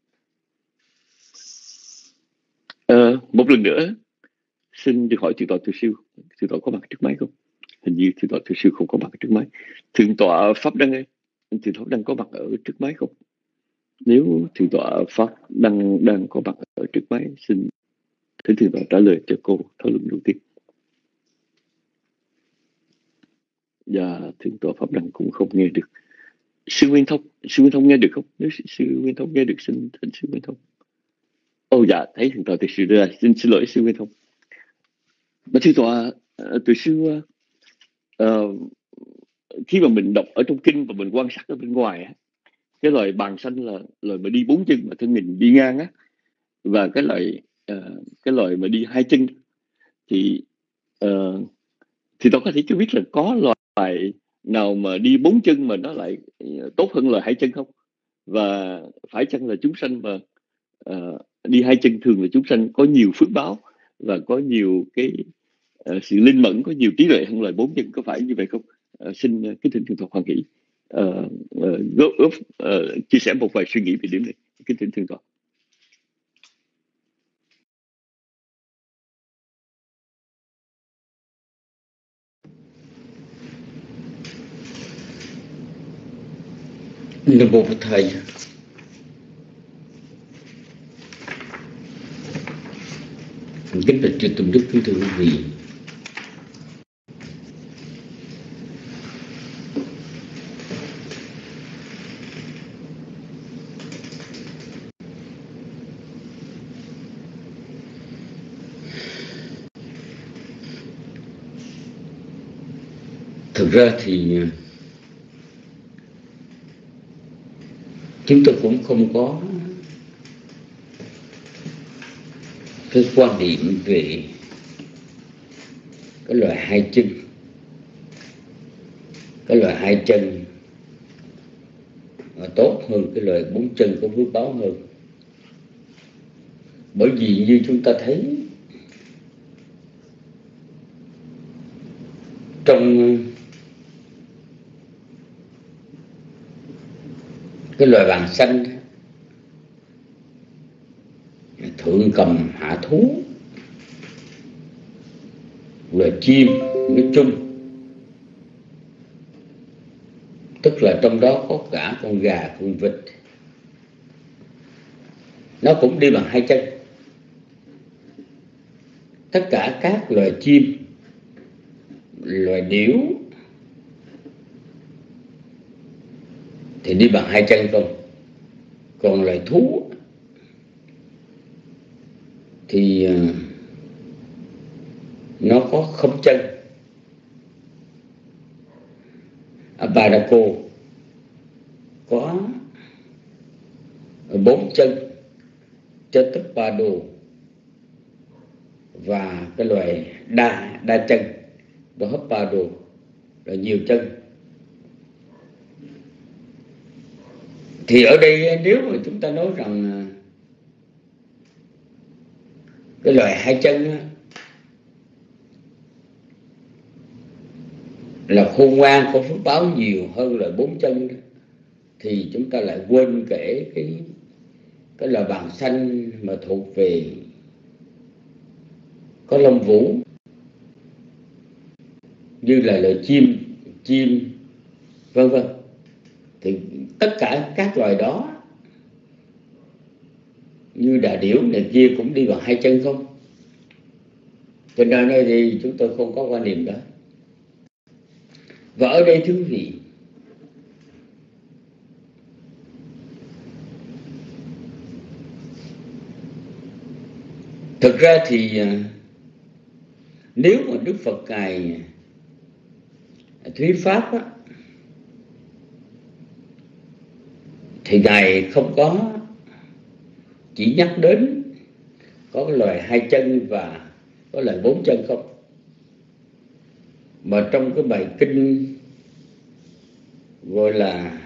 Uh, một lần nữa xin được hỏi Thượng tọa Tuệ Siêu, Thượng tọa có mặt trước máy không? Hình như Thượng tọa Tuệ Siêu không có mặt trước máy. Thượng tọa Pháp Đăng ơi, Thượng tọa Đăng có mặt ở trước máy không? Nếu Thượng tọa Pháp Đăng đang có mặt ở trước máy, xin thỉnh Thượng tọa trả lời cho câu thảo luận đầu tiên. Và Thượng tọa Pháp Đăng cũng không nghe được. Sư Nguyên Thông, Sư Nguyên Thông nghe được không? Nếu Sư Nguyên Thông nghe được, xin thỉnh Sư Nguyên Thông. Ồ oh, dạ, thấy Thượng tọa Tuệ Siêu ra. Xin xin lỗi Sư Nguyên Thông. Mà Thượng tọa uh, Tuệ Siêu, uh, khi mà mình đọc ở trong kinh và mình quan sát ở bên ngoài á, cái loài bàng xanh là loài mà đi bốn chân mà thân mình đi ngang á, và cái loài uh, cái loài mà đi hai chân thì uh, thì tôi có thể chưa biết là có loài nào mà đi bốn chân mà nó lại tốt hơn loài hai chân không? Và phải chăng là chúng sanh mà uh, đi hai chân thường là chúng sanh có nhiều phước báo và có nhiều cái uh, sự linh mẫn, có nhiều trí tuệ hơn loài bốn chân, có phải như vậy không? Uh, xin uh, kính thỉnh Thượng tọa hoan hỷ uh, uh, góp góp uh, chia sẻ một vài suy nghĩ về điểm này. Kính thỉnh Thượng tọa. Nam mô Phật Thầy. Kính bạch chư tôn đức, kính thưa quý vị. Thực ra thì chúng tôi cũng không có cái quan điểm về cái loài hai chân. Cái loài hai chân tốt hơn cái loài bốn chân, có phước báo hơn. Bởi vì như chúng ta thấy trong cái loài vàng xanh, thượng cầm hạ thú, loài chim nói chung, tức là trong đó có cả con gà, con vịt, nó cũng đi bằng hai chân. Tất cả các loài chim, loài điểu thì đi bằng hai chân không. Còn loài thú thì nó có không chân. Abadaco có bốn chân, Chetupado, và cái loài đa đa chân, Bahapado là nhiều chân. Thì ở đây nếu mà chúng ta nói rằng cái loài hai chân là khôn ngoan, có phước báo nhiều hơn loài bốn chân, thì chúng ta lại quên kể cái cái loài vàng xanh mà thuộc về có lông vũ, như là loài chim, chim vân vân. Thì tất cả các loài đó như đà điểu này kia cũng đi bằng hai chân không. Cho nên ở đây chúng tôi không có quan niệm đó. Và ở đây thưa quý vị, thực ra thì nếu mà Đức Phật Ngài thuyết pháp á, thì Ngài không có chỉ nhắc đến có loài hai chân và có loài bốn chân không, mà trong cái bài kinh gọi là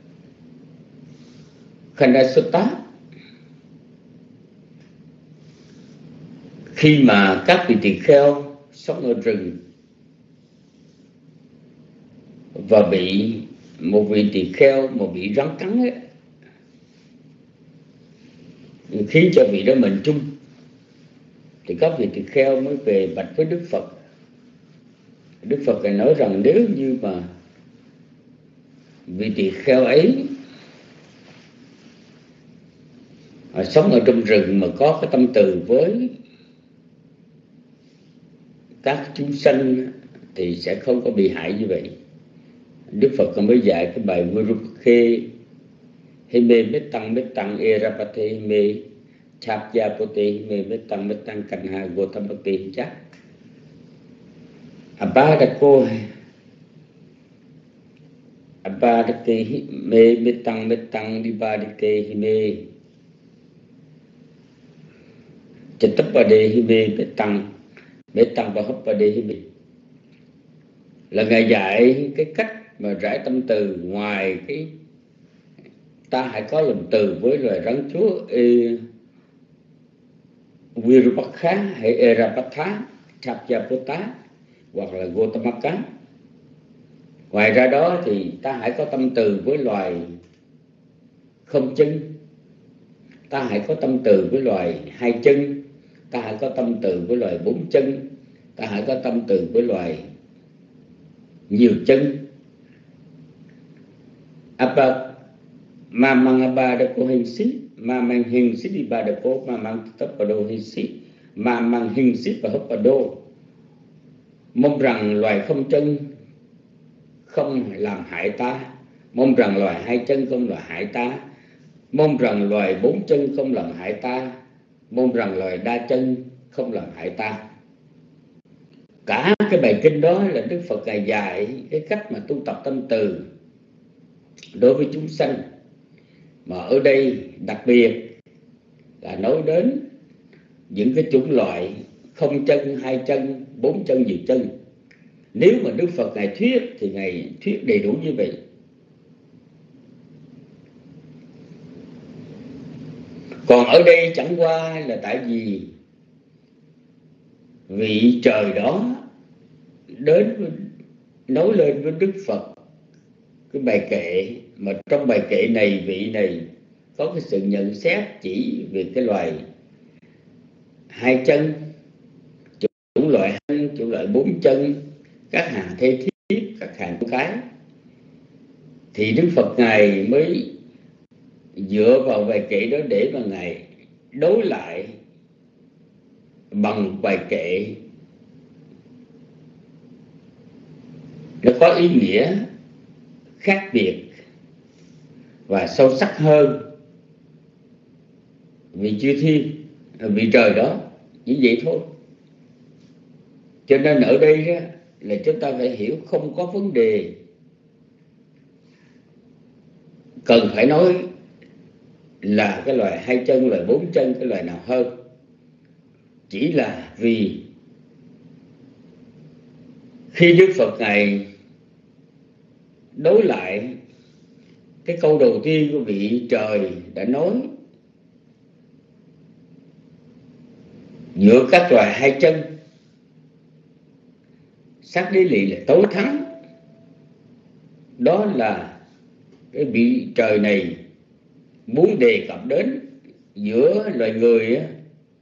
Khanda Sutta, khi mà các vị tỳ kheo sống ở rừng và bị một vị tỳ kheo mà bị rắn cắn ấy, khiến cho vị đó mệnh chung, thì các vị tỳ kheo mới về bạch với Đức Phật. Đức Phật lại nói rằng nếu như mà vị tỳ kheo ấy họ sống ở trong rừng mà có cái tâm từ với các chúng sanh thì sẽ không có bị hại như vậy. Đức Phật còn mới dạy cái bài Virukhe Hime Metang Metang Erapate Hime Chapyapote Hime Metang Metang Kanha Gotamate Chap Abadako Abadake Hime Metang Metang Dibadike Hime Chetupade Hime Metang Metang Bahapade Hime, là Ngài dạy cái cách mà rải tâm từ. Ngoài cái ta hãy có lòng từ với loài rắn chúa e, Virupakha hay Erapatha, Chapyapota hoặc là Gotamaka. Ngoài ra đó thì ta hãy có tâm từ với loài không chân, ta hãy có tâm từ với loài hai chân, ta hãy có tâm từ với loài bốn chân, ta hãy có tâm từ với loài nhiều chân. Apa ma mang abadako hinsi ma mang hinsi di badako ma mang tapado hinsi ma mang hinsi bahapado. Mong rằng loài không chân không làm hại ta, mong rằng loài hai chân không làm hại ta, mong rằng loài bốn chân không làm hại ta, mong rằng loài đa chân không làm hại ta. Cả cái bài kinh đó là Đức Phật Ngài dạy cái cách mà tu tập tâm từ đối với chúng sanh, mà ở đây đặc biệt là nói đến những cái chủng loại không chân, hai chân, bốn chân, nhiều chân. Nếu mà Đức Phật Ngài thuyết thì Ngài thuyết đầy đủ như vậy. Còn ở đây chẳng qua là tại vì vị trời đó đến nói lên với Đức Phật cái bài kệ, mà trong bài kệ này vị này có cái sự nhận xét chỉ về cái loài hai chân, chủng loại hai, chủng loại bốn chân, các hàng thê thiếp, các hàng con cái. Thì Đức Phật Ngài mới dựa vào bài kệ đó để mà Ngài đối lại bằng bài kệ nó có ý nghĩa khác biệt và sâu sắc hơn vị chư thiên, vị trời đó, chỉ vậy thôi. Cho nên ở đây đó, là chúng ta phải hiểu không có vấn đề cần phải nói là cái loài hai chân, loài bốn chân, cái loài nào hơn. Chỉ là vì khi Đức Phật Ngài đối lại cái câu đầu tiên của vị trời đã nói giữa các loài hai chân, sát đế lị là tối thắng. Đó là cái vị trời này muốn đề cập đến giữa loài người á,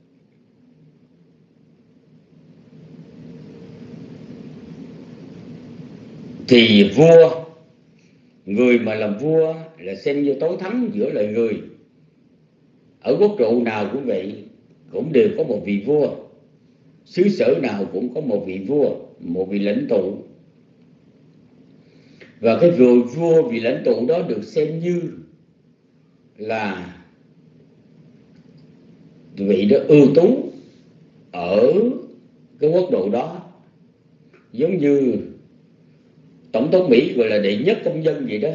thì vua, người mà làm vua là xem như tối thắng giữa loài người. Ở quốc độ nào cũng vậy, cũng đều có một vị vua. Xứ sở nào cũng có một vị vua, một vị lãnh tụ. Và cái vị vua, vị lãnh tụ đó được xem như là vị đó ưu tú ở cái quốc độ đó. Giống như Tổng thống Mỹ gọi là đệ nhất công dân vậy đó.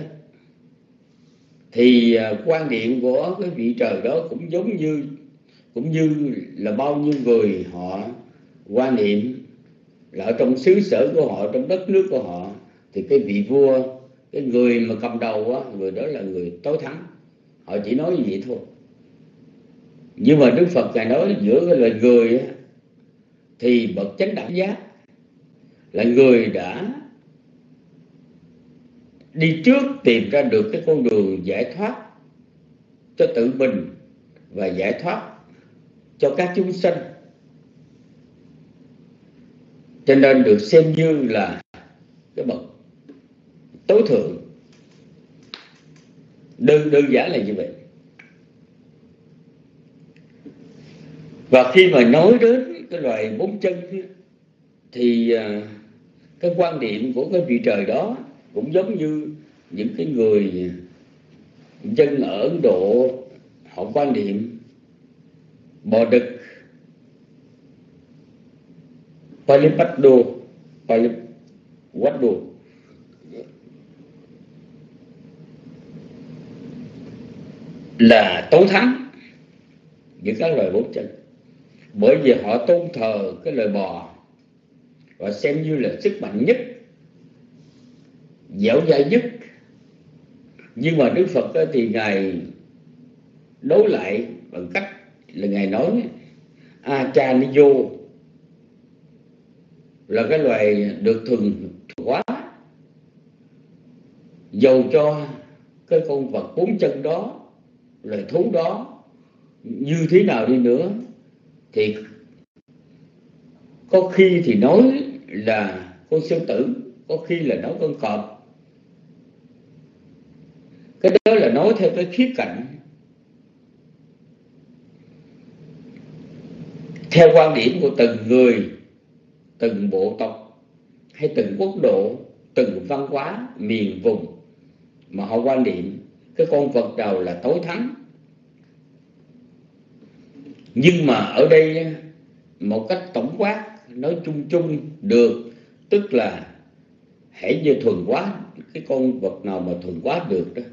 Thì quan điểm của cái vị trời đó cũng giống như cũng như là bao nhiêu người họ quan niệm là ở trong xứ sở của họ, trong đất nước của họ, thì cái vị vua, cái người mà cầm đầu á, người đó là người tối thắng. Họ chỉ nói như vậy thôi. Nhưng mà Đức Phật Ngài nói giữa cái loài người á, thì bậc chánh đẳng giác là người đã đi trước tìm ra được cái con đường giải thoát cho tự mình và giải thoát cho các chúng sanh. Cho nên được xem như là cái bậc tối thượng. Đơn, đơn giản là như vậy. Và khi mà nói đến cái loài bốn chân thì cái quan điểm của cái vị trời đó cũng giống như những cái người dân ở Ấn Độ họ quan niệm bò đực, Palipatdo, Palipatdo là tối thắng những các loài bốn chân, bởi vì họ tôn thờ cái loài bò và xem như là sức mạnh nhất, dẻo dai nhất. Nhưng mà Đức Phật thì Ngài đối lại bằng cách là Ngài nói Achaniyo là cái loài được thuần hóa, dầu cho cái con vật bốn chân đó, loài thú đó như thế nào đi nữa, thì có khi thì nói là con sư tử, có khi là nói con cọp. Cái đó là nói theo cái khía cạnh, theo quan điểm của từng người, từng bộ tộc hay từng quốc độ, từng văn hóa, miền vùng mà họ quan niệm cái con vật nào là tối thắng. Nhưng mà ở đây một cách tổng quát nói chung chung được, tức là hãy như thuần hóa cái con vật nào mà thuần hóa được đó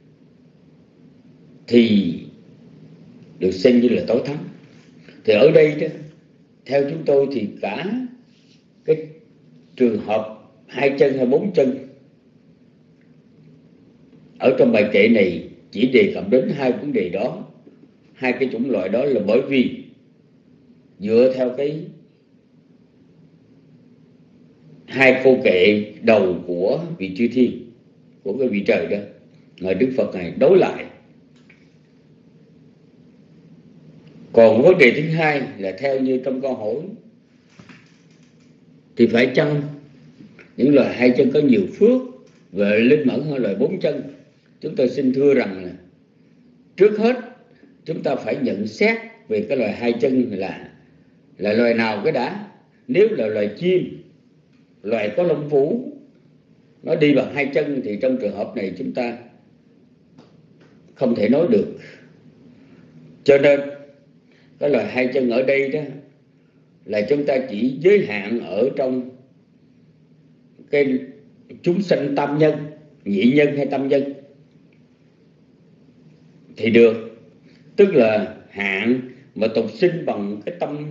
thì được xem như là tối thắng. Thì ở đây đó, theo chúng tôi thì cả cái trường hợp hai chân hay bốn chân ở trong bài kệ này chỉ đề cập đến hai vấn đề đó, hai cái chủng loại đó, là bởi vì dựa theo cái hai câu kệ đầu của vị chư thiên của cái vị trời đó, mà Đức Phật này đối lại. Còn vấn đề thứ hai là theo như trong câu hỏi thì phải chăng những loài hai chân có nhiều phước và linh mẫn hơn loài bốn chân? Chúng tôi xin thưa rằng là trước hết chúng ta phải nhận xét về cái loài hai chân là là loài nào cái đã. Nếu là loài chim, loài có lông vũ, nó đi bằng hai chân thì trong trường hợp này chúng ta không thể nói được. Cho nên cái loài hai chân ở đây đó là chúng ta chỉ giới hạn ở trong cái chúng sanh tam nhân, nhị nhân hay tam nhân thì được. Tức là hạn mà tục sinh bằng cái tâm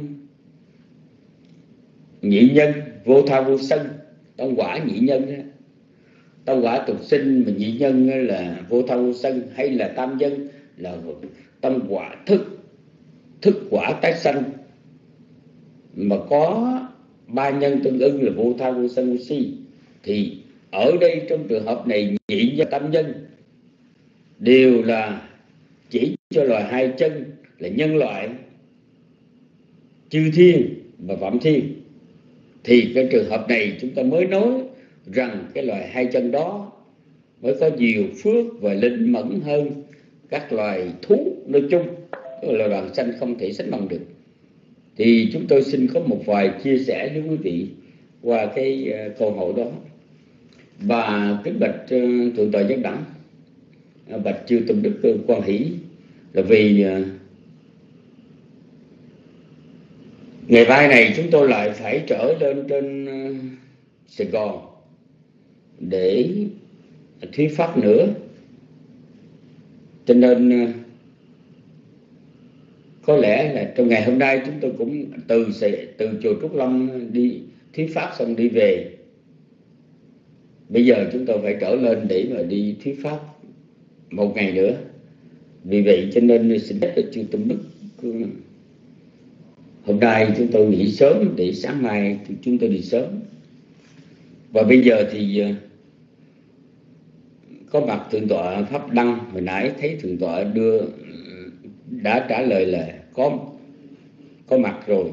nhị nhân, vô tha vô sân, tâm quả nhị nhân đó. Tâm quả tục sinh mà nhị nhân là vô tha vô sân, hay là tam nhân là tâm quả thức, thức quả tái sanh, mà có ba nhân tương ưng là vô tha vô sân vô si. Thì ở đây trong trường hợp này nhị nhân tam nhân đều là chỉ cho loài hai chân là nhân loại, chư thiên và phạm thiên. Thì cái trường hợp này chúng ta mới nói rằng cái loài hai chân đó mới có nhiều phước và linh mẫn hơn các loài thú nói chung, tức là loài sanh không thể sánh bằng được. Thì chúng tôi xin có một vài chia sẻ với quý vị qua cái uh, câu hỏi đó. Và kính bạch uh, thượng tọa Giác Đẳng, uh, bạch chư tôn đức uh, Quan Hỷ, là vì uh, ngày mai này chúng tôi lại phải trở lên trên uh, Sài Gòn để thuyết pháp nữa. Cho nên uh, có lẽ là trong ngày hôm nay chúng tôi cũng từ từ chùa Trúc Lâm đi thuyết pháp xong đi về. Bây giờ chúng tôi phải trở lên để mà đi thuyết pháp một ngày nữa. Vì vậy cho nên xin phép chư tôn đức, hôm nay chúng tôi nghỉ sớm để sáng mai chúng tôi đi sớm. Và bây giờ thì có mặt thượng tọa Pháp Đăng, hồi nãy thấy thượng tọa đưa đã trả lời là có có mặt rồi.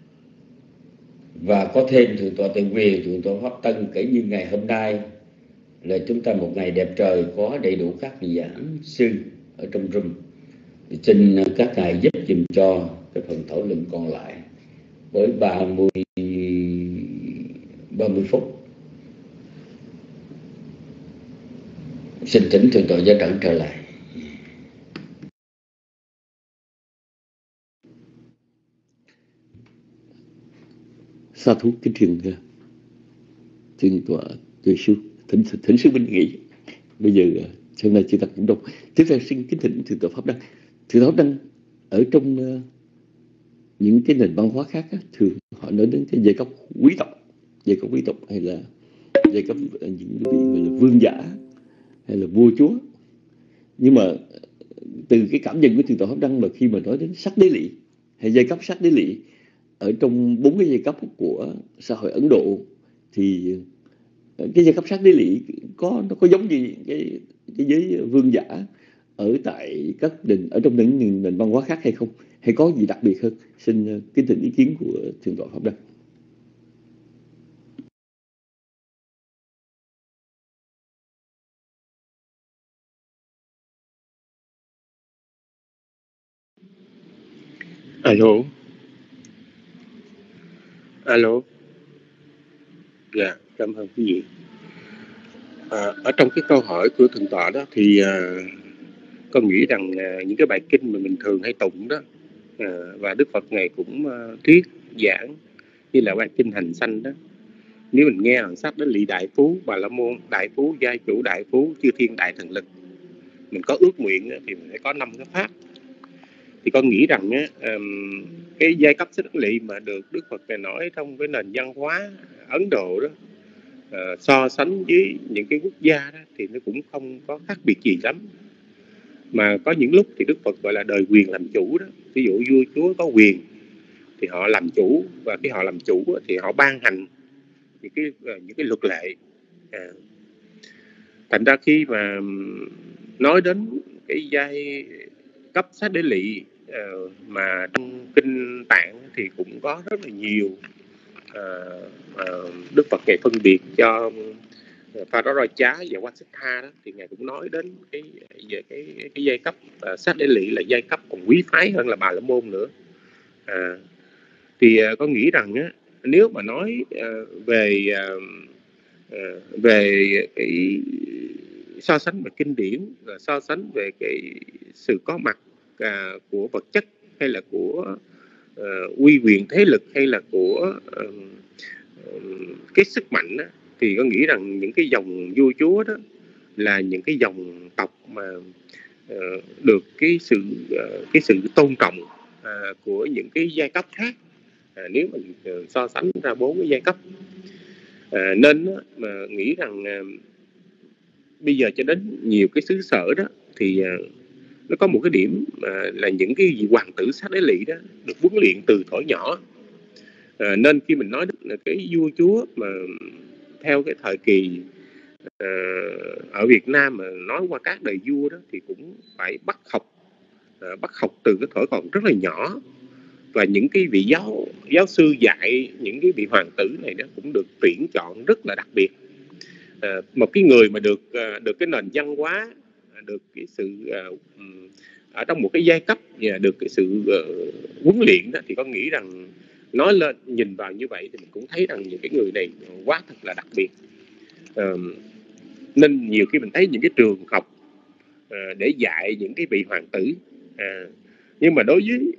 Và có thêm thượng tọa Tề Quyền, thượng tọa Pháp Tân, kể như ngày hôm nay là chúng ta một ngày đẹp trời, có đầy đủ các vị giảng sư ở trong room. Thì xin các ngài giúp dùm cho cái phần thảo luận còn lại với ba mươi phút. Xin thỉnh thượng tọa Gia Đẳng trở lại. Sa thú kính truyền thượng tọa Tuệ Sư, thỉnh thỉnh sư Minh Nghị. Bây giờ hôm nay chưa tập cũng đông. Tiếp theo xin kính thỉnh thượng tọa Pháp Đăng. Thượng tọa Pháp Đăng ở trong uh, những cái nền văn hóa khác á, thường họ nói đến cái giai cấp quý tộc, giai cấp quý tộc hay là giai cấp những vị gọi là vương giả hay là vua chúa. Nhưng mà từ cái cảm nhận của thượng tọa Pháp Đăng là khi mà nói đến sắc đế lỵ hay giai cấp sắc đế lỵ ở trong bốn cái giai cấp của xã hội Ấn Độ, thì cái giai cấp sắc đế lỵ có nó có giống như cái cái giới vương giả ở tại các nền ở trong những nền văn hóa khác hay không, hay có gì đặc biệt hơn? Xin kính thỉnh ý kiến của thượng tọa Pháp Đăng. Alo. Alo. Dạ, cảm ơn quý vị. À, ở trong cái câu hỏi của thượng tọa đó thì à, con nghĩ rằng à, những cái bài kinh mà mình thường hay tụng đó, à, và Đức Phật Ngài cũng à, thuyết giảng như là bài kinh Hành Sanh đó. Nếu mình nghe bản sắc đó, Lị Đại Phú, Bà La Môn Đại Phú, Giai Chủ Đại Phú, Chư Thiên Đại Thần Lực, mình có ước nguyện đó, thì mình phải có năm cái pháp. Thì con nghĩ rằng á, um, cái giai cấp sắc lỵ mà được Đức Phật này nói trong cái nền văn hóa Ấn Độ đó, uh, so sánh với những cái quốc gia đó thì nó cũng không có khác biệt gì lắm. Mà có những lúc thì Đức Phật gọi là đời quyền làm chủ đó. Ví dụ vua chúa có quyền thì họ làm chủ, và khi họ làm chủ thì họ ban hành những cái uh, những cái luật lệ. Uh, Thành ra khi mà nói đến cái giai cấp sát đế lỵ uh, mà trong kinh Tạng thì cũng có rất là nhiều uh, uh, Đức Phật ngài phân biệt cho Pha-ra-ra-chá và Wa-sít-tha đó, thì ngài cũng nói đến cái về cái cái giai cấp uh, sát đế lỵ là giai cấp còn quý phái hơn là Bà La Môn nữa. Uh, thì uh, có nghĩ rằng á, nếu mà nói uh, về uh, uh, về cái so sánh về kinh điển, so sánh về cái sự có mặt uh, của vật chất hay là của uh, uy quyền thế lực hay là của uh, uh, cái sức mạnh đó, thì có nghĩ rằng những cái dòng vua chúa đó là những cái dòng tộc mà uh, được cái sự uh, cái sự tôn trọng uh, của những cái giai cấp khác. Uh, nếu mình uh, so sánh ra bốn cái giai cấp, uh, nên uh, mà nghĩ rằng uh, bây giờ cho đến nhiều cái xứ sở đó thì uh, nó có một cái điểm uh, là những cái vị hoàng tử sát đế lỵ đó được huấn luyện từ thuở nhỏ. Uh, nên khi mình nói đến cái vua chúa mà theo cái thời kỳ uh, ở Việt Nam mà nói qua các đời vua đó thì cũng phải bắt học uh, bắt học từ cái thuở còn rất là nhỏ. Và những cái vị giáo giáo sư dạy những cái vị hoàng tử này đó cũng được tuyển chọn rất là đặc biệt. À, một cái người mà được uh, được cái nền văn hóa, được cái sự uh, ở trong một cái giai cấp và được cái sự uh, huấn luyện đó, thì có nghĩ rằng nói lên nhìn vào như vậy thì mình cũng thấy rằng những cái người này quá thật là đặc biệt. Uh, nên nhiều khi mình thấy những cái trường học uh, để dạy những cái vị hoàng tử, uh, nhưng mà đối với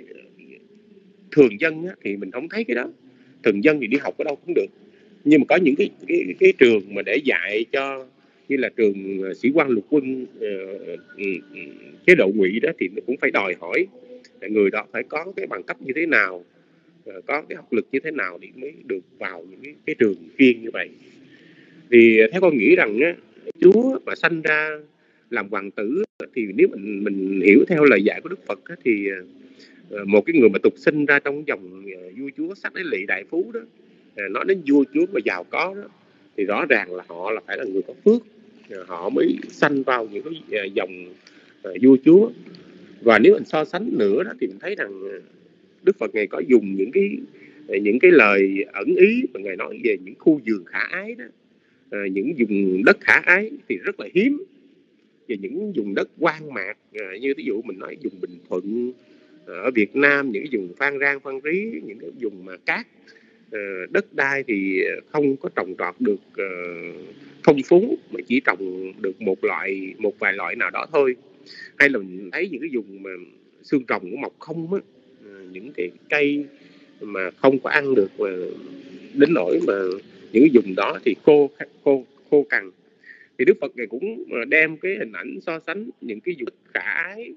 thường dân á, thì mình không thấy cái đó. Thường dân thì đi học ở đâu cũng được, nhưng mà có những cái cái, cái trường mà để dạy cho như là trường sĩ quan lục quân uh, uh, chế độ Ngụy đó thì nó cũng phải đòi hỏi người đó phải có cái bằng cấp như thế nào, uh, có cái học lực như thế nào thì mới được vào những cái, cái trường chuyên như vậy. Thì theo con nghĩ rằng á, Chúa mà sanh ra làm hoàng tử thì nếu mình mình hiểu theo lời dạy của Đức Phật á, thì một cái người mà tục sinh ra trong dòng vua chúa sát đế lỵ đại phú đó, nói đến vua chúa mà giàu có đó, thì rõ ràng là họ là phải là người có phước, họ mới sanh vào những cái dòng vua chúa. Và nếu mình so sánh nữa đó thì mình thấy rằng Đức Phật ngài có dùng những cái những cái lời ẩn ý mà ngài nói về những khu vườn khả ái đó, những vùng đất khả ái thì rất là hiếm. Về những vùng đất hoang mạc như ví dụ mình nói vùng Bình Thuận ở Việt Nam, những cái vùng Phan Rang, Phan Rí, những cái vùng mà cát uh, đất đai thì không có trồng trọt được uh, phong phú, mà chỉ trồng được một loại một vài loại nào đó thôi. Hay là mình thấy những cái vùng mà xương trồng của mọc không á, uh, những cái cây mà không có ăn được, mà đến nỗi mà những cái vùng đó thì khô khô khô cằn. Thì Đức Phật này cũng đem cái hình ảnh so sánh những cái vùng khả ái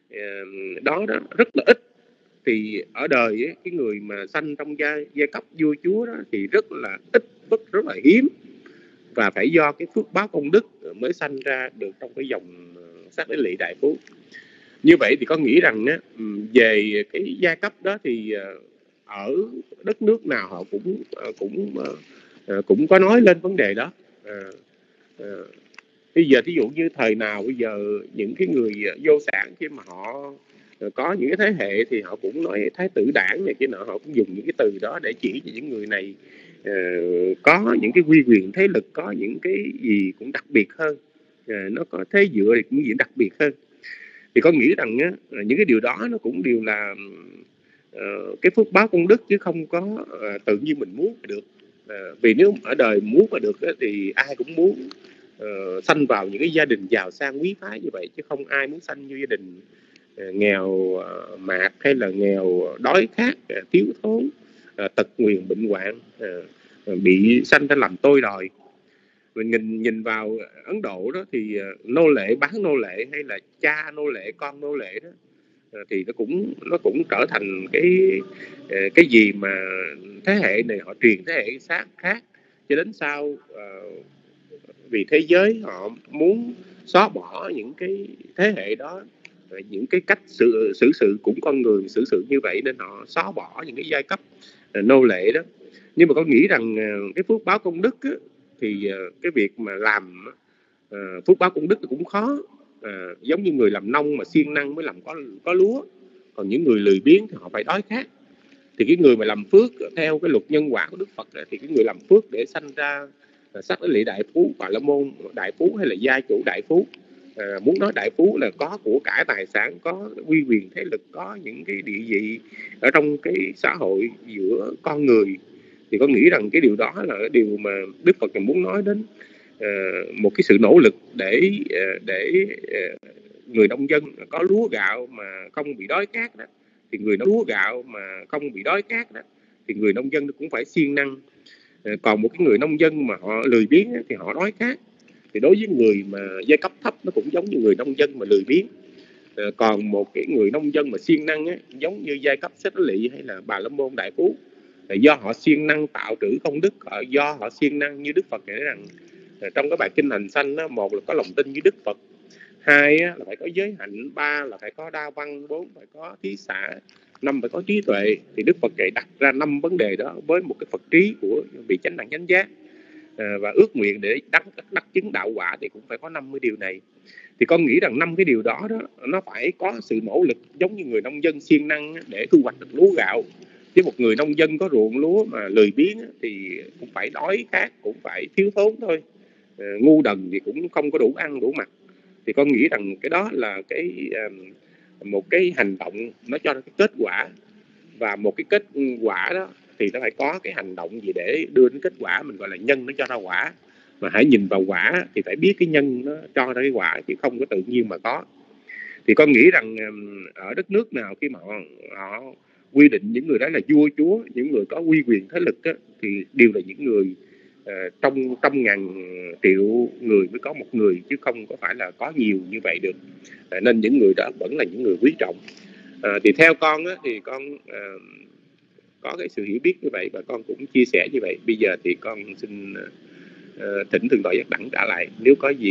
đó đó rất là ít. Thì ở đời ấy, cái người mà sanh trong giai, giai cấp vua chúa đó thì rất là ít, rất, rất là hiếm, và phải do cái phước báo công đức mới sanh ra được trong cái dòng sát đế lỵ đại phú. Như vậy thì có nghĩ rằng á, về cái giai cấp đó thì ở đất nước nào họ cũng cũng cũng có nói lên vấn đề đó. À, à, bây giờ thí dụ như thời nào bây giờ những cái người vô sản khi mà họ có những cái thế hệ thì họ cũng nói thái tử đảng này kia nọ, họ cũng dùng những cái từ đó để chỉ cho những người này uh, có những cái uy quyền thế lực, có những cái gì cũng đặc biệt hơn, uh, nó có thế dựa thì cũng gì đặc biệt hơn. Thì có nghĩ rằng á, những cái điều đó nó cũng đều là uh, cái phước báo công đức, chứ không có uh, tự nhiên mình muốn được. Uh, vì nếu ở đời muốn mà được á, thì ai cũng muốn uh, sanh vào những cái gia đình giàu sang quý phái như vậy, chứ không ai muốn sanh như gia đình uh, nghèo uh, mạt hay là nghèo đói khát, uh, thiếu thốn, uh, tật nguyền bệnh hoạn, uh, bị sanh ra làm tôi đòi. Mình nhìn nhìn vào Ấn Độ đó thì uh, nô lệ bán nô lệ hay là cha nô lệ con nô lệ đó, uh, thì nó cũng nó cũng trở thành cái uh, cái gì mà thế hệ này họ truyền thế hệ khác khác cho đến sau. Uh, vì thế giới họ muốn xóa bỏ những cái thế hệ đó, những cái cách xử xử sự cũng con người xử sự như vậy, nên họ xóa bỏ những cái giai cấp uh, nô lệ đó. Nhưng mà có nghĩ rằng uh, cái phước báo công đức á, thì uh, cái việc mà làm à, phước báo công đức cũng khó. À, giống như người làm nông mà siêng năng mới làm có có lúa, còn những người lười biếng thì họ phải đói khát. Thì cái người mà làm phước theo cái luật nhân quả của Đức Phật thì cái người làm phước để sanh ra sắc lý đại phú, Bà la môn đại phú hay là gia chủ đại phú. À, muốn nói đại phú là có của cải tài sản, có uy quyền thế lực, có những cái địa vị ở trong cái xã hội giữa con người. Thì con nghĩ rằng cái điều đó là cái điều mà Đức Phật muốn nói đến. À, một cái sự nỗ lực để để người nông dân có lúa gạo mà không bị đói khát đó, thì người nông lúa gạo mà không bị đói khát đó thì người nông dân cũng phải siêng năng. À, còn một cái người nông dân mà họ lười biếng thì họ đói khát. Thì đối với người mà giai cấp thấp nó cũng giống như người nông dân mà lười biếng. À, còn một cái người nông dân mà siêng năng á, giống như giai cấp Xích Lỵ hay là Bà la môn đại phú, à, do họ siêng năng tạo trữ công đức, do họ siêng năng như Đức Phật nói rằng à, trong cái bài kinh hành sanh đó, một là có lòng tin với Đức Phật, hai á, là phải có giới hạnh, ba là phải có đa văn, bốn phải có thí xả, năm phải có trí tuệ. Thì Đức Phật dạy đặt ra năm vấn đề đó với một cái Phật trí của vị chánh đẳng chánh giác. À, và ước nguyện để đắc, đắc chứng đạo quả thì cũng phải có năm mươi điều này. Thì con nghĩ rằng năm cái điều đó đó nó phải có sự nỗ lực giống như người nông dân siêng năng để thu hoạch được lúa gạo. Chứ một người nông dân có ruộng lúa mà lười biếng thì cũng phải đói khát, cũng phải thiếu thốn thôi. À, ngu đần thì cũng không có đủ ăn đủ mặc. Thì con nghĩ rằng cái đó là cái một cái hành động nó cho cái kết quả, và một cái kết quả đó thì nó phải có cái hành động gì để đưa đến kết quả, mình gọi là nhân nó cho ra quả. Mà hãy nhìn vào quả thì phải biết cái nhân nó cho ra cái quả, chứ không có tự nhiên mà có. Thì con nghĩ rằng ở đất nước nào khi mà họ, họ quy định những người đó là vua chúa, những người có uy quyền thế lực á, thì đều là những người uh, trong trăm ngàn triệu người mới có một người, chứ không có phải là có nhiều như vậy được. Uh, nên những người đó vẫn là những người quý trọng. Uh, thì theo con á, thì con uh, có cái sự hiểu biết như vậy và con cũng chia sẻ như vậy. Bây giờ thì con xin uh, thỉnh Thượng tọa Giác Đẳng trả lại nếu có gì.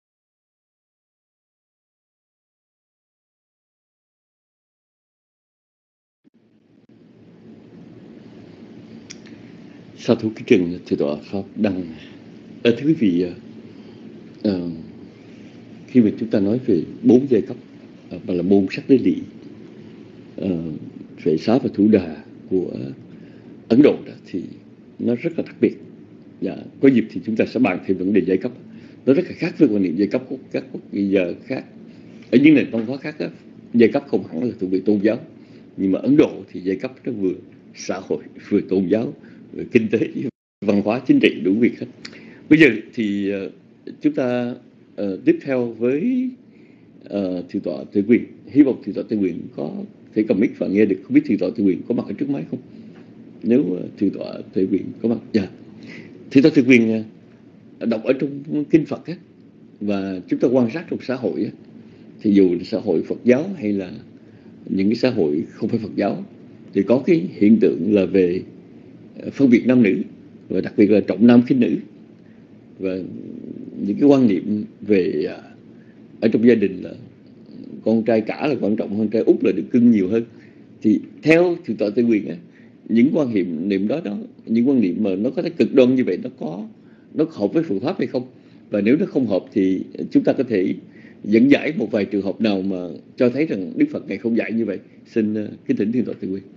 Sa thú kính trình Thượng tọa Pháp Đăng. À, thưa quý vị, à, khi mà chúng ta nói về bốn giai cấp à, và là môn sắc đế lỵ, à, Vệ Xá và Thủ Đà của Ấn Độ đó, thì nó rất là đặc biệt. Dạ, có dịp thì chúng ta sẽ bàn thêm vấn đề giai cấp. Nó rất là khác với quan niệm giai cấp của các quốc giờ khác. Ở những nền văn hóa khác đó, giai cấp không hẳn là thuộc về tôn giáo, nhưng mà Ấn Độ thì giai cấp nó vừa xã hội, vừa tôn giáo, vừa kinh tế, văn hóa, chính trị, đủ việc hết. Bây giờ thì uh, chúng ta uh, tiếp theo với uh, Thượng tọa Tuệ Quyền. Hy vọng Thượng tọa Tuệ Quyền có thể cầm mic và nghe được. Không biết Thượng tọa Tuệ Quyền có mặt ở trước máy không? Nếu uh, Thượng tọa Tuệ Quyền có mặt, dạ. Thượng tọa Tuệ Quyền uh, đọc ở trong kinh Phật á, và chúng ta quan sát trong xã hội á, thì dù là xã hội Phật giáo hay là những cái xã hội không phải Phật giáo, thì có cái hiện tượng là về phân biệt nam nữ, và đặc biệt là trọng nam khinh nữ, và những cái quan niệm về ở trong gia đình là con trai cả là quan trọng hơn, trai út là được cưng nhiều hơn. Thì theo Thượng tọa Tuệ Quyền á, những quan niệm niệm đó đó, những quan niệm mà nó có thể cực đoan như vậy, nó có nó hợp với Phật pháp hay không? Và nếu nó không hợp thì chúng ta có thể dẫn giải một vài trường hợp nào mà cho thấy rằng Đức Phật Ngài không dạy như vậy. Xin uh, kính thỉnh Thượng tọa Tuệ Quyền.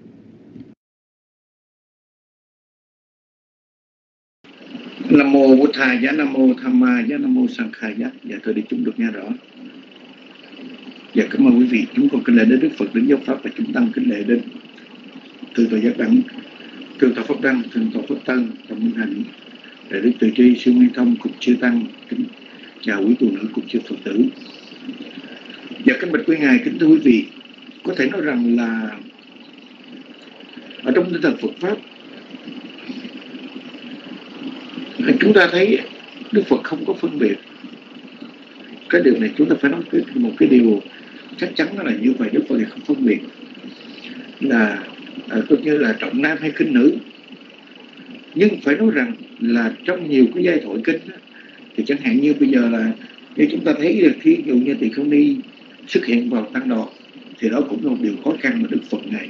Nam mô Bụt Thầy giá, Nam mô Tham Ma giá, Nam mô Sang Khai giá. Dạ thưa đi chúng được nghe rõ. Dạ cảm ơn quý vị. Chúng con kính lễ đến Đức Phật, đến giáo pháp, và chúng tăng kính lễ đến Thượng tọa Giác Đẳng, Thượng tọa Pháp Đăng, Thượng tọa Pháp Tân, Tổng Minh Hạnh, Đại đức Từ Tri, Sư Nguyên Thông, Cục Chư Tăng, kính chào quý tu nữ, Cục Chư Phật tử. Dạ kính bạch quý ngài, kính thưa quý vị, có thể nói rằng là ở trong tinh thần Phật pháp, chúng ta thấy Đức Phật không có phân biệt. Cái điều này chúng ta phải nói một cái điều chắc chắn, đó là như vậy. Đức Phật không phân biệt là tốt như là trọng nam hay khinh nữ. Nhưng phải nói rằng là trong nhiều cái giai thoại kinh đó, thì chẳng hạn như bây giờ là như chúng ta thấy là thí dụ như Tỳ Kheo Ni xuất hiện vào tăng đoàn, thì đó cũng là một điều khó khăn mà Đức Phật Ngài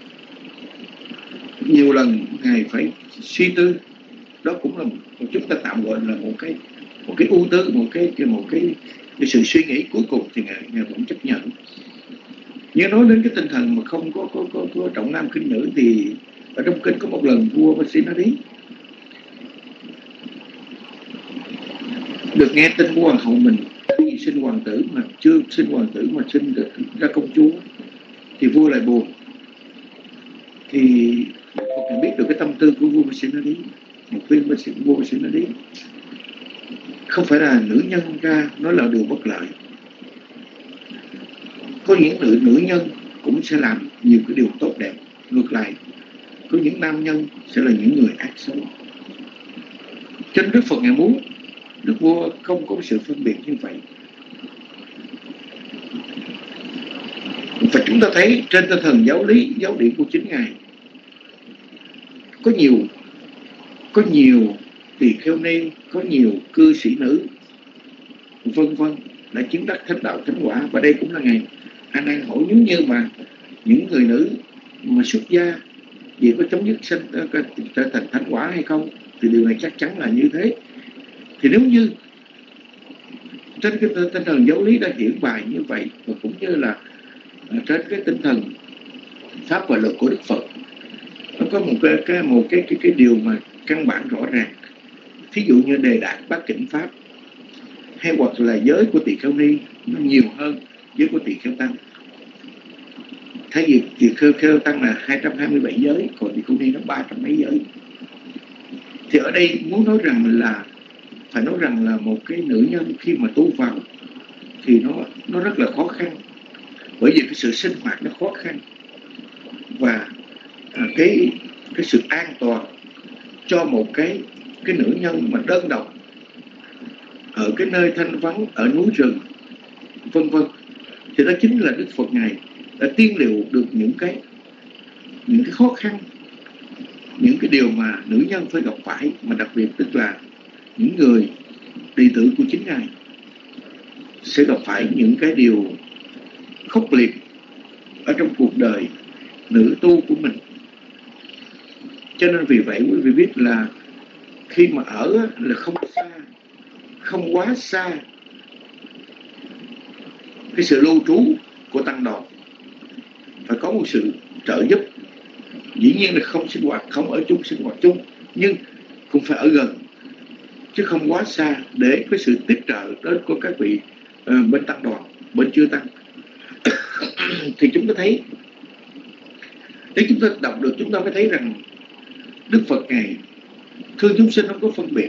nhiều lần Ngài phải suy tư. Đó cũng là một, chúng ta tạm gọi là một cái một cái ưu tư, một cái một cái, cái sự suy nghĩ cuối cùng thì ngài, ngài vẫn chấp nhận. Nhưng nói đến cái tinh thần mà không có có có, có trọng nam khinh nữ thì ở trong kinh có một lần vua Vasinadi được nghe tin của hoàng hậu mình sinh hoàng tử mà chưa sinh hoàng tử mà sinh ra công chúa, thì vua lại buồn. Thì Phật biết được cái tâm tư của vua Vasinadi, một viên vua Vasinadi không phải là nữ nhân ra nó là điều bất lợi. Có những nữ nữ nhân cũng sẽ làm nhiều cái điều tốt đẹp, ngược lại có những nam nhân sẽ là những người ác xấu. Cho nên Đức Phật ngài muốn Đức vua không có sự phân biệt như vậy. Và chúng ta thấy trên tinh thần giáo lý, giáo lý của chính ngài có nhiều có nhiều tỳ kheo ni, có nhiều cư sĩ nữ vân vân đã chứng đắc thánh đạo thánh quả. Và đây cũng là ngày A Nan hỏi nếu như mà những người nữ mà xuất gia vì có chấm dứt sinh trở thành thánh quả hay không, thì điều này chắc chắn là như thế. Thì nếu như trên cái tinh thần giáo lý đã hiển bài như vậy, và cũng như là trên cái tinh thần pháp và luật của Đức Phật, nó có một cái, cái một cái cái cái điều mà căn bản rõ ràng. Thí dụ như đề đạt bát chánh pháp, hay hoặc là giới của tỳ kheo ni nó nhiều hơn giới của tỳ kheo tăng. Thay vì tỳ kheo, kheo tăng là hai trăm hai mươi bảy giới, còn tỳ kheo ni nó ba trăm mấy giới. Thì ở đây muốn nói rằng là phải nói rằng là một cái nữ nhân khi mà tu vào thì nó nó rất là khó khăn, bởi vì cái sự sinh hoạt nó khó khăn, và à, cái cái sự an toàn cho một cái cái nữ nhân mà đơn độc ở cái nơi thanh vắng, ở núi rừng vân vân, thì đó chính là Đức Phật ngài đã tiên liệu được những cái những cái khó khăn, những cái điều mà nữ nhân phải gặp phải, mà đặc biệt tức là những người đệ tử của chính ngài sẽ gặp phải những cái điều khốc liệt ở trong cuộc đời nữ tu của mình. Cho nên vì vậy quý vị biết là khi mà ở là không xa, không quá xa cái sự lưu trú của tăng đoàn, phải có một sự trợ giúp. Dĩ nhiên là không sinh hoạt, không ở chung, sinh hoạt chung, nhưng cũng phải ở gần, chứ không quá xa, để có sự tiếp trợ đến của các vị uh, bên tăng đoàn, bên chưa tăng. Thì chúng ta thấy, nếu chúng ta đọc được, chúng ta mới thấy rằng Đức Phật ngài thương chúng sinh không có phân biệt.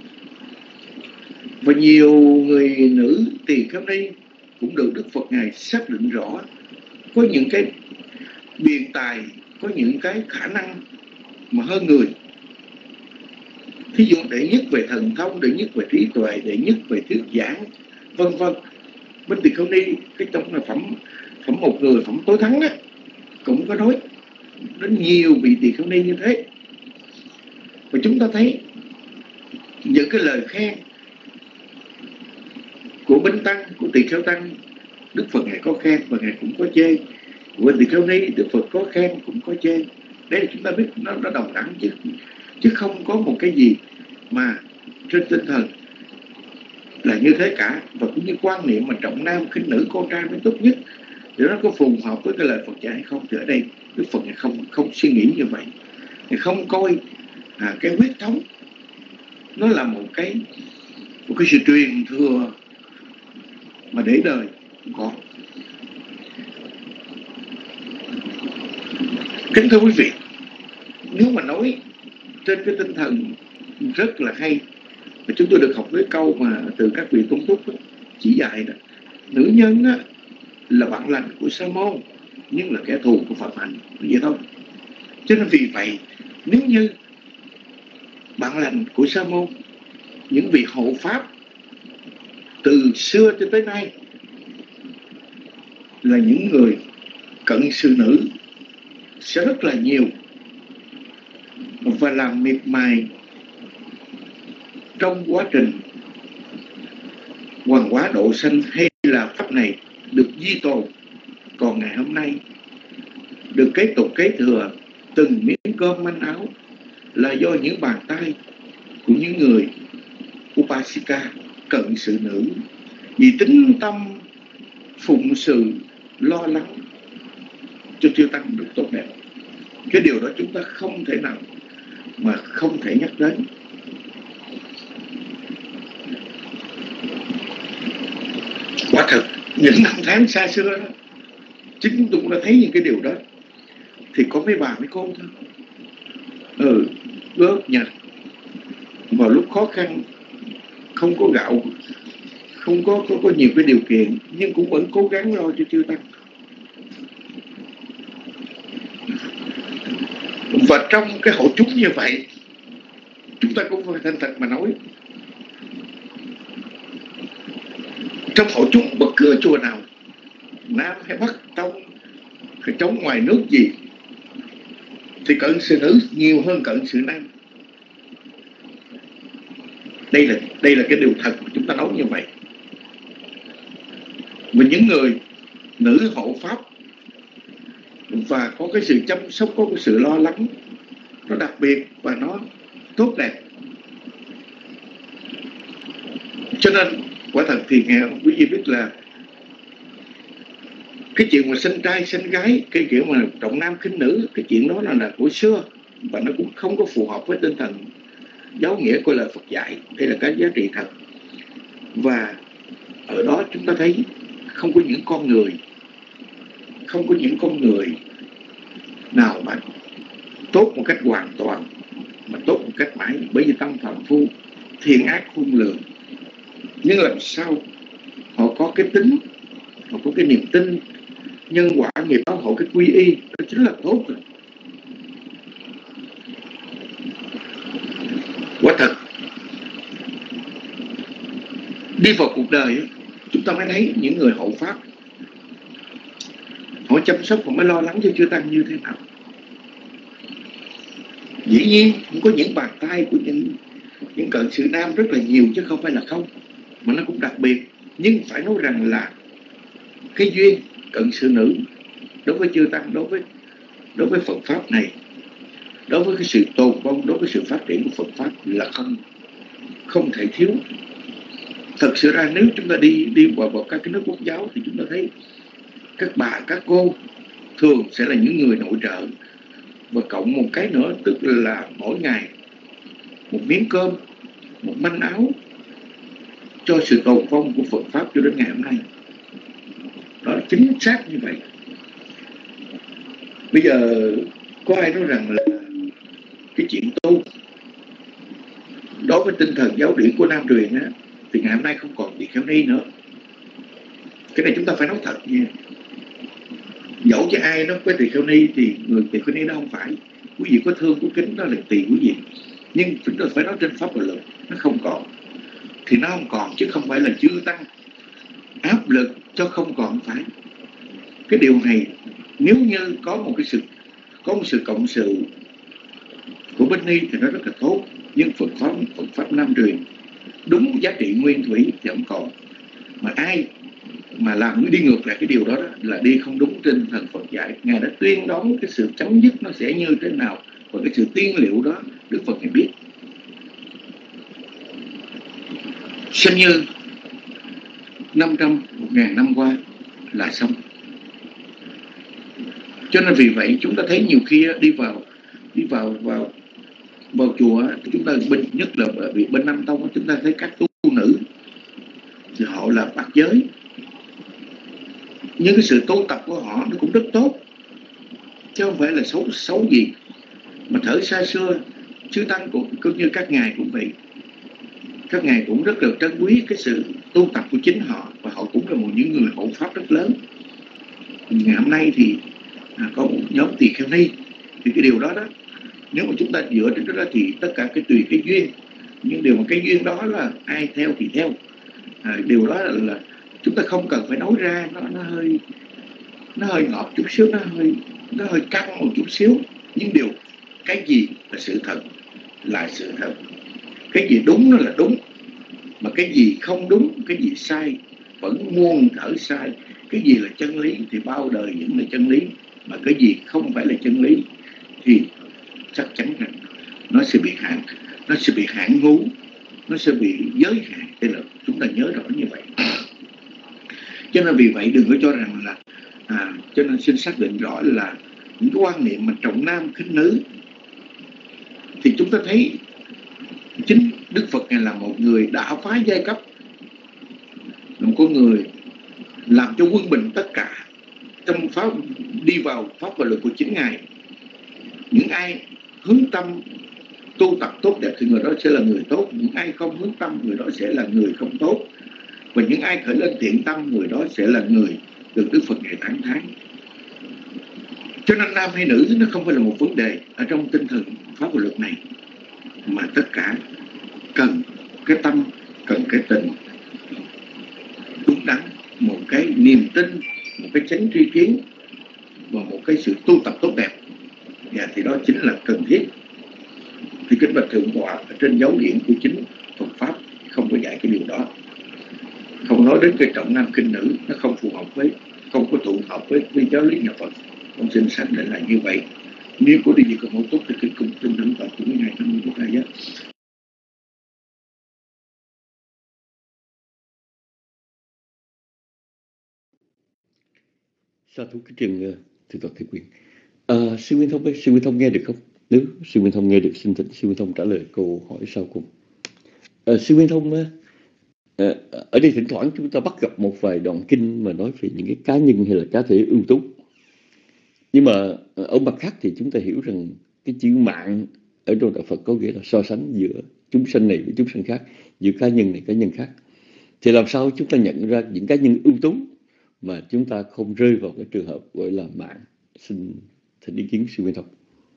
Và nhiều người nữ tỳ kheo ni cũng được Đức Phật ngài xác định rõ có những cái biện tài, có những cái khả năng mà hơn người. Thí dụ đệ nhất về thần thông, đệ nhất về trí tuệ, đệ nhất về thuyết giảng, vân vân. Bên tỳ kheo ni cái trong là phẩm phẩm một người, phẩm tối thắng á, cũng có nói đến nhiều vị tỳ kheo ni như thế. Và chúng ta thấy những cái lời khen của binh tăng, của tỳ kheo tăng, Đức Phật ngài có khen và ngài cũng có chê. Của tỳ kheo ni, Đức Phật có khen cũng có chê. Đây là chúng ta biết nó, nó đồng đẳng, chứ chứ không có một cái gì mà trên tinh thần là như thế cả. Và cũng như quan niệm mà trọng nam khinh nữ, con trai mới tốt nhất, để nó có phù hợp với cái lời Phật dạy hay không. Thì ở đây Đức Phật ngài không không suy nghĩ như vậy, ngài không coi à, cái huyết thống nó là một cái một cái sự truyền thừa mà để đời không có. Kính thưa quý vị, nếu mà nói trên cái tinh thần rất là hay, và chúng tôi được học với câu mà từ các vị tôn túc chỉ dạy đó, nữ nhân á, là bạn lành của Sa môn nhưng là kẻ thù của Phật hành, vậy thôi. Cho nên vì vậy, nếu như bạn lành của Sa môn, những vị hộ pháp từ xưa cho tới nay là những người cận sự nữ sẽ rất là nhiều, và làm miệt mài trong quá trình hoàng hóa độ sanh hay là pháp này được duy tồn. Còn ngày hôm nay được kế tục kế thừa từng miếng cơm manh áo là do những bàn tay của những người Upasika cận sự nữ, vì tính tâm phụng sự lo lắng cho chư tăng được tốt đẹp. Cái điều đó chúng ta không thể nào mà không thể nhắc đến. Quả thật những năm tháng xa xưa đó, chính chúng tôi cũng đã thấy những cái điều đó. Thì có mấy bà mấy con thôi, ừ, góp nhặt vào lúc khó khăn, không có gạo, không có, có, có nhiều cái điều kiện, nhưng cũng vẫn cố gắng lo cho chư tăng. Và trong cái hội chúng như vậy, chúng ta cũng phải thành thật mà nói, trong hội chúng bất cứ chùa nào, Nam hay Bắc, Tông hay trong ngoài nước gì, thì cận sự nữ nhiều hơn cận sự nam. Đây là đây là cái điều thật mà chúng ta nói như vậy. Và những người nữ hộ pháp và có cái sự chăm sóc, có cái sự lo lắng, nó đặc biệt và nó tốt đẹp. Cho nên quả thật thì nghe quý vị biết là cái chuyện mà sinh trai sinh gái, cái kiểu mà trọng nam khinh nữ, cái chuyện đó là, là của xưa, và nó cũng không có phù hợp với tinh thần giáo nghĩa của lời Phật dạy. Đây là cái giá trị thật. Và ở đó chúng ta thấy không có những con người, không có những con người nào mà tốt một cách hoàn toàn, mà tốt một cách mãi, bởi vì tâm phạm phu thiên ác khôn lường. Nhưng làm sao họ có cái tính, họ có cái niềm tin nhân quả nghiệp báo, họ cái quy y, đó chính là tốt rồi. Quả thật đi vào cuộc đời, chúng ta mới thấy những người hộ pháp họ chăm sóc, họ mới lo lắng cho chư tăng như thế nào. Dĩ nhiên cũng có những bàn tay của những những cận sự nam rất là nhiều, chứ không phải là không, mà nó cũng đặc biệt. Nhưng phải nói rằng là cái duyên cận sự nữ đối với chư tăng, đối với đối với Phật pháp này, đối với cái sự tồn vong, đối với sự phát triển của Phật pháp là không không thể thiếu. Thật sự ra nếu chúng ta đi đi vào, vào các cái nước quốc giáo thì chúng ta thấy các bà, các cô thường sẽ là những người nội trợ, và cộng một cái nữa, tức là mỗi ngày một miếng cơm, một manh áo cho sự tồn vong của Phật pháp cho đến ngày hôm nay. Đó chính xác như vậy. Bây giờ có ai nói rằng là cái chuyện tu đối với tinh thần giáo điển của Nam truyền á, thì ngày hôm nay không còn tỳ kheo ni nữa. Cái này chúng ta phải nói thật nha. Dẫu cho ai nói với tỳ kheo ni thì người tỳ kheo ni đó không phải. Quý vị có thương có kính đó là tùy quý vị. Nhưng chúng ta phải nói trên pháp luật, nó không còn. Thì nó không còn, chứ không phải là chư tăng áp lực cho không còn phải. Cái điều này nếu như có một cái sự có một sự cộng sự của bên ni thì nó rất là tốt. Nhưng Phật pháp Phật pháp Nam truyền đúng giá trị nguyên thủy thì không còn. Mà ai mà làm đi ngược lại cái điều đó, đó là đi không đúng tinh thần Phật dạy. Ngài đã tuyên đoán cái sự chấm dứt nó sẽ như thế nào, và cái sự tiên liệu đó Đức Phật Ngài biết. Xem như năm trăm, một ngàn năm qua là xong. Cho nên vì vậy chúng ta thấy nhiều khi đi vào đi vào vào vào chùa, chúng ta bên nhất là vì bên Nam Tông chúng ta thấy các tu nữ thì họ là bát giới, nhưng cái sự tu tập của họ nó cũng rất tốt, chứ không phải là xấu xấu gì. Mà thở xa xưa chư tăng cũng, cũng như các ngài cũng vậy, các ngài cũng rất là trân quý cái sự tu tập của chính họ, và họ cũng là một những người hộ pháp rất lớn. Ngày hôm nay thì à, có một nhóm tỳ kheo ni, thì cái điều đó đó, nếu mà chúng ta dựa trên đó thì tất cả cái tùy cái duyên, nhưng điều mà cái duyên đó là ai theo thì theo. À, điều đó là, là chúng ta không cần phải nói ra, nó nó hơi nó hơi ngọt chút xíu, nó hơi nó hơi căng một chút xíu. Nhưng điều cái gì là sự thật là sự thật, cái gì đúng nó là đúng, mà cái gì không đúng, cái gì sai vẫn muôn thở sai. Cái gì là chân lý thì bao đời vẫn là chân lý, mà cái gì không phải là chân lý thì chắc chắn rằng nó sẽ bị hạn, nó sẽ bị hạn ngú, nó nó sẽ bị giới hạn thế lực. Chúng ta nhớ rõ như vậy. Cho nên vì vậy đừng có cho rằng là à, cho nên xin xác định rõ là những cái quan niệm mà trọng nam khinh nữ thì chúng ta thấy chính Đức Phật này là một người đã phá giai cấp, là một con người làm cho quân bình tất cả trong pháp, đi vào pháp và luật của chính Ngài. Những ai hướng tâm tu tập tốt đẹp thì người đó sẽ là người tốt, những ai không hướng tâm người đó sẽ là người không tốt, và những ai khởi lên thiện tâm người đó sẽ là người được Đức Phật Ngài tán thán. Cho nên nam hay nữ nó không phải là một vấn đề ở trong tinh thần pháp và luật này, mà tất cả cần cái tâm, cần cái tình đúng đắn, một cái niềm tin, một cái chánh tri kiến và một cái sự tu tập tốt đẹp. Và thì đó chính là cần thiết. Thì kính bạch thượng tọa, ở trên dấu điển của chính Phật pháp không có dạy cái điều đó, không nói đến cái trọng nam khinh nữ, nó không phù hợp với, không có tụ hợp với, với giáo lý nhà Phật. Con xin xác định là như vậy. Nếu có điều gì có mẫu tốt thì kính cùng tin thượng tọa của ngài Nam Mô Bổn Thầy Giác. Sa thú cái trường uh, thượng tọa Thế Quyền. Uh, sư Nguyên Thông ơi, sư Nguyên Thông nghe được không? Nếu sư Nguyên Thông nghe được, xin thỉnh sư Nguyên Thông trả lời câu hỏi sau cùng. Uh, sư Nguyên Thông, uh, uh, ở đây thỉnh thoảng chúng ta bắt gặp một vài đoạn kinh mà nói về những cái cá nhân hay là cá thể ưu tú. Nhưng mà uh, ở mặt khác thì chúng ta hiểu rằng cái chữ mạng ở trong đạo Phật có nghĩa là so sánh giữa chúng sanh này với chúng sanh khác, giữa cá nhân này cá nhân khác. Thì làm sao chúng ta nhận ra những cá nhân ưu tú mà chúng ta không rơi vào cái trường hợp gọi là mạng? Xin thỉnh ý kiến sư Nguyên Thông.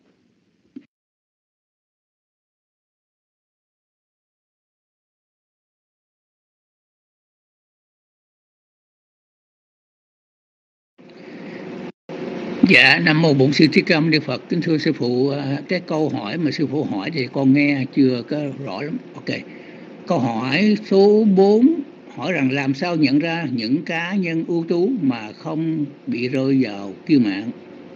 Dạ, Nam Mô Bổn Sư Thích Ca Mâu Ni Phật. Kính thưa sư phụ, cái câu hỏi mà sư phụ hỏi thì con nghe chưa có rõ lắm. Ok. Câu hỏi số bốn hỏi rằng làm sao nhận ra những cá nhân ưu tú mà không bị rơi vào kiêu mạn.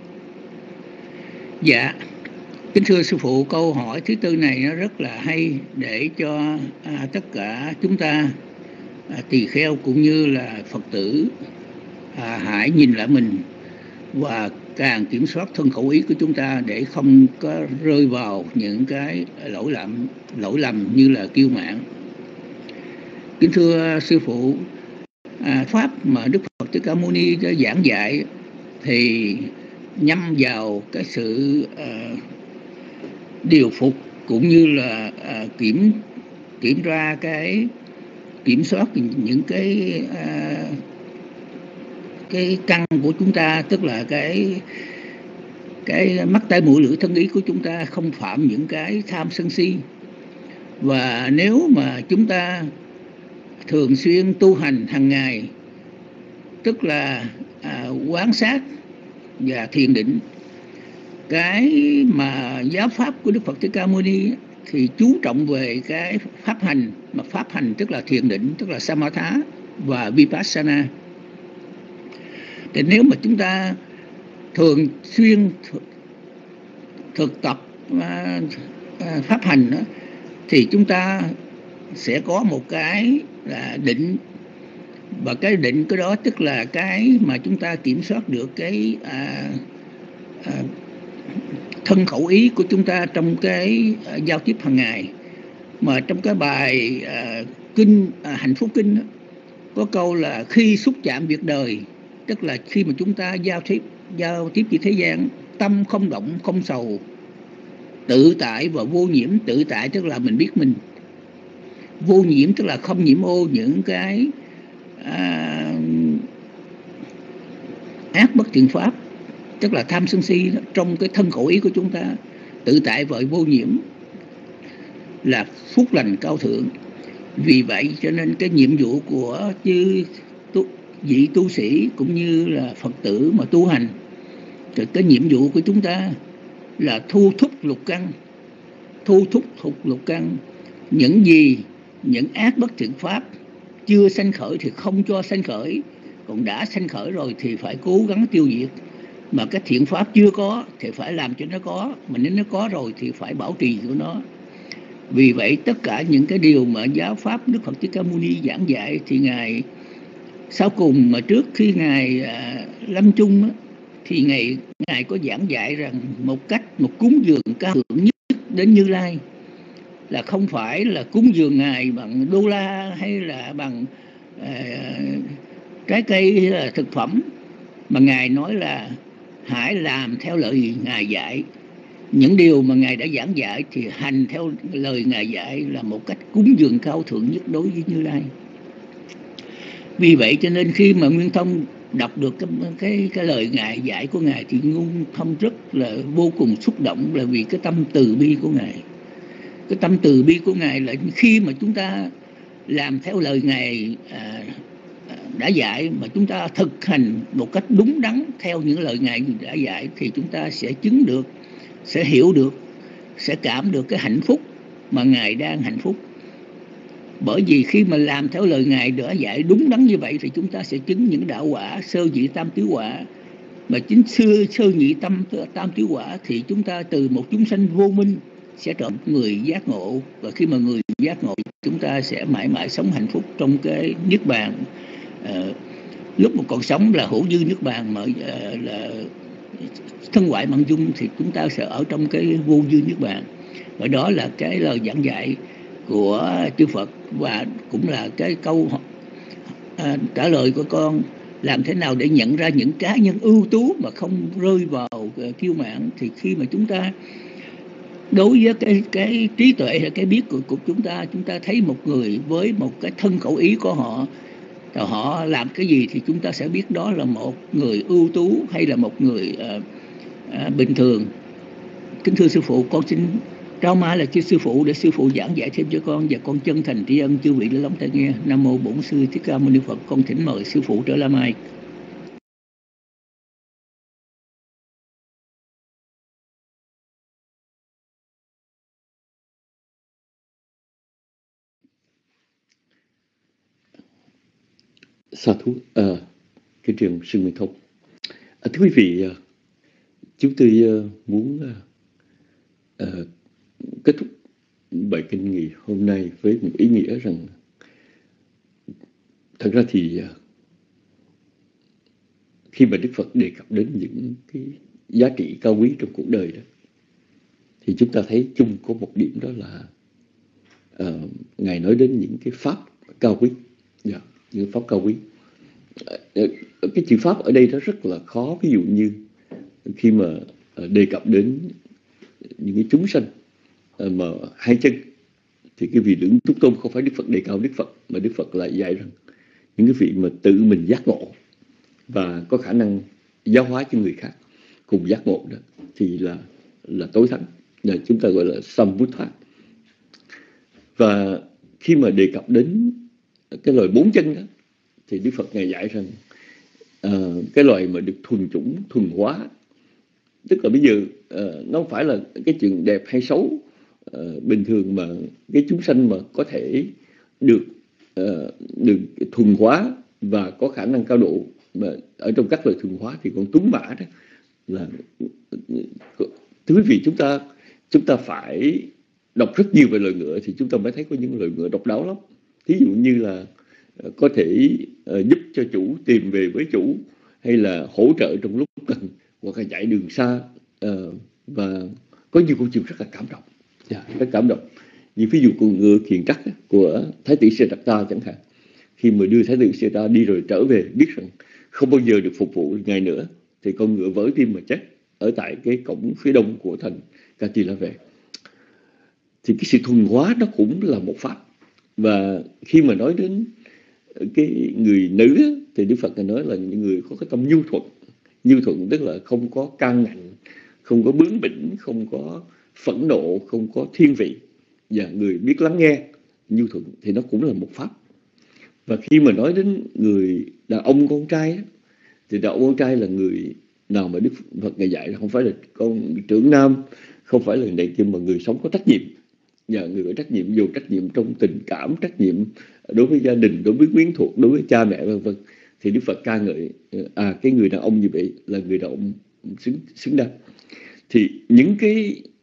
Dạ, kính thưa sư phụ, câu hỏi thứ tư này nó rất là hay để cho à, tất cả chúng ta à, tỳ kheo cũng như là Phật tử à, hãy nhìn lại mình và càng kiểm soát thân khẩu ý của chúng ta để không có rơi vào những cái lỗi lầm lỗi lầm như là kiêu mạn. Kính thưa sư phụ, à, pháp mà Đức Phật Thích Ca Mâu Ni đã giảng dạy thì nhắm vào cái sự uh, điều phục cũng như là uh, kiểm kiểm tra cái kiểm soát những cái uh, cái căn của chúng ta, tức là cái cái mắt tai mũi lưỡi thân ý của chúng ta không phạm những cái tham sân si. Và nếu mà chúng ta thường xuyên tu hành hàng ngày, tức là à, quán sát và thiền định, cái mà giáo pháp của Đức Phật Thích Ca Mâu Ni thì chú trọng về cái pháp hành, mà pháp hành tức là thiền định, tức là Samatha và Vipassana. Thì nếu mà chúng ta thường xuyên thực, thực tập à, à, pháp hành đó, thì chúng ta sẽ có một cái là định, và cái định cái đó tức là cái mà chúng ta kiểm soát được cái à, à, thân khẩu ý của chúng ta trong cái à, giao tiếp hàng ngày. Mà trong cái bài à, kinh à, hạnh phúc kinh đó, có câu là khi xúc chạm việc đời, tức là khi mà chúng ta giao tiếp giao tiếp với thế gian, tâm không động không sầu, tự tại và vô nhiễm. Tự tại tức là mình biết mình, vô nhiễm tức là không nhiễm ô những cái à, ác bất thiện pháp, tức là tham sân si đó, trong cái thân khẩu ý của chúng ta. Tự tại và vô nhiễm là phúc lành cao thượng. Vì vậy cho nên cái nhiệm vụ của chư tu, vị tu sĩ cũng như là Phật tử mà tu hành, thì cái nhiệm vụ của chúng ta là thu thúc lục căn, thu thúc thục lục căn. Những gì, những ác bất thiện pháp chưa sanh khởi thì không cho sanh khởi, còn đã sanh khởi rồi thì phải cố gắng tiêu diệt. Mà cái thiện pháp chưa có thì phải làm cho nó có, mà nếu nó có rồi thì phải bảo trì của nó. Vì vậy tất cả những cái điều mà giáo pháp Đức Phật Thích Ca Mâu Ni giảng dạy thì Ngài sau cùng mà trước khi Ngài à, lâm chung á, thì Ngài Ngài có giảng dạy rằng một cách một cúng dường cao thượng nhất đến Như Lai là không phải là cúng dường Ngài bằng đô la hay là bằng à, trái cây hay là thực phẩm, mà Ngài nói là hãy làm theo lời Ngài dạy. Những điều mà Ngài đã giảng dạy thì hành theo lời Ngài dạy là một cách cúng dường cao thượng nhất đối với Như Lai. Vì vậy cho nên khi mà Nguyên Thông đọc được cái, cái, cái lời Ngài dạy của Ngài thì Nguyên Thông rất là vô cùng xúc động, là vì cái tâm từ bi của Ngài. Cái tâm từ bi của Ngài là khi mà chúng ta làm theo lời Ngài à, đã dạy, mà chúng ta thực hành một cách đúng đắn theo những lời Ngài đã dạy, thì chúng ta sẽ chứng được, sẽ hiểu được, sẽ cảm được cái hạnh phúc mà Ngài đang hạnh phúc. Bởi vì khi mà làm theo lời Ngài đã dạy đúng đắn như vậy thì chúng ta sẽ chứng những đạo quả sơ nhị tam tứ quả. Mà chính sơ, sơ nhị tam, tam tứ quả thì chúng ta từ một chúng sanh vô minh sẽ trở thành người giác ngộ. Và khi mà người giác ngộ, chúng ta sẽ mãi mãi sống hạnh phúc trong cái niết bàn. À, lúc mà còn sống là hữu dư niết bàn, mà à, là thân ngoại mạng dung thì chúng ta sẽ ở trong cái vô dư niết bàn. Và đó là cái lời giảng dạy của chư Phật, và cũng là cái câu à, trả lời của con. Làm thế nào để nhận ra những cá nhân ưu tú mà không rơi vào uh, kiêu mạn? Thì khi mà chúng ta đối với cái cái trí tuệ hay cái biết của, của chúng ta, chúng ta thấy một người với một cái thân khẩu ý của họ, họ làm cái gì thì chúng ta sẽ biết đó là một người ưu tú hay là một người uh, uh, bình thường. Kính thưa sư phụ, con xin trao mai là cho sư phụ để sư phụ giảng dạy thêm cho con, và con chân thành tri ân chư vị đã lắng tai nghe. Nam mô Bổn Sư Thích Ca Mâu Ni Phật. Con thỉnh mời sư phụ trở lại mai. Sa thú, à, cái trường sư Nguyên Thông. À, thưa quý vị, chúng tôi muốn à, kết thúc bài kinh nghị hôm nay với một ý nghĩa rằng thật ra thì khi mà Đức Phật đề cập đến những cái giá trị cao quý trong cuộc đời đó, thì chúng ta thấy chung có một điểm, đó là uh, Ngài nói đến những cái pháp cao quý, yeah, những pháp cao quý. Uh, cái chữ pháp ở đây nó rất là khó. Ví dụ như khi mà uh, đề cập đến những cái chúng sanh uh, mà hai chân, thì cái vị lưỡng túc tôn không phải Đức Phật đề cao Đức Phật, mà Đức Phật lại dạy rằng những cái vị mà tự mình giác ngộ và có khả năng giáo hóa cho người khác cùng giác ngộ đó thì là là tối thắng, là chúng ta gọi là Sambuddha. Và khi mà đề cập đến cái loài bốn chân đó, thì Đức Phật Ngài dạy rằng uh, cái loài mà được thuần chủng, thuần hóa, tức là bây giờ uh, nó không phải là cái chuyện đẹp hay xấu uh, bình thường, mà cái chúng sanh mà có thể được uh, được thuần hóa và có khả năng cao độ, mà ở trong các loài thuần hóa thì con tuấn mã đó là, thưa quý vị, chúng ta chúng ta phải đọc rất nhiều về loài ngựa thì chúng ta mới thấy có những loài ngựa độc đáo lắm. Thí dụ như là uh, có thể uh, giúp cho chủ tìm về với chủ, hay là hỗ trợ trong lúc cần, hoặc là chạy đường xa, uh, và có nhiều câu chuyện rất là cảm động, yeah, rất cảm động. Như ví dụ con ngựa Kiền Trắc của Thái tử Siddhartha chẳng hạn, khi mà đưa Thái tử Siddhartha đi rồi trở về, biết rằng không bao giờ được phục vụ ngày nữa, thì con ngựa vỡ tim mà chết ở tại cái cổng phía đông của thành Katilave. Thì cái sự thuần hóa nó cũng là một pháp. Và khi mà nói đến cái người nữ thì Đức Phật nói là những người có cái tâm nhu thuận. Nhu thuận tức là không có can ngạnh, không có bướng bỉnh, không có phẫn nộ, không có thiên vị, và người biết lắng nghe, nhu thuận, thì nó cũng là một pháp. Và khi mà nói đến người đàn ông con trai á, thì đàn ông con trai là người nào mà Đức Phật Ngài dạy là không phải là con trưởng nam, không phải là này kia, mà người sống có trách nhiệm. Và người có trách nhiệm, dù trách nhiệm trong tình cảm, trách nhiệm đối với gia đình, đối với quyến thuộc, đối với cha mẹ, vân vân. Thì Đức Phật ca ngợi à cái người đàn ông như vậy là người đàn ông xứng xứng đáng. Thì những cái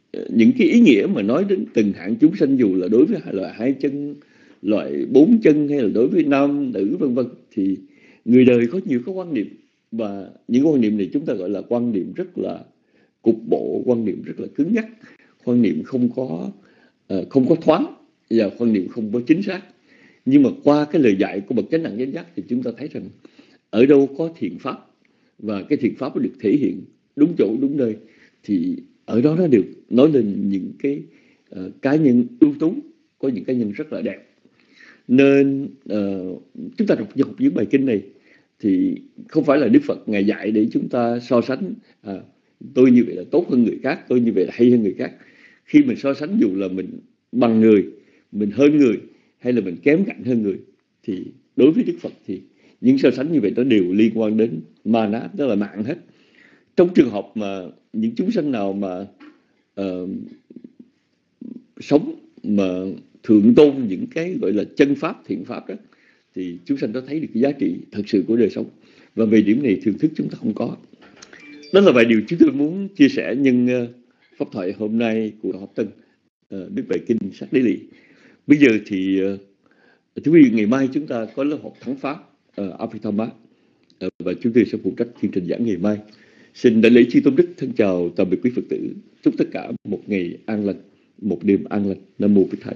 những cái ý nghĩa mà nói đến từng hạng chúng sanh, dù là đối với loại hai chân, loại bốn chân, hay là đối với nam nữ vân vân, thì người đời có nhiều cái quan niệm, và những quan niệm này chúng ta gọi là quan niệm rất là cục bộ, quan niệm rất là cứng nhắc, quan niệm không có uh, không có thoáng, và quan niệm không có chính xác. Nhưng mà qua cái lời dạy của bậc chánh đẳng chánh giác thì chúng ta thấy rằng ở đâu có thiện pháp, và cái thiện pháp nó được thể hiện đúng chỗ đúng nơi, thì ở đó nó được nói lên những cái uh, cá nhân ưu tú, có những cá nhân rất là đẹp. Nên uh, chúng ta đọc học những bài kinh này thì không phải là Đức Phật Ngài dạy để chúng ta so sánh à, tôi như vậy là tốt hơn người khác, tôi như vậy là hay hơn người khác. Khi mình so sánh, dù là mình bằng người, mình hơn người, hay là mình kém cạnh hơn người, thì đối với Đức Phật thì những so sánh như vậy nó đều liên quan đến ma ná, tức là mạng hết. Trong trường hợp mà những chúng sanh nào mà uh, sống mà thượng tôn những cái gọi là chân pháp, thiện pháp đó, thì chúng sanh đó thấy được cái giá trị thật sự của đời sống. Và về điểm này thường thức chúng ta không có. Đó là vài điều chúng tôi muốn chia sẻ nhân uh, pháp thoại hôm nay của Hợp Tân, uh, Đức Bài Kinh Sát Đế Lị. Bây giờ thì uh, thưa quý vị, ngày mai chúng ta có lớp học Thắng Pháp uh, Abhidhamma, uh, và chúng tôi sẽ phụ trách chương trình giảng ngày mai. Xin đại lễ chư tôn đức thân chào tạm biệt quý Phật tử. Chúc tất cả một ngày an lành, một đêm an lành. Nam mô Bích Thầy.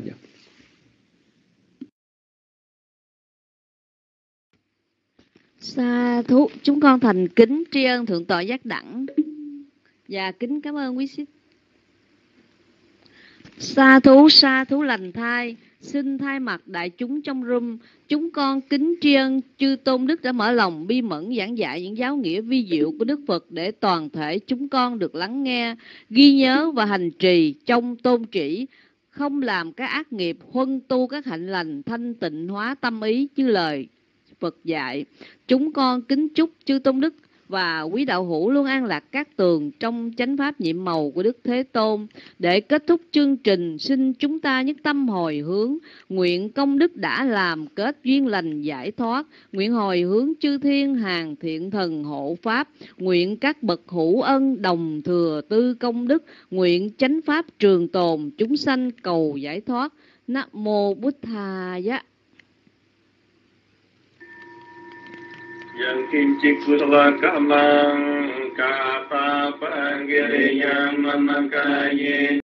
Sa thú, chúng con thành kính tri ân Thượng tọa Giác Đẳng và kính cảm ơn quý sĩ. Sa thú, sa thú lành thai, xin thay mặt đại chúng trong room, chúng con kính tri ân chư tôn đức đã mở lòng bi mẫn giảng dạy những giáo nghĩa vi diệu của Đức Phật để toàn thể chúng con được lắng nghe, ghi nhớ và hành trì trong tôn chỉ, không làm các ác nghiệp, huân tu các hạnh lành, thanh tịnh hóa tâm ý như lời Phật dạy. Chúng con kính chúc chư tôn đức và quý đạo hữu luôn an lạc các tường trong chánh pháp nhiệm màu của Đức Thế Tôn. Để kết thúc chương trình, xin chúng ta nhất tâm hồi hướng, nguyện công đức đã làm kết duyên lành giải thoát, nguyện hồi hướng chư thiên hàng thiện thần hộ pháp, nguyện các bậc hữu ân đồng thừa tư công đức, nguyện chánh pháp trường tồn, chúng sanh cầu giải thoát. Nam mô Bụt Thaya. Yang kincik putwa kamang kapa panggiriyam mamakaye